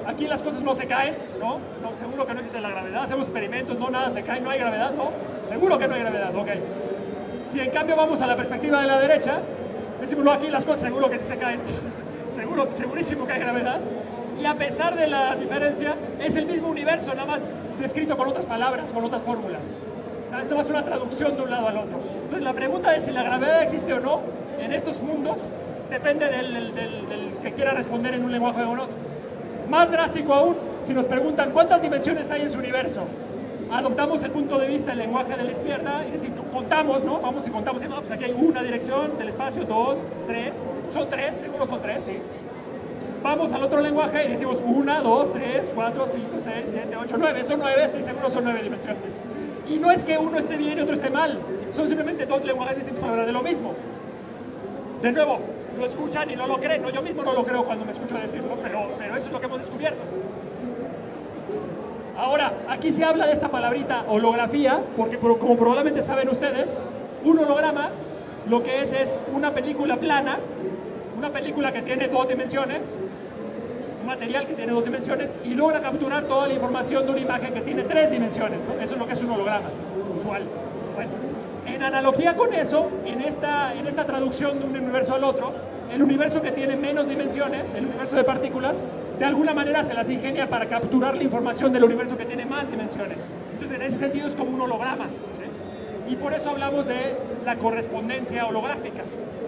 aquí las cosas no se caen, ¿no? No, seguro que no existe la gravedad, hacemos experimentos, no, nada se cae, no hay gravedad, ¿no? Seguro que no hay gravedad, ok. Si en cambio vamos a la perspectiva de la derecha, decimos, no, aquí las cosas seguro que sí se caen, seguro, segurísimo que hay gravedad, y a pesar de la diferencia, es el mismo universo, nada más descrito con otras palabras, con otras fórmulas. Esto va a ser una traducción de un lado al otro. Entonces la pregunta de si la gravedad existe o no en estos mundos depende del, del, del, del que quiera responder en un lenguaje o en otro. Más drástico aún, si nos preguntan cuántas dimensiones hay en su universo, adoptamos el punto de vista del lenguaje de la izquierda y decimos, contamos, ¿no? Vamos y contamos, y no, pues aquí hay una dirección del espacio, dos, tres, son tres, seguro son tres, sí. Vamos al otro lenguaje y decimos una, dos, tres, cuatro, cinco, seis, siete, ocho, nueve, son nueve, sí, seguro son nueve dimensiones. Y no es que uno esté bien y otro esté mal, son simplemente dos lenguajes distintos para hablar de lo mismo. De nuevo, lo escuchan y no lo creen, ¿no? Yo mismo no lo creo cuando me escucho decirlo, pero, pero eso es lo que hemos descubierto. Ahora, aquí se habla de esta palabrita holografía, porque como probablemente saben ustedes, un holograma lo que es es una película plana, una película que tiene dos dimensiones, un material que tiene dos dimensiones y logra capturar toda la información de una imagen que tiene tres dimensiones, ¿no? Eso es lo que es un holograma usual. Bueno, en analogía con eso, en esta, en esta traducción de un universo al otro, el universo que tiene menos dimensiones, el universo de partículas, de alguna manera se las ingenia para capturar la información del universo que tiene más dimensiones. Entonces, en ese sentido es como un holograma, ¿sí? Y por eso hablamos de la correspondencia holográfica.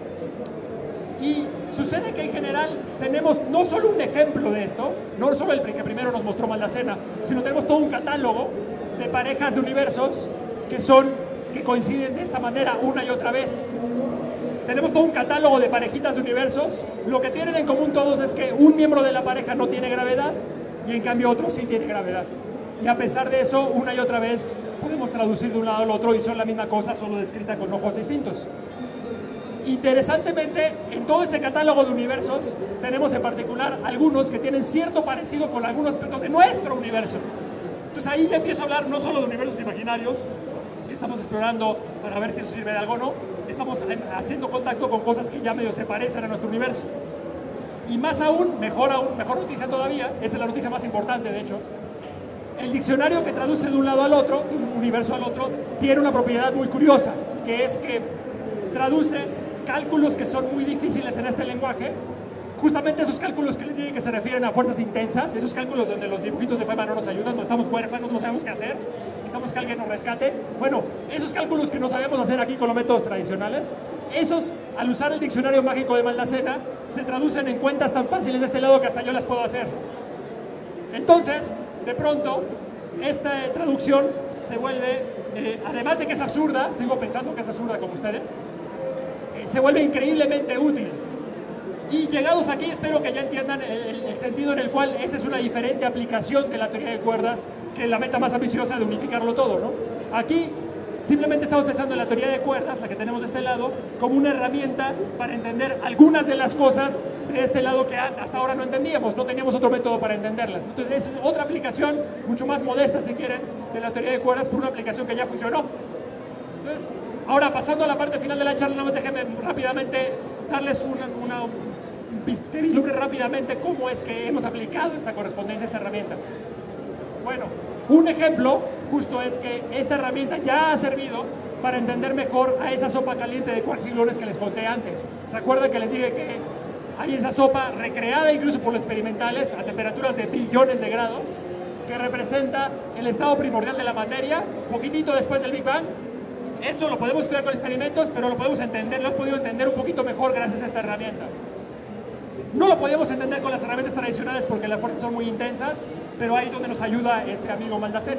Y sucede que en general tenemos no solo un ejemplo de esto, no solo el que primero nos mostró Maldacena, sino tenemos todo un catálogo de parejas de universos que son, que coinciden de esta manera una y otra vez. Tenemos todo un catálogo de parejitas de universos. Lo que tienen en común todos es que un miembro de la pareja no tiene gravedad y en cambio otro sí tiene gravedad. Y a pesar de eso, una y otra vez podemos traducir de un lado al otro y son la misma cosa, solo descrita con ojos distintos. Interesantemente, en todo ese catálogo de universos, tenemos en particular algunos que tienen cierto parecido con algunos aspectos de nuestro universo. Entonces ahí ya empiezo a hablar no solo de universos imaginarios, que estamos explorando para ver si eso sirve de algo o no, estamos haciendo contacto con cosas que ya medio se parecen a nuestro universo. Y más aún, mejor aún, mejor noticia todavía, esta es la noticia más importante de hecho, el diccionario que traduce de un lado al otro, de un universo al otro, tiene una propiedad muy curiosa, que es que traduce cálculos que son muy difíciles en este lenguaje, justamente esos cálculos que les dije que se refieren a fuerzas intensas, esos cálculos donde los dibujitos de Feynman no nos ayudan, no estamos huérfanos, no sabemos qué hacer, necesitamos que alguien nos rescate. Bueno, esos cálculos que no sabemos hacer aquí con los métodos tradicionales, esos, al usar el diccionario mágico de Maldacena, se traducen en cuentas tan fáciles de este lado que hasta yo las puedo hacer. Entonces, de pronto, esta traducción se vuelve, eh, además de que es absurda, sigo pensando que es absurda como ustedes, se vuelve increíblemente útil. Y llegados aquí, espero que ya entiendan el, el sentido en el cual esta es una diferente aplicación de la teoría de cuerdas que la meta más ambiciosa de unificarlo todo, ¿no? Aquí simplemente estamos pensando en la teoría de cuerdas, la que tenemos de este lado, como una herramienta para entender algunas de las cosas de este lado que hasta ahora no entendíamos, no teníamos otro método para entenderlas. Entonces es otra aplicación, mucho más modesta si quieren, de la teoría de cuerdas, por una aplicación que ya funcionó. Entonces, ahora, pasando a la parte final de la charla, nada más déjenme rápidamente darles una, una, que vislumbre rápidamente cómo es que hemos aplicado esta correspondencia, esta herramienta. Bueno, un ejemplo justo es que esta herramienta ya ha servido para entender mejor a esa sopa caliente de quarks y gluones que les conté antes. ¿Se acuerdan que les dije que hay esa sopa recreada incluso por los experimentales a temperaturas de billones de grados que representa el estado primordial de la materia poquitito después del Big Bang? Eso lo podemos estudiar con experimentos, pero lo podemos entender, lo hemos podido entender un poquito mejor gracias a esta herramienta. No lo podemos entender con las herramientas tradicionales porque las fuerzas son muy intensas, pero ahí es donde nos ayuda este amigo Maldacena.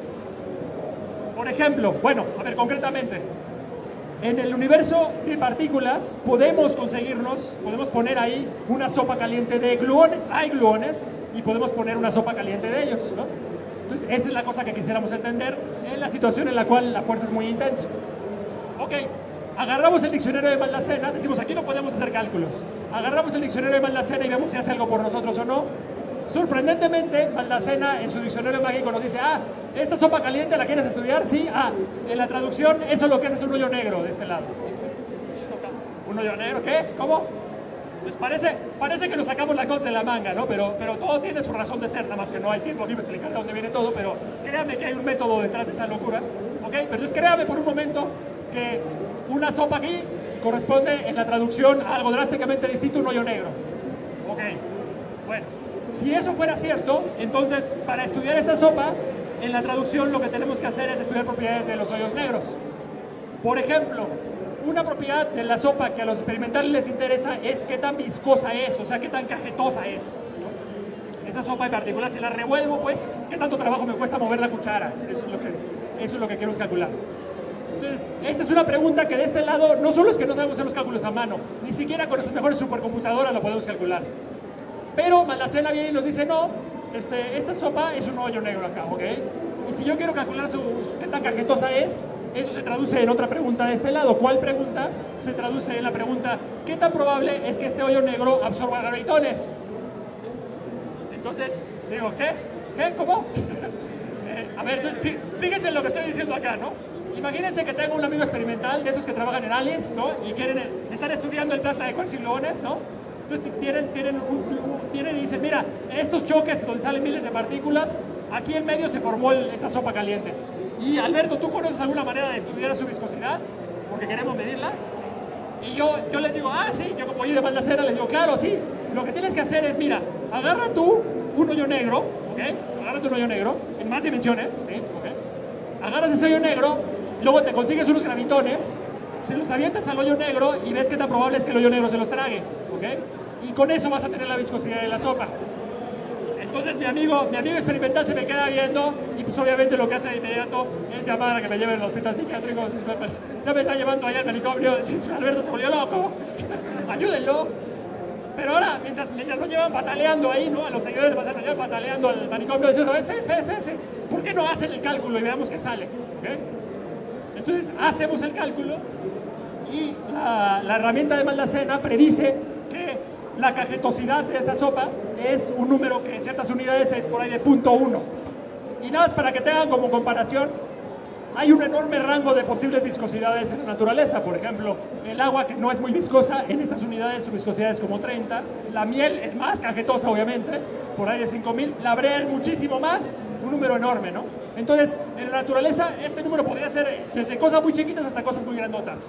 Por ejemplo, bueno, a ver, concretamente, en el universo de partículas podemos conseguirnos, podemos poner ahí una sopa caliente de gluones, hay gluones, y podemos poner una sopa caliente de ellos, ¿no? Entonces, esta es la cosa que quisiéramos entender en la situación en la cual la fuerza es muy intensa. Ok, agarramos el diccionario de Maldacena, decimos aquí no podemos hacer cálculos. Agarramos el diccionario de Maldacena y vemos si hace algo por nosotros o no. Sorprendentemente, Maldacena en su diccionario mágico nos dice, ah, esta sopa caliente la quieres estudiar, sí, ah, en la traducción eso lo que es es un hoyo negro de este lado. ¿Un hoyo negro? ¿Qué? ¿Cómo? Pues parece, parece que nos sacamos la cosa de la manga, ¿no? Pero, pero todo tiene su razón de ser, nada más que no hay tiempo aquí para explicar de dónde viene todo, pero créanme que hay un método detrás de esta locura, ¿ok? Pero entonces créanme por un momento que una sopa aquí corresponde en la traducción a algo drásticamente distinto a un hoyo negro, ¿ok? Bueno, si eso fuera cierto, entonces para estudiar esta sopa, en la traducción lo que tenemos que hacer es estudiar propiedades de los hoyos negros. Por ejemplo, una propiedad de la sopa que a los experimentales les interesa es qué tan viscosa es, o sea, qué tan cajetosa es, ¿no? Esa sopa en particular, si la revuelvo, pues, qué tanto trabajo me cuesta mover la cuchara. Eso es lo que, eso es lo que queremos calcular. Entonces, esta es una pregunta que de este lado, no solo es que no sabemos hacer los cálculos a mano, ni siquiera con nuestras mejores supercomputadoras lo podemos calcular. Pero Maldacena viene y nos dice, no, este, esta sopa es un hoyo negro acá, ¿ok? Y si yo quiero calcular su, qué tan cajetosa es, eso se traduce en otra pregunta de este lado. ¿Cuál pregunta? Se traduce en la pregunta, ¿qué tan probable es que este hoyo negro absorba gravitones? Entonces, digo, ¿qué? ¿Qué? ¿Cómo? eh, a ver, fíjense en lo que estoy diciendo acá, ¿no? Imagínense que tengo un amigo experimental de estos que trabajan en ALICE, ¿no? Y quieren, están estudiando el plasma de quarks y gluones, ¿no? Entonces tienen, tienen, un, tienen y dicen, mira, en estos choques donde salen miles de partículas, aquí en medio se formó el, esta sopa caliente. Y Alberto, ¿tú conoces alguna manera de estudiar su viscosidad? Porque queremos medirla. Y yo, yo les digo, ah, sí, yo como oí de Maldacena les digo, claro, sí. Lo que tienes que hacer es, mira, agarra tú un hoyo negro, ¿ok? Agarra tú un hoyo negro, en más dimensiones, ¿sí? ¿Ok? Agarras ese hoyo negro, luego te consigues unos gravitones, se los avientas al hoyo negro y ves qué tan probable es que el hoyo negro se los trague, ¿ok? Y con eso vas a tener la viscosidad de la sopa. Entonces mi amigo, mi amigo experimental se me queda viendo y pues obviamente lo que hace de inmediato es llamar a que me lleven al hospital psiquiátrico. Ya me está llevando allá al manicomio, Alberto se volvió loco, ayúdenlo. Pero ahora, mientras, mientras lo llevan pataleando ahí, ¿no? A los seguidores lo llevan pataleando al manicomio, dicen, espera, espera, espera, ¿por qué no hacen el cálculo y veamos qué sale? ¿Okay? Entonces hacemos el cálculo y la, la herramienta de Maldacena predice que la cajetosidad de esta sopa es un número que en ciertas unidades es por ahí de punto uno. Y nada más para que tengan como comparación, hay un enorme rango de posibles viscosidades en la naturaleza. Por ejemplo, el agua, que no es muy viscosa, en estas unidades su viscosidad es como treinta. La miel es más cajetosa, obviamente, por ahí de cinco mil. La brea es muchísimo más, un número enorme, ¿no? Entonces, en la naturaleza, este número podría ser desde cosas muy chiquitas hasta cosas muy grandotas.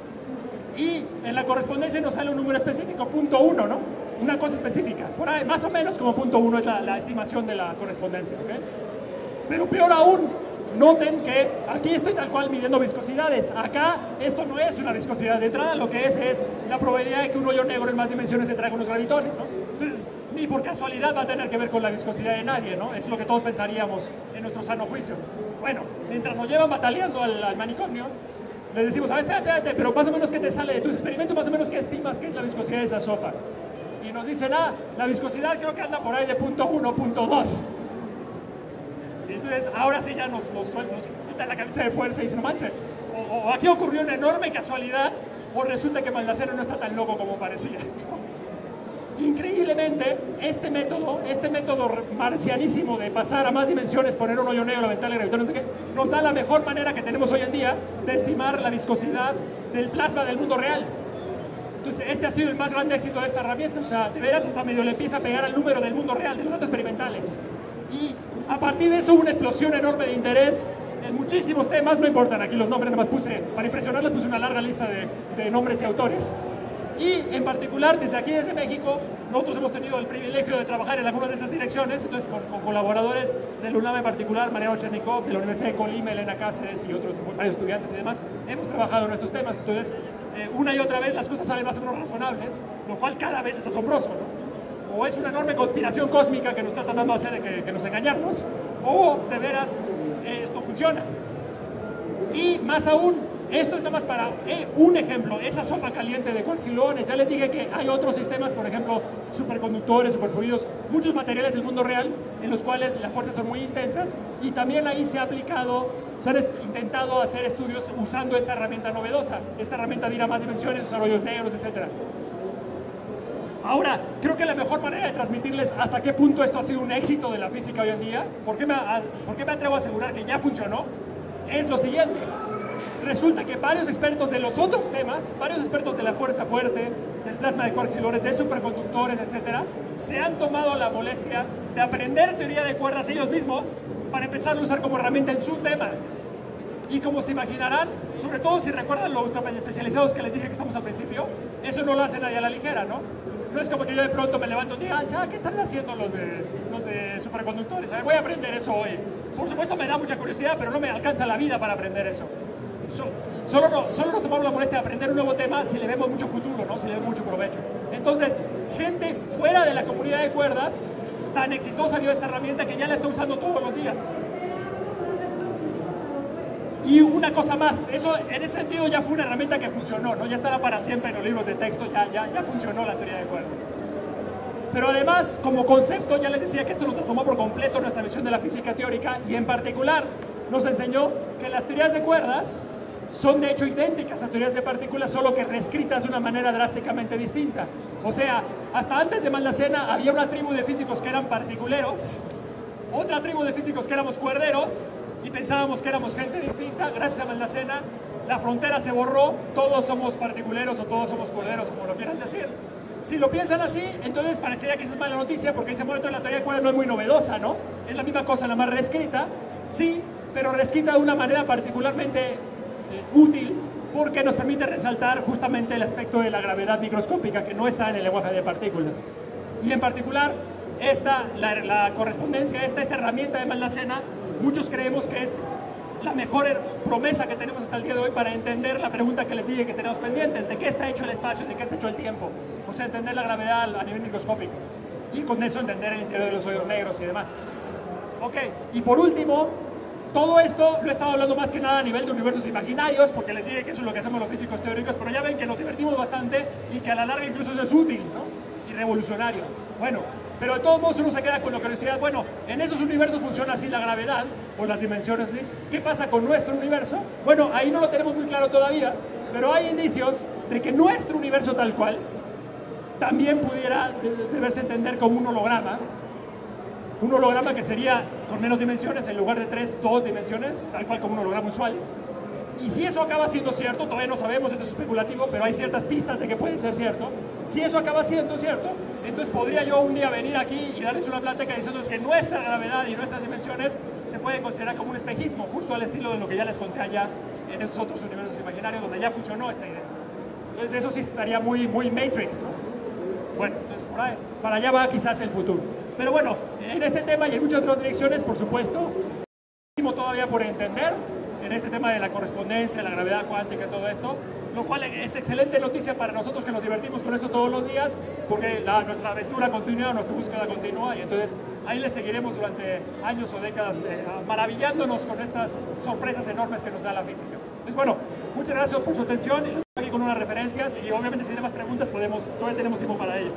Y en la correspondencia nos sale un número específico, punto uno, ¿no? Una cosa específica. Por ahí, más o menos como punto uno es la, la estimación de la correspondencia, ¿ok? Pero peor aún, noten que aquí estoy tal cual midiendo viscosidades. Acá esto no es una viscosidad de entrada, lo que es es la probabilidad de que un hoyo negro en más dimensiones se traiga unos gravitones, ¿no? Entonces, ni por casualidad va a tener que ver con la viscosidad de nadie, ¿no? Es lo que todos pensaríamos en nuestro sano juicio. Bueno, mientras nos llevan bataleando al, al manicomio, le decimos, a ver, espérate, espérate, pero más o menos qué te sale de tus experimentos, más o menos qué estimas que es la viscosidad de esa sopa. Y nos dicen, ah, la viscosidad creo que anda por ahí de punto uno, punto dos. Y entonces, ahora sí ya nos, nos, nos quitan la camisa de fuerza y dicen, no manches, o, o aquí ocurrió una enorme casualidad, o resulta que Maldacena no está tan loco como parecía. Increíblemente, este método, este método marcianísimo de pasar a más dimensiones, poner un hoyo negro, aventarle gravitones, no sé qué, nos da la mejor manera que tenemos hoy en día de estimar la viscosidad del plasma del mundo real. Entonces, este ha sido el más grande éxito de esta herramienta. O sea, de veras, hasta medio le empieza a pegar al número del mundo real, de los datos experimentales. Y a partir de eso, una explosión enorme de interés en muchísimos temas. No importan aquí los nombres, nada más puse, para impresionarles, puse una larga lista de, de nombres y autores. Y en particular, desde aquí, desde México, nosotros hemos tenido el privilegio de trabajar en algunas de esas direcciones, entonces con, con colaboradores del UNAM en particular, Mariano Chernikov, de la Universidad de Colima, Elena Cáceres y otros varios estudiantes y demás, hemos trabajado en estos temas. Entonces, eh, una y otra vez las cosas salen más o menos razonables, lo cual cada vez es asombroso, ¿no? O es una enorme conspiración cósmica que nos está tratando de hacer de que, que nos engañarnos, o de veras eh, esto funciona. Y más aún, esto es nada más para eh, un ejemplo, esa sopa caliente de quarks y gluones. Ya les dije que hay otros sistemas, por ejemplo, superconductores, superfluidos, muchos materiales del mundo real en los cuales las fuerzas son muy intensas, y también ahí se ha aplicado, se han intentado hacer estudios usando esta herramienta novedosa, esta herramienta de ir a más dimensiones, usar hoyos negros, etcétera. Ahora, creo que la mejor manera de transmitirles hasta qué punto esto ha sido un éxito de la física hoy en día, ¿por qué me, ¿por qué me atrevo a asegurar que ya funcionó? Es lo siguiente. resulta que varios expertos de los otros temas, varios expertos de la fuerza fuerte, del plasma de quarks y leptones, de superconductores, etcétera, se han tomado la molestia de aprender teoría de cuerdas ellos mismos para empezar a usar como herramienta en su tema. Y como se imaginarán, sobre todo si recuerdan lo ultra especializados que les dije que estamos al principio, eso no lo hacen ahí a la ligera, ¿no? No es como que yo de pronto me levanto y diga, ah, ¿qué están haciendo los de, los de superconductores? A ver, voy a aprender eso hoy. Por supuesto me da mucha curiosidad, pero no me alcanza la vida para aprender eso. So, solo, no, solo nos tomamos la molestia de aprender un nuevo tema si le vemos mucho futuro, ¿no? Si le vemos mucho provecho. Entonces, gente fuera de la comunidad de cuerdas, tan exitosa dio esta herramienta que ya la está usando todos los días. Y una cosa más, eso en ese sentido ya fue una herramienta que funcionó, ¿no? Ya estará para siempre en los libros de texto, ya, ya, ya funcionó la teoría de cuerdas. Pero además, como concepto, ya les decía que esto lo transformó por completo nuestra visión de la física teórica y en particular nos enseñó que las teorías de cuerdas son de hecho idénticas a teorías de partículas, solo que reescritas de una manera drásticamente distinta. O sea, hasta antes de Maldacena había una tribu de físicos que eran particuleros, otra tribu de físicos que éramos cuerderos, y pensábamos que éramos gente distinta. Gracias a Maldacena, la frontera se borró, todos somos particuleros o todos somos cuerderos, como lo quieran decir. Si lo piensan así, entonces parecería que esa es mala noticia, porque ese momento de la teoría de cuerdas no es muy novedosa, ¿no? Es la misma cosa, la más reescrita, sí, pero reescrita de una manera particularmente eh, útil, porque nos permite resaltar justamente el aspecto de la gravedad microscópica, que no está en el lenguaje de partículas. Y en particular, esta, la, la correspondencia, esta, esta herramienta de Maldacena, muchos creemos que es la mejor promesa que tenemos hasta el día de hoy para entender la pregunta que les sigue que tenemos pendientes, de qué está hecho el espacio, de qué está hecho el tiempo. O sea, entender la gravedad a nivel microscópico. Y con eso entender el interior de los hoyos negros y demás. Ok, y por último, todo esto lo he estado hablando más que nada a nivel de universos imaginarios, porque les dije que eso es lo que hacemos los físicos teóricos, pero ya ven que nos divertimos bastante y que a la larga incluso eso es útil, ¿no? Y revolucionario. Bueno, pero de todos modos uno se queda con lo que decía, bueno, en esos universos funciona así la gravedad, o las dimensiones así. ¿Qué pasa con nuestro universo? Bueno, ahí no lo tenemos muy claro todavía, pero hay indicios de que nuestro universo tal cual también pudiera deberse entender como un holograma. Un holograma que sería con menos dimensiones, en lugar de tres, dos dimensiones, tal cual como un holograma usual. Y si eso acaba siendo cierto, todavía no sabemos, esto es especulativo, pero hay ciertas pistas de que puede ser cierto. Si eso acaba siendo cierto, entonces podría yo un día venir aquí y darles una plática diciéndoles que nuestra gravedad y nuestras dimensiones se pueden considerar como un espejismo, justo al estilo de lo que ya les conté allá en esos otros universos imaginarios donde ya funcionó esta idea. Entonces eso sí estaría muy, muy Matrix, ¿no? Bueno, entonces por ahí, para allá va quizás el futuro. Pero bueno, en este tema y en muchas otras direcciones, por supuesto, todavía por entender en este tema de la correspondencia, la gravedad cuántica y todo esto, lo cual es excelente noticia para nosotros que nos divertimos con esto todos los días, porque la, nuestra aventura continúa, nuestra búsqueda continúa, y entonces ahí les seguiremos durante años o décadas eh, maravillándonos con estas sorpresas enormes que nos da la física. Pues bueno, muchas gracias por su atención, y aquí con unas referencias, y obviamente si tienen más preguntas podemos, todavía tenemos tiempo para ello.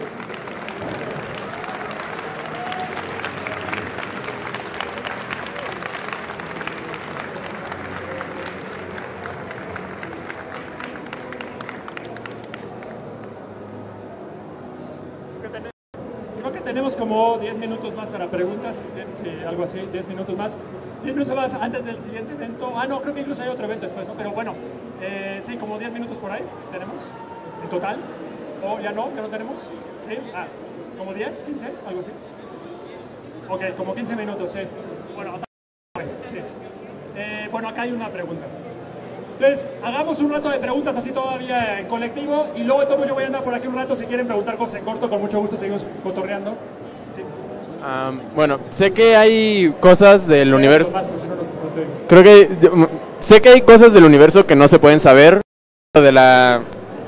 Tenemos como diez minutos más para preguntas, si algo así, diez minutos más. diez minutos más antes del siguiente evento. Ah, no, creo que incluso hay otro evento después, ¿no? Pero bueno, eh, sí, como diez minutos por ahí tenemos en total. ¿O ya no? ¿Ya no tenemos? ¿Sí? Ah, ¿como diez? ¿quince? Algo así. Ok, como quince minutos, sí. Bueno, hasta después, sí. Eh, bueno, acá hay una pregunta. Entonces, hagamos un rato de preguntas así todavía en colectivo y luego entonces yo voy a andar por aquí un rato si quieren preguntar cosas en corto, con mucho gusto seguimos cotorreando. Sí. Um, bueno, sé que hay cosas del universo... Creo que... Sé que hay cosas del universo que no se pueden saber. Lo de la...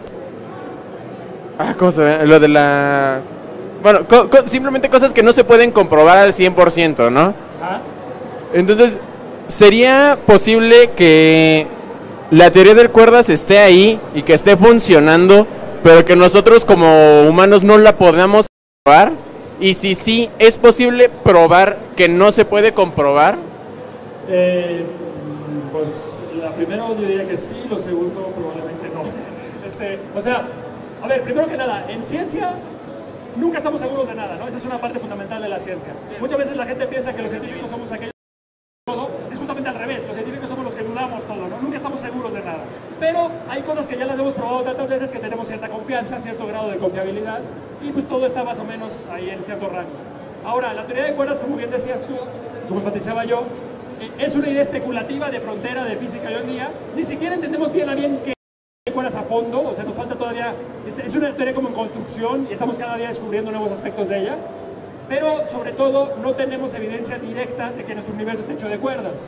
Ah, ¿cómo se ve? Lo de la... Bueno, co co simplemente cosas que no se pueden comprobar al cien por ciento, ¿no? ¿Ah? Entonces, ¿sería posible que la teoría de cuerdas esté ahí y que esté funcionando, pero que nosotros como humanos no la podamos comprobar? Y si sí, ¿es posible probar que no se puede comprobar? Eh, pues la primera yo diría que sí, lo segundo probablemente no. Este, o sea, a ver, primero que nada, en ciencia nunca estamos seguros de nada, ¿no? Esa es una parte fundamental de la ciencia. Muchas veces la gente piensa que los científicos somos aquellos que todo, es justamente al revés, los científicos somos los que dudamos sabemos todo, ¿no? Nunca estamos seguros de nada. Pero hay cosas que ya las hemos probado tantas veces que tenemos cierta confianza, cierto grado de confiabilidad, y pues todo está más o menos ahí en cierto rango. Ahora, la teoría de cuerdas, como bien decías tú, como enfatizaba yo, es una idea especulativa de frontera de física hoy en día. Ni siquiera entendemos bien a bien qué cuerdas a fondo, o sea, nos falta todavía, es una teoría como en construcción y estamos cada día descubriendo nuevos aspectos de ella, pero sobre todo no tenemos evidencia directa de que nuestro universo esté hecho de cuerdas,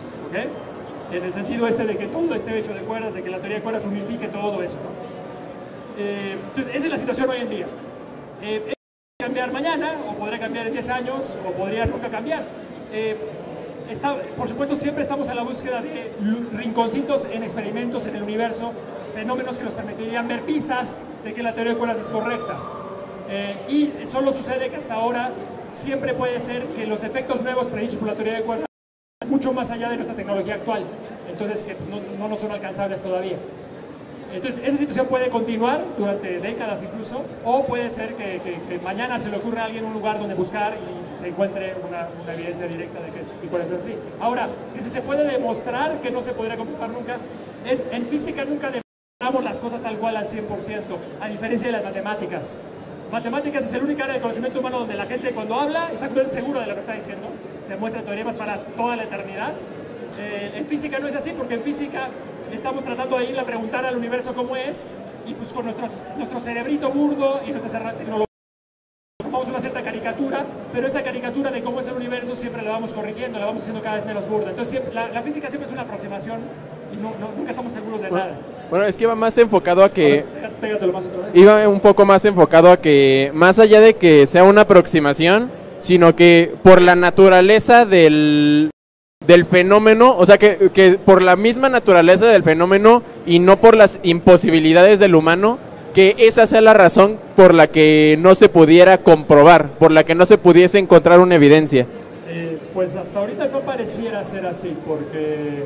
¿ok? En el sentido este de que todo esté hecho de cuerdas, de que la teoría de cuerdas unifique todo eso, ¿no? Eh, entonces, esa es la situación hoy en día. Eh, ¿Podría cambiar mañana, o podría cambiar en diez años, o podría nunca cambiar? Eh, Está, por supuesto, siempre estamos a la búsqueda de rinconcitos en experimentos en el universo, fenómenos que nos permitirían ver pistas de que la teoría de cuerdas es correcta. Eh, y solo sucede que hasta ahora siempre puede ser que los efectos nuevos predichos por la teoría de cuerdas están mucho más allá de nuestra tecnología actual, entonces que no, no nos son alcanzables todavía. Entonces, esa situación puede continuar durante décadas incluso, o puede ser que, que, que mañana se le ocurra a alguien un lugar donde buscar y se encuentre una, una evidencia directa de que es, y puede ser así. Ahora, que si se puede demostrar que no se podría comprobar nunca, en, en física nunca demostramos las cosas tal cual al cien por ciento, a diferencia de las matemáticas. Matemáticas es el único área de conocimiento humano donde la gente cuando habla está completamente segura de lo que está diciendo, demuestra teoremas para toda la eternidad. Eh, en física no es así, porque en física estamos tratando de ir a preguntar al universo cómo es, y pues con nuestros, nuestro cerebrito burdo y nuestra tecnología formamos una cierta caricatura, pero esa caricatura de cómo es el universo siempre la vamos corrigiendo, la vamos haciendo cada vez menos burda. Entonces siempre, la, la física siempre es una aproximación y no, no, nunca estamos seguros de bueno, nada. Bueno, es que iba más enfocado a que... Pégate, pégatelo más otra vez. Iba un poco más enfocado a que, más allá de que sea una aproximación, sino que por la naturaleza del... del fenómeno, o sea, que, que por la misma naturaleza del fenómeno y no por las imposibilidades del humano, que esa sea la razón por la que no se pudiera comprobar, por la que no se pudiese encontrar una evidencia. Eh, pues hasta ahorita no pareciera ser así, porque,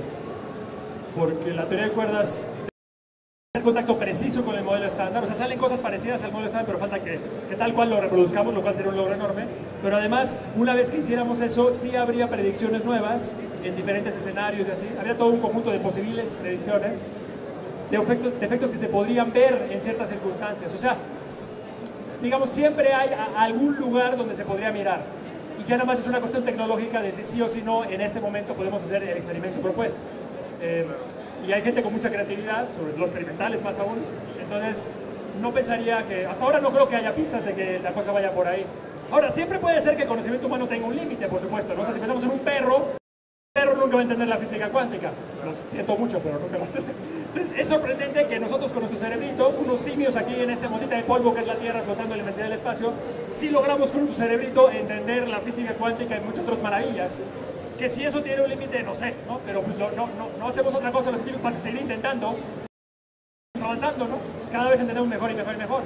porque la teoría de cuerdas tiene contacto preciso con el modelo estándar, o sea, salen cosas parecidas al modelo estándar, pero falta que, que tal cual lo reproduzcamos, lo cual sería un logro enorme. Pero además, una vez que hiciéramos eso, sí habría predicciones nuevas en diferentes escenarios y así. Habría todo un conjunto de posibles predicciones de efectos, de efectos que se podrían ver en ciertas circunstancias. O sea, digamos, siempre hay a, algún lugar donde se podría mirar. Y ya nada más es una cuestión tecnológica de si sí o si no, en este momento podemos hacer el experimento propuesto. Eh, y hay gente con mucha creatividad, sobre los experimentales más aún. Entonces, no pensaría que... Hasta ahora no creo que haya pistas de que la cosa vaya por ahí. Ahora, siempre puede ser que el conocimiento humano tenga un límite, por supuesto, ¿no? O sea, si pensamos en un perro, el perro nunca va a entender la física cuántica. Lo siento mucho, pero nunca va a entender. Entonces, es sorprendente que nosotros con nuestro cerebrito, unos simios aquí en esta motita de polvo que es la Tierra flotando en la inmensidad del espacio, sí logramos con nuestro cerebrito entender la física cuántica y muchas otras maravillas. Que si eso tiene un límite, no sé, ¿no? Pero pues, no, no, no hacemos otra cosa, los científicos, para seguir intentando, avanzando, ¿no? Cada vez entendemos mejor y mejor y mejor.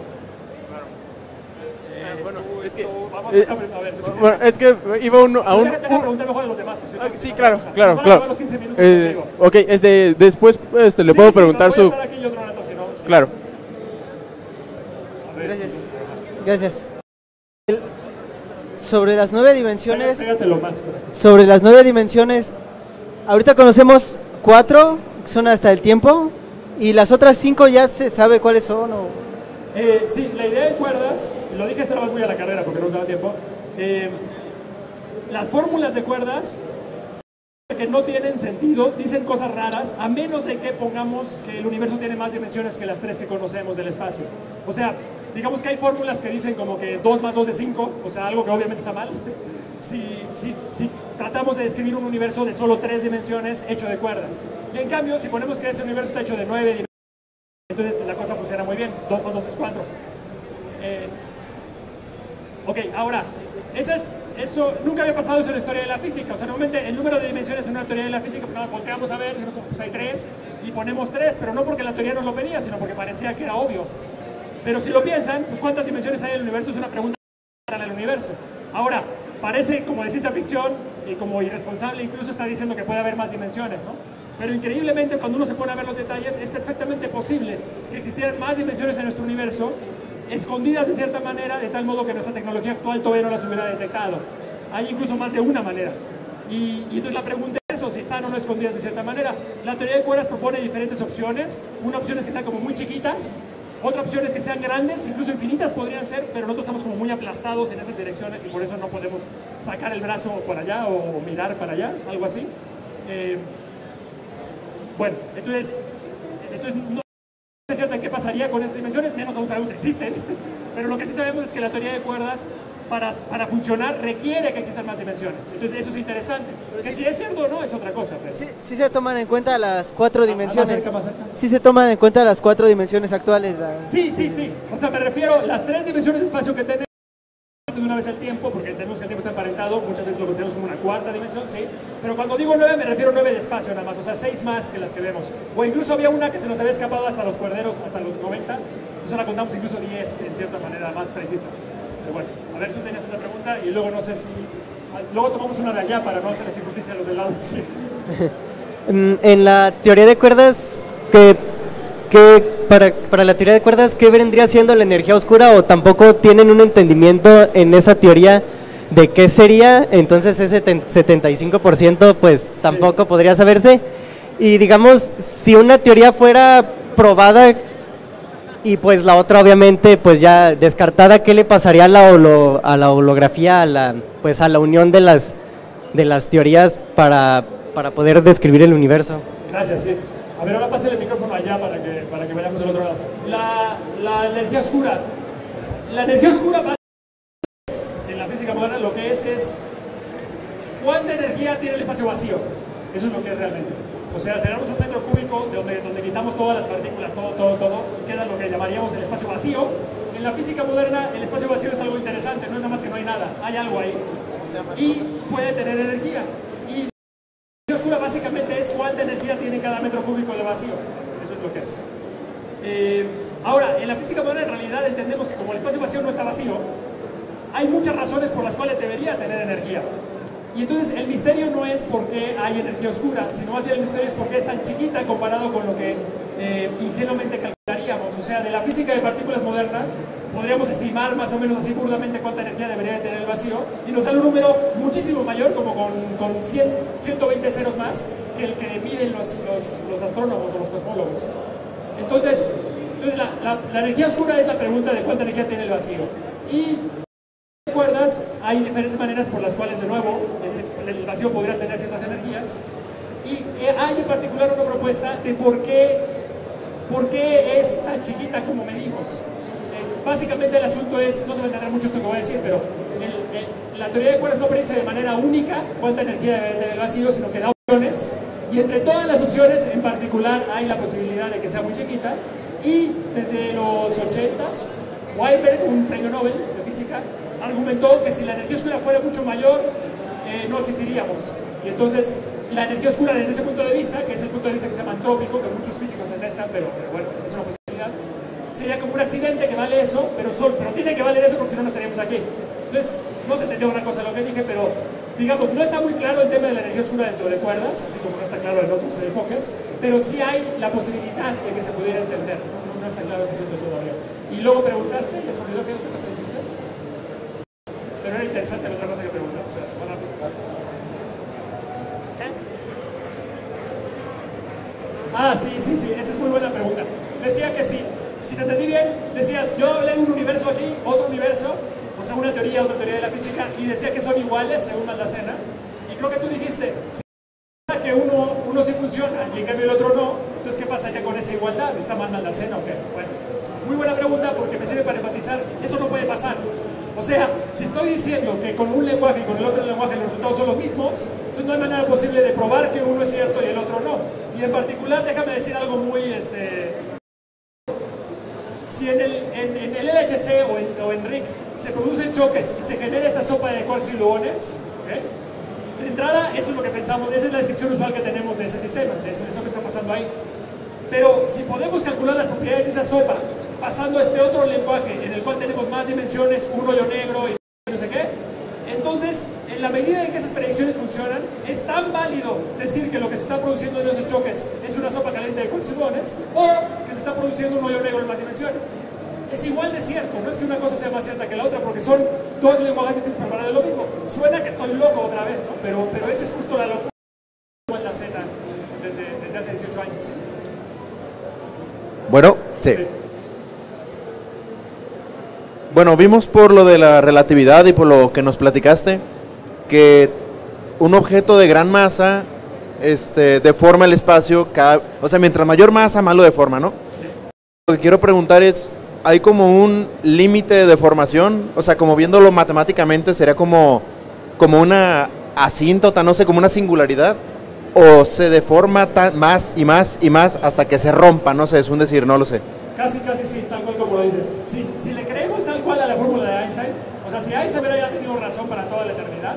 Eh, bueno, es que, vamos eh, a, a ver, pues, bueno, es que iba uno a un... Déjame preguntar mejor a los demás. Pues, Ah, si sí, no, claro, o sea, claro, van a claro. acabar los quince minutos Eh, conmigo. ok, este, después este, le Sí, puedo sí, preguntar voy a su... estar aquí otro rato, si no, sí. Claro. Gracias. Gracias. El- sobre las nueve dimensiones, Pégatelo más. sobre las nueve dimensiones, ahorita conocemos cuatro, que son hasta el tiempo, y las otras cinco ya se sabe cuáles son. O... Eh, sí, la idea de cuerdas, lo dije esto era más muy a la carrera porque no nos daba tiempo, eh, las fórmulas de cuerdas que no tienen sentido, dicen cosas raras, a menos de que pongamos que el universo tiene más dimensiones que las tres que conocemos del espacio. O sea, digamos que hay fórmulas que dicen como que dos más dos es cinco, o sea, algo que obviamente está mal. Si, si, si tratamos de describir un universo de solo tres dimensiones hecho de cuerdas. Y en cambio, si ponemos que ese universo está hecho de nueve dimensiones, entonces la cosa funciona muy bien, dos más dos es cuatro. Eh, ok, ahora, eso, es, eso nunca había pasado eso en la historia de la física. O sea, normalmente el número de dimensiones en una teoría de la física, pues nada, volteamos a ver, pues hay tres, y ponemos tres, pero no porque la teoría nos lo pedía, sino porque parecía que era obvio. Pero si lo piensan, pues ¿cuántas dimensiones hay en el universo? Es una pregunta para el universo. Ahora, parece como de ciencia ficción y como irresponsable, incluso está diciendo que puede haber más dimensiones, ¿no? Pero increíblemente, cuando uno se pone a ver los detalles, es perfectamente posible que existieran más dimensiones en nuestro universo, escondidas de cierta manera, de tal modo que nuestra tecnología actual todavía no las hubiera detectado. Hay incluso más de una manera. Y, y entonces la pregunta es eso, si están o no escondidas de cierta manera. La teoría de cuerdas propone diferentes opciones. Una opción es que sean como muy chiquitas, otra opción es que sean grandes, incluso infinitas podrían ser, pero nosotros estamos como muy aplastados en esas direcciones y por eso no podemos sacar el brazo para allá o mirar para allá, algo así. Eh, bueno, entonces, entonces no es cierto en qué pasaría con esas dimensiones, menos aún sabemos si existen, pero lo que sí sabemos es que la teoría de cuerdas para, para funcionar requiere que existan más dimensiones. Entonces eso es interesante. Que si es cierto o no es otra cosa. Pero... Sí, sí se toman en cuenta las cuatro dimensiones. Más cerca, más cerca. Sí se toman en cuenta las cuatro dimensiones actuales. La... Sí, sí, sí. O sea, me refiero a las tres dimensiones de espacio que tenemos de una vez el tiempo, porque entendemos que el tiempo está emparentado, muchas veces lo consideramos como una cuarta dimensión, sí. Pero cuando digo nueve me refiero a nueve de espacio nada más, o sea, seis más que las que vemos. O incluso había una que se nos había escapado hasta los cuerderos, hasta los noventa, entonces ahora contamos incluso diez en cierta manera más precisa. Pero bueno, a ver, tú tenías otra pregunta y luego no sé si... Luego tomamos una de allá para no hacerles injusticia a los del lado izquierdo. En la teoría de cuerdas, que, que para, para la teoría de cuerdas, ¿qué vendría siendo la energía oscura? ¿O tampoco tienen un entendimiento en esa teoría de qué sería? Entonces ese setenta y cinco por ciento pues tampoco sí. podría saberse. Y digamos, si una teoría fuera probada y pues la otra obviamente pues ya descartada, ¿qué le pasaría a la, holo, a la holografía, a la, pues a la unión de las, de las teorías para, para poder describir el universo? Gracias, sí. A ver, ahora pase el micrófono allá para que, para que vayamos del otro lado. La, la energía oscura. La energía oscura en la física moderna lo que es es cuánta energía tiene el espacio vacío. Eso es lo que es realmente. O sea, si damos un metro cúbico de donde, donde quitamos todas las partículas, todo, todo, todo, queda lo que llamaríamos el espacio vacío. En la física moderna el espacio vacío es algo interesante, no es nada más que no hay nada, hay algo ahí y puede tener energía. Y la energía oscura básicamente es cuánta energía tiene cada metro cúbico de vacío. Eso es lo que es. Eh, ahora, en la física moderna en realidad entendemos que como el espacio vacío no está vacío, hay muchas razones por las cuales debería tener energía. Y entonces el misterio no es por qué hay energía oscura, sino más bien el misterio es por qué es tan chiquita comparado con lo que eh, ingenuamente calcularíamos. O sea, de la física de partículas moderna podríamos estimar más o menos así burdamente cuánta energía debería de tener el vacío y nos sale un número muchísimo mayor, como con, con cien, ciento veinte ceros más que el que miden los, los, los astrónomos o los cosmólogos. Entonces, entonces la, la, la energía oscura es la pregunta de cuánta energía tiene el vacío. Y cuerdas, hay diferentes maneras por las cuales, de nuevo, el vacío podría tener ciertas energías. Y hay en particular una propuesta de por qué, por qué es tan chiquita como medimos. Eh, básicamente el asunto es, no se va a entender mucho esto que voy a decir, pero el, el, la teoría de cuerdas no predice de manera única cuánta energía debe tener el vacío, sino que da opciones. Y entre todas las opciones, en particular, hay la posibilidad de que sea muy chiquita. Y desde los ochentas, Weinberg, un premio Nobel de física, argumentó que si la energía oscura fuera mucho mayor, eh, no existiríamos. Y entonces, la energía oscura desde ese punto de vista, que es el punto de vista que se llama antrópico, que muchos físicos detestan, pero, pero bueno, es una posibilidad, sería como un accidente que vale eso, pero, sol, pero tiene que valer eso porque si no, no estaríamos aquí. Entonces, no se entendió una cosa lo que dije, pero digamos, no está muy claro el tema de la energía oscura dentro de cuerdas, así como no está claro en otros enfoques, pero sí hay la posibilidad de que se pudiera entender. No, no está claro si se entiende todavía. Y luego preguntaste, ¿les olvidó qué otra cosa dijiste? Pero era interesante la otra cosa que preguntaste. O sea, bueno, ¿qué? Ah, sí, sí, sí, esa es muy buena pregunta. Decía que sí, si te entendí bien, decías, yo hablé de un universo aquí, otro universo, o sea, una teoría, otra teoría de la física, y decía que son iguales según Maldacena, y creo que tú dijiste, si que uno, uno sí funciona y en cambio el otro no, entonces ¿qué pasa ya con esa igualdad? ¿Está mal Maldacena o qué? Bueno, muy buena pregunta porque me sirve para enfatizar, eso no puede pasar. O sea, si estoy diciendo que con un lenguaje y con el otro lenguaje los resultados son los mismos, pues no hay manera posible de probar que uno es cierto y el otro no. Y en particular, déjame decir algo muy... este Si en el, en, en el L H C o en, o en R I C se producen choques y se genera esta sopa de quarks y gluones, ¿okay? De entrada, eso es lo que pensamos, esa es la descripción usual que tenemos de ese sistema, de eso, de eso que está pasando ahí. Pero si podemos calcular las propiedades de esa sopa pasando a este otro lenguaje en el cual tenemos más dimensiones, un hoyo negro y no sé qué, entonces, en la medida en que esas predicciones funcionan, es tan válido decir que lo que se está produciendo en esos choques es una sopa caliente de quarks y gluones o que se está produciendo un hoyo negro en más dimensiones. es igual de cierto, no es que una cosa sea más cierta que la otra, porque son dos lenguajes distintos para hablar de lo mismo. Suena que estoy loco otra vez, ¿no? Pero, pero esa es justo la locura en la escena desde, desde hace dieciocho años. Bueno, sí. Sí. Bueno, vimos por lo de la relatividad y por lo que nos platicaste, que un objeto de gran masa este, deforma el espacio, cada, o sea, mientras mayor masa, más lo deforma, ¿no? Sí. Lo que quiero preguntar es, ¿hay como un límite de deformación? O sea, como viéndolo matemáticamente, ¿sería como, como una asíntota, no sé, como una singularidad? ¿O se deforma tan, más y más y más hasta que se rompa? No sé, es un decir, no lo sé. Casi, casi sí, tal cual como lo dices. Si, si le creemos tal cual a la fórmula de Einstein, o sea, si Einstein hubiera tenido razón para toda la eternidad,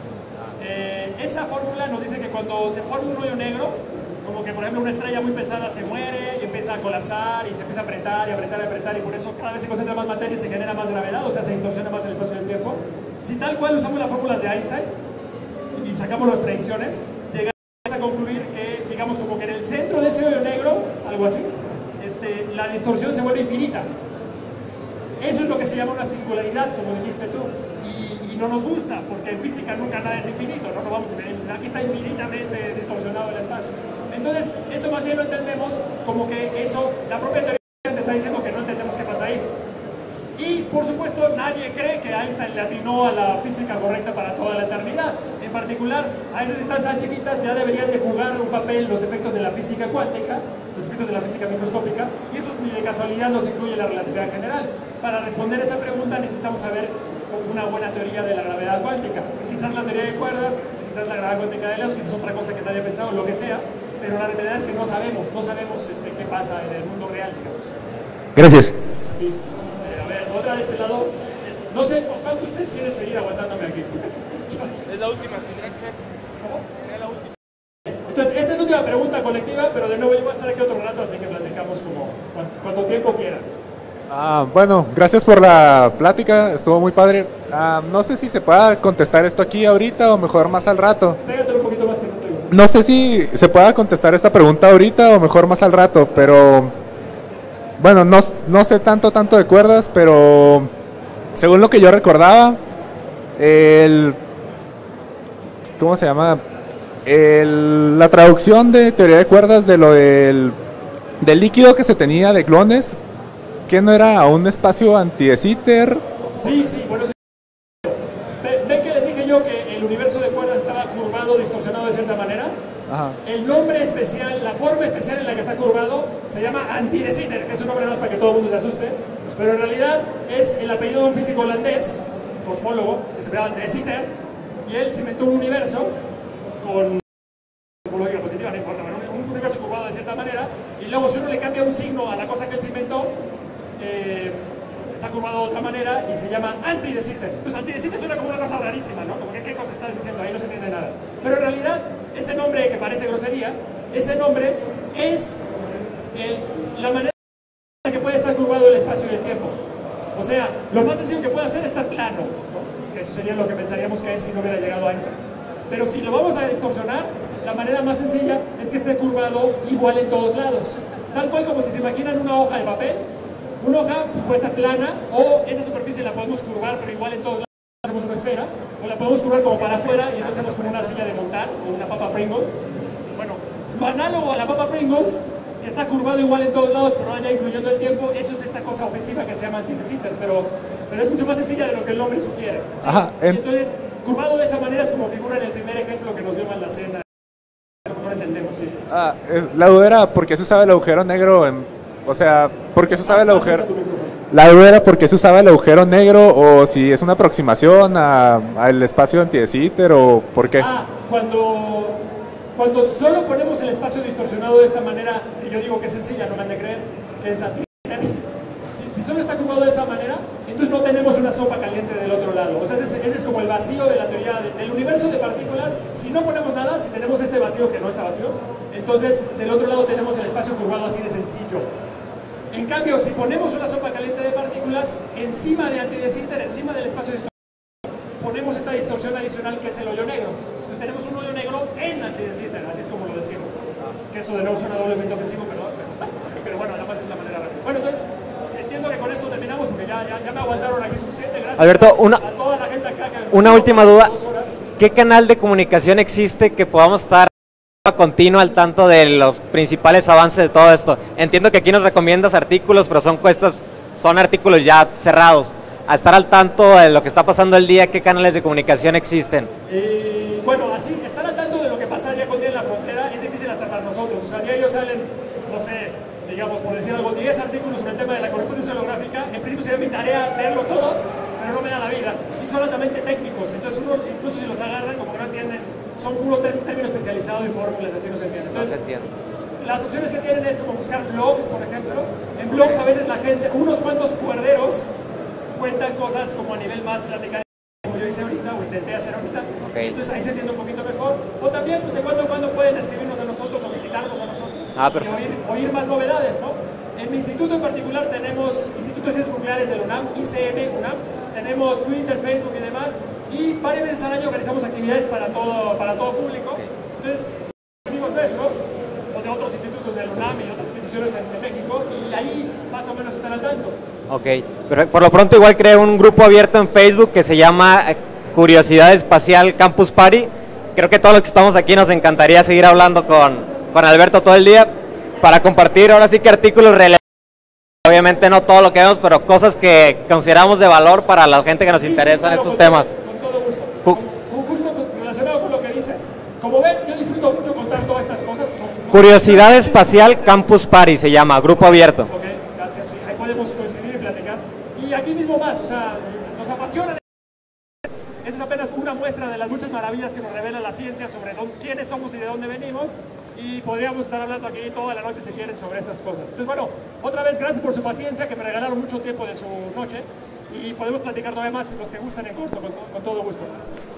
eh, esa fórmula nos dice que cuando se forma un hoyo negro, como que por ejemplo una estrella muy pesada se muere y empieza a colapsar y se empieza a apretar y apretar y apretar y por eso cada vez se concentra más materia y se genera más gravedad, o sea, se distorsiona más el espacio y el tiempo. Si tal cual usamos las fórmulas de Einstein y sacamos las predicciones, llegamos a concluir que, digamos, como que en el centro de ese hoyo negro, algo así, este, la distorsión se vuelve infinita. Eso es lo que se llama una singularidad, como dijiste tú, y, y no nos gusta, porque en física nunca nada es infinito, no nos vamos a ver, aquí está infinitamente distorsionado el espacio. Entonces, eso más bien lo entendemos como que eso, la propia teoría te está diciendo que no entendemos qué pasa ahí. Y, por supuesto, nadie cree que Einstein le atinó a la física correcta para toda la eternidad. En particular, a esas distancias tan chiquitas ya deberían de jugar un papel los efectos de la física cuántica, los efectos de la física microscópica, y eso ni de casualidad nos incluye la relatividad general. Para responder esa pregunta necesitamos saber una buena teoría de la gravedad cuántica. Quizás la teoría de cuerdas, quizás la gravedad cuántica de Leos, quizás otra cosa que nadie ha pensado, lo que sea, pero la realidad es que no sabemos, no sabemos este, qué pasa en el mundo real, digamos. Gracias. Y, eh, a ver, otra de este lado, es, no sé, ¿cuánto ustedes quieren seguir aguantándome aquí? Es la última, tendrá que ser. ¿Cómo? Es la última. Entonces, esta es la última pregunta colectiva, pero de nuevo yo voy a estar aquí otro rato, así que platicamos como cuanto tiempo quieran. Ah, bueno, gracias por la plática, estuvo muy padre. Ah, no sé si se pueda contestar esto aquí ahorita o mejor más al rato. Pégate un poquito más que no te digo. No sé si se pueda contestar esta pregunta ahorita o mejor más al rato, pero bueno, no, no sé tanto, tanto de cuerdas, pero según lo que yo recordaba, el... ¿Cómo se llama? El, la traducción de teoría de cuerdas de lo del, del líquido que se tenía de gluones, que no era a un espacio anti de Sitter. Sí, sí, bueno, sí. ¿Ven ve que les dije yo que el universo de cuerdas estaba curvado, distorsionado de cierta manera? Ajá. El nombre especial, la forma especial en la que está curvado, se llama anti de Sitter, que es un nombre más para que todo el mundo se asuste, pero en realidad es el apellido de un físico holandés, cosmólogo, que se llama de Sitter, y él se inventó un universo con cosmología positiva, no importa, un, un universo curvado de cierta manera, y luego si uno le cambia un signo a la cosa que él se inventó, eh, está curvado de otra manera y se llama anti de Sitter. Entonces anti de Sitter suena como una cosa rarísima, ¿no? Como que qué cosa estás diciendo ahí, no se entiende nada. Pero en realidad, ese nombre que parece grosería, ese nombre es el, la manera en la que puede estar curvado el espacio y el tiempo. O sea, lo más sencillo que puede hacer es estar plano, ¿no? Que eso sería lo que pensaríamos que es si no hubiera llegado a Einstein. Pero si lo vamos a distorsionar, la manera más sencilla es que esté curvado igual en todos lados. Tal cual como si se imaginan una hoja de papel. Una hoja pues, puede estar plana, o esa superficie la podemos curvar, pero igual en todos lados hacemos una esfera, o la podemos curvar como para afuera y entonces hacemos como una silla de montar, o una papa Pringles. Bueno, lo análogo a la papa Pringles, que está curvado igual en todos lados, pero ya incluyendo el tiempo, eso es esta cosa ofensiva que se llama anti de Sitter, pero, pero es mucho más sencilla de lo que el nombre sugiere. ¿Sí? Ajá, en... Entonces, curvado de esa manera es como figura en el primer ejemplo que nos dio Maldacena. A lo mejor entendemos, sí. Ah, la duda era por qué se usaba el agujero negro en... O sea, ¿por qué se usaba el agujero? La duda era por qué se usaba el agujero negro, o si es una aproximación al espacio anti de Sitter, o por qué. Ah, cuando, cuando solo ponemos el espacio distorsionado de esta manera, que yo digo que es sencilla, no me han de creer, que es anti de Sitter. Si, si solo está curvado de esa manera, entonces no tenemos una sopa caliente del otro lado. O sea, ese, ese es como el vacío de la teoría de, del universo de partículas. Si no ponemos nada, si tenemos este vacío que no está vacío, entonces del otro lado tenemos el espacio curvado así de sencillo. En cambio, si ponemos una sopa caliente de partículas encima de anti de Sitter, encima del espacio distorsionado, ponemos esta distorsión adicional que es el hoyo negro. Entonces tenemos un hoyo negro en anti de Sitter, así es como lo decimos. Que eso de nuevo suena doblemente ofensivo, pero, pero, pero bueno, además es la manera rápida. Bueno, entonces, entiendo que con eso termina ya, ya, ya me aguantaron aquí suficiente. Gracias Alberto, una, a toda la gente acá que una última duda. ¿Qué canal de comunicación existe que podamos estar continuo al tanto de los principales avances de todo esto? Entiendo que aquí nos recomiendas artículos, pero son cuestas, son artículos ya cerrados. A estar al tanto de lo que está pasando el día, ¿qué canales de comunicación existen? Y bueno, así, estar al tanto de lo que pasa día con día en la frontera es difícil hasta para nosotros. O sea, diario salen, no sé, digamos, por decir algo, diez artículos sobre el tema de la correspondencia holográfica. En principio sería mi tarea leerlos todos, pero no me da la vida. Y son altamente técnicos, entonces uno, incluso si los agarran, como que no entienden, son puro término especializado y fórmulas, así no se entiende. Entonces, no se entiende. Las opciones que tienen es como buscar blogs, por ejemplo. En blogs a veces la gente, unos cuantos cuerderos, cuentan cosas como a nivel más plática, como yo hice ahorita, o intenté hacer ahorita. Okay. Entonces ahí se entiende un poquito mejor. O también, pues de cuando en cuando pueden escribirnos a nosotros o visitarnos a nosotros. Ah, y oír, oír más novedades, ¿no? En mi instituto en particular tenemos Instituto de Ciencias Nucleares de la UNAM, I C N, UNAM. Tenemos Twitter, Facebook y demás. Y varias veces al año organizamos actividades para todo, para todo público. Entonces, amigos nuestros, o de otros institutos de la UNAM y otras instituciones de México, y ahí más o menos están al tanto. Ok, pero por lo pronto igual creé un grupo abierto en Facebook que se llama Curiosidad Espacial Campus Party. Creo que todos los que estamos aquí nos encantaría seguir hablando con, con Alberto todo el día para compartir ahora sí que artículos relevantes. Obviamente no todo lo que vemos, pero cosas que consideramos de valor para la gente que nos interesa en estos temas. Con todo gusto. Con, con justo relacionado con lo que dices. Como ven, yo disfruto mucho contar todas estas cosas. No, no Curiosidad Espacial Campus Party se llama, grupo abierto. Ok, gracias. Sí, ahí podemos coincidir y platicar. Y aquí mismo más, o sea, nos apasiona. Esa es apenas una muestra de las muchas maravillas que nos revela la ciencia sobre dónde, quiénes somos y de dónde venimos. Y podríamos estar hablando aquí toda la noche si quieren sobre estas cosas. Entonces, bueno, otra vez gracias por su paciencia, que me regalaron mucho tiempo de su noche. Y podemos platicar todavía más los que gustan en corto, con, con todo gusto.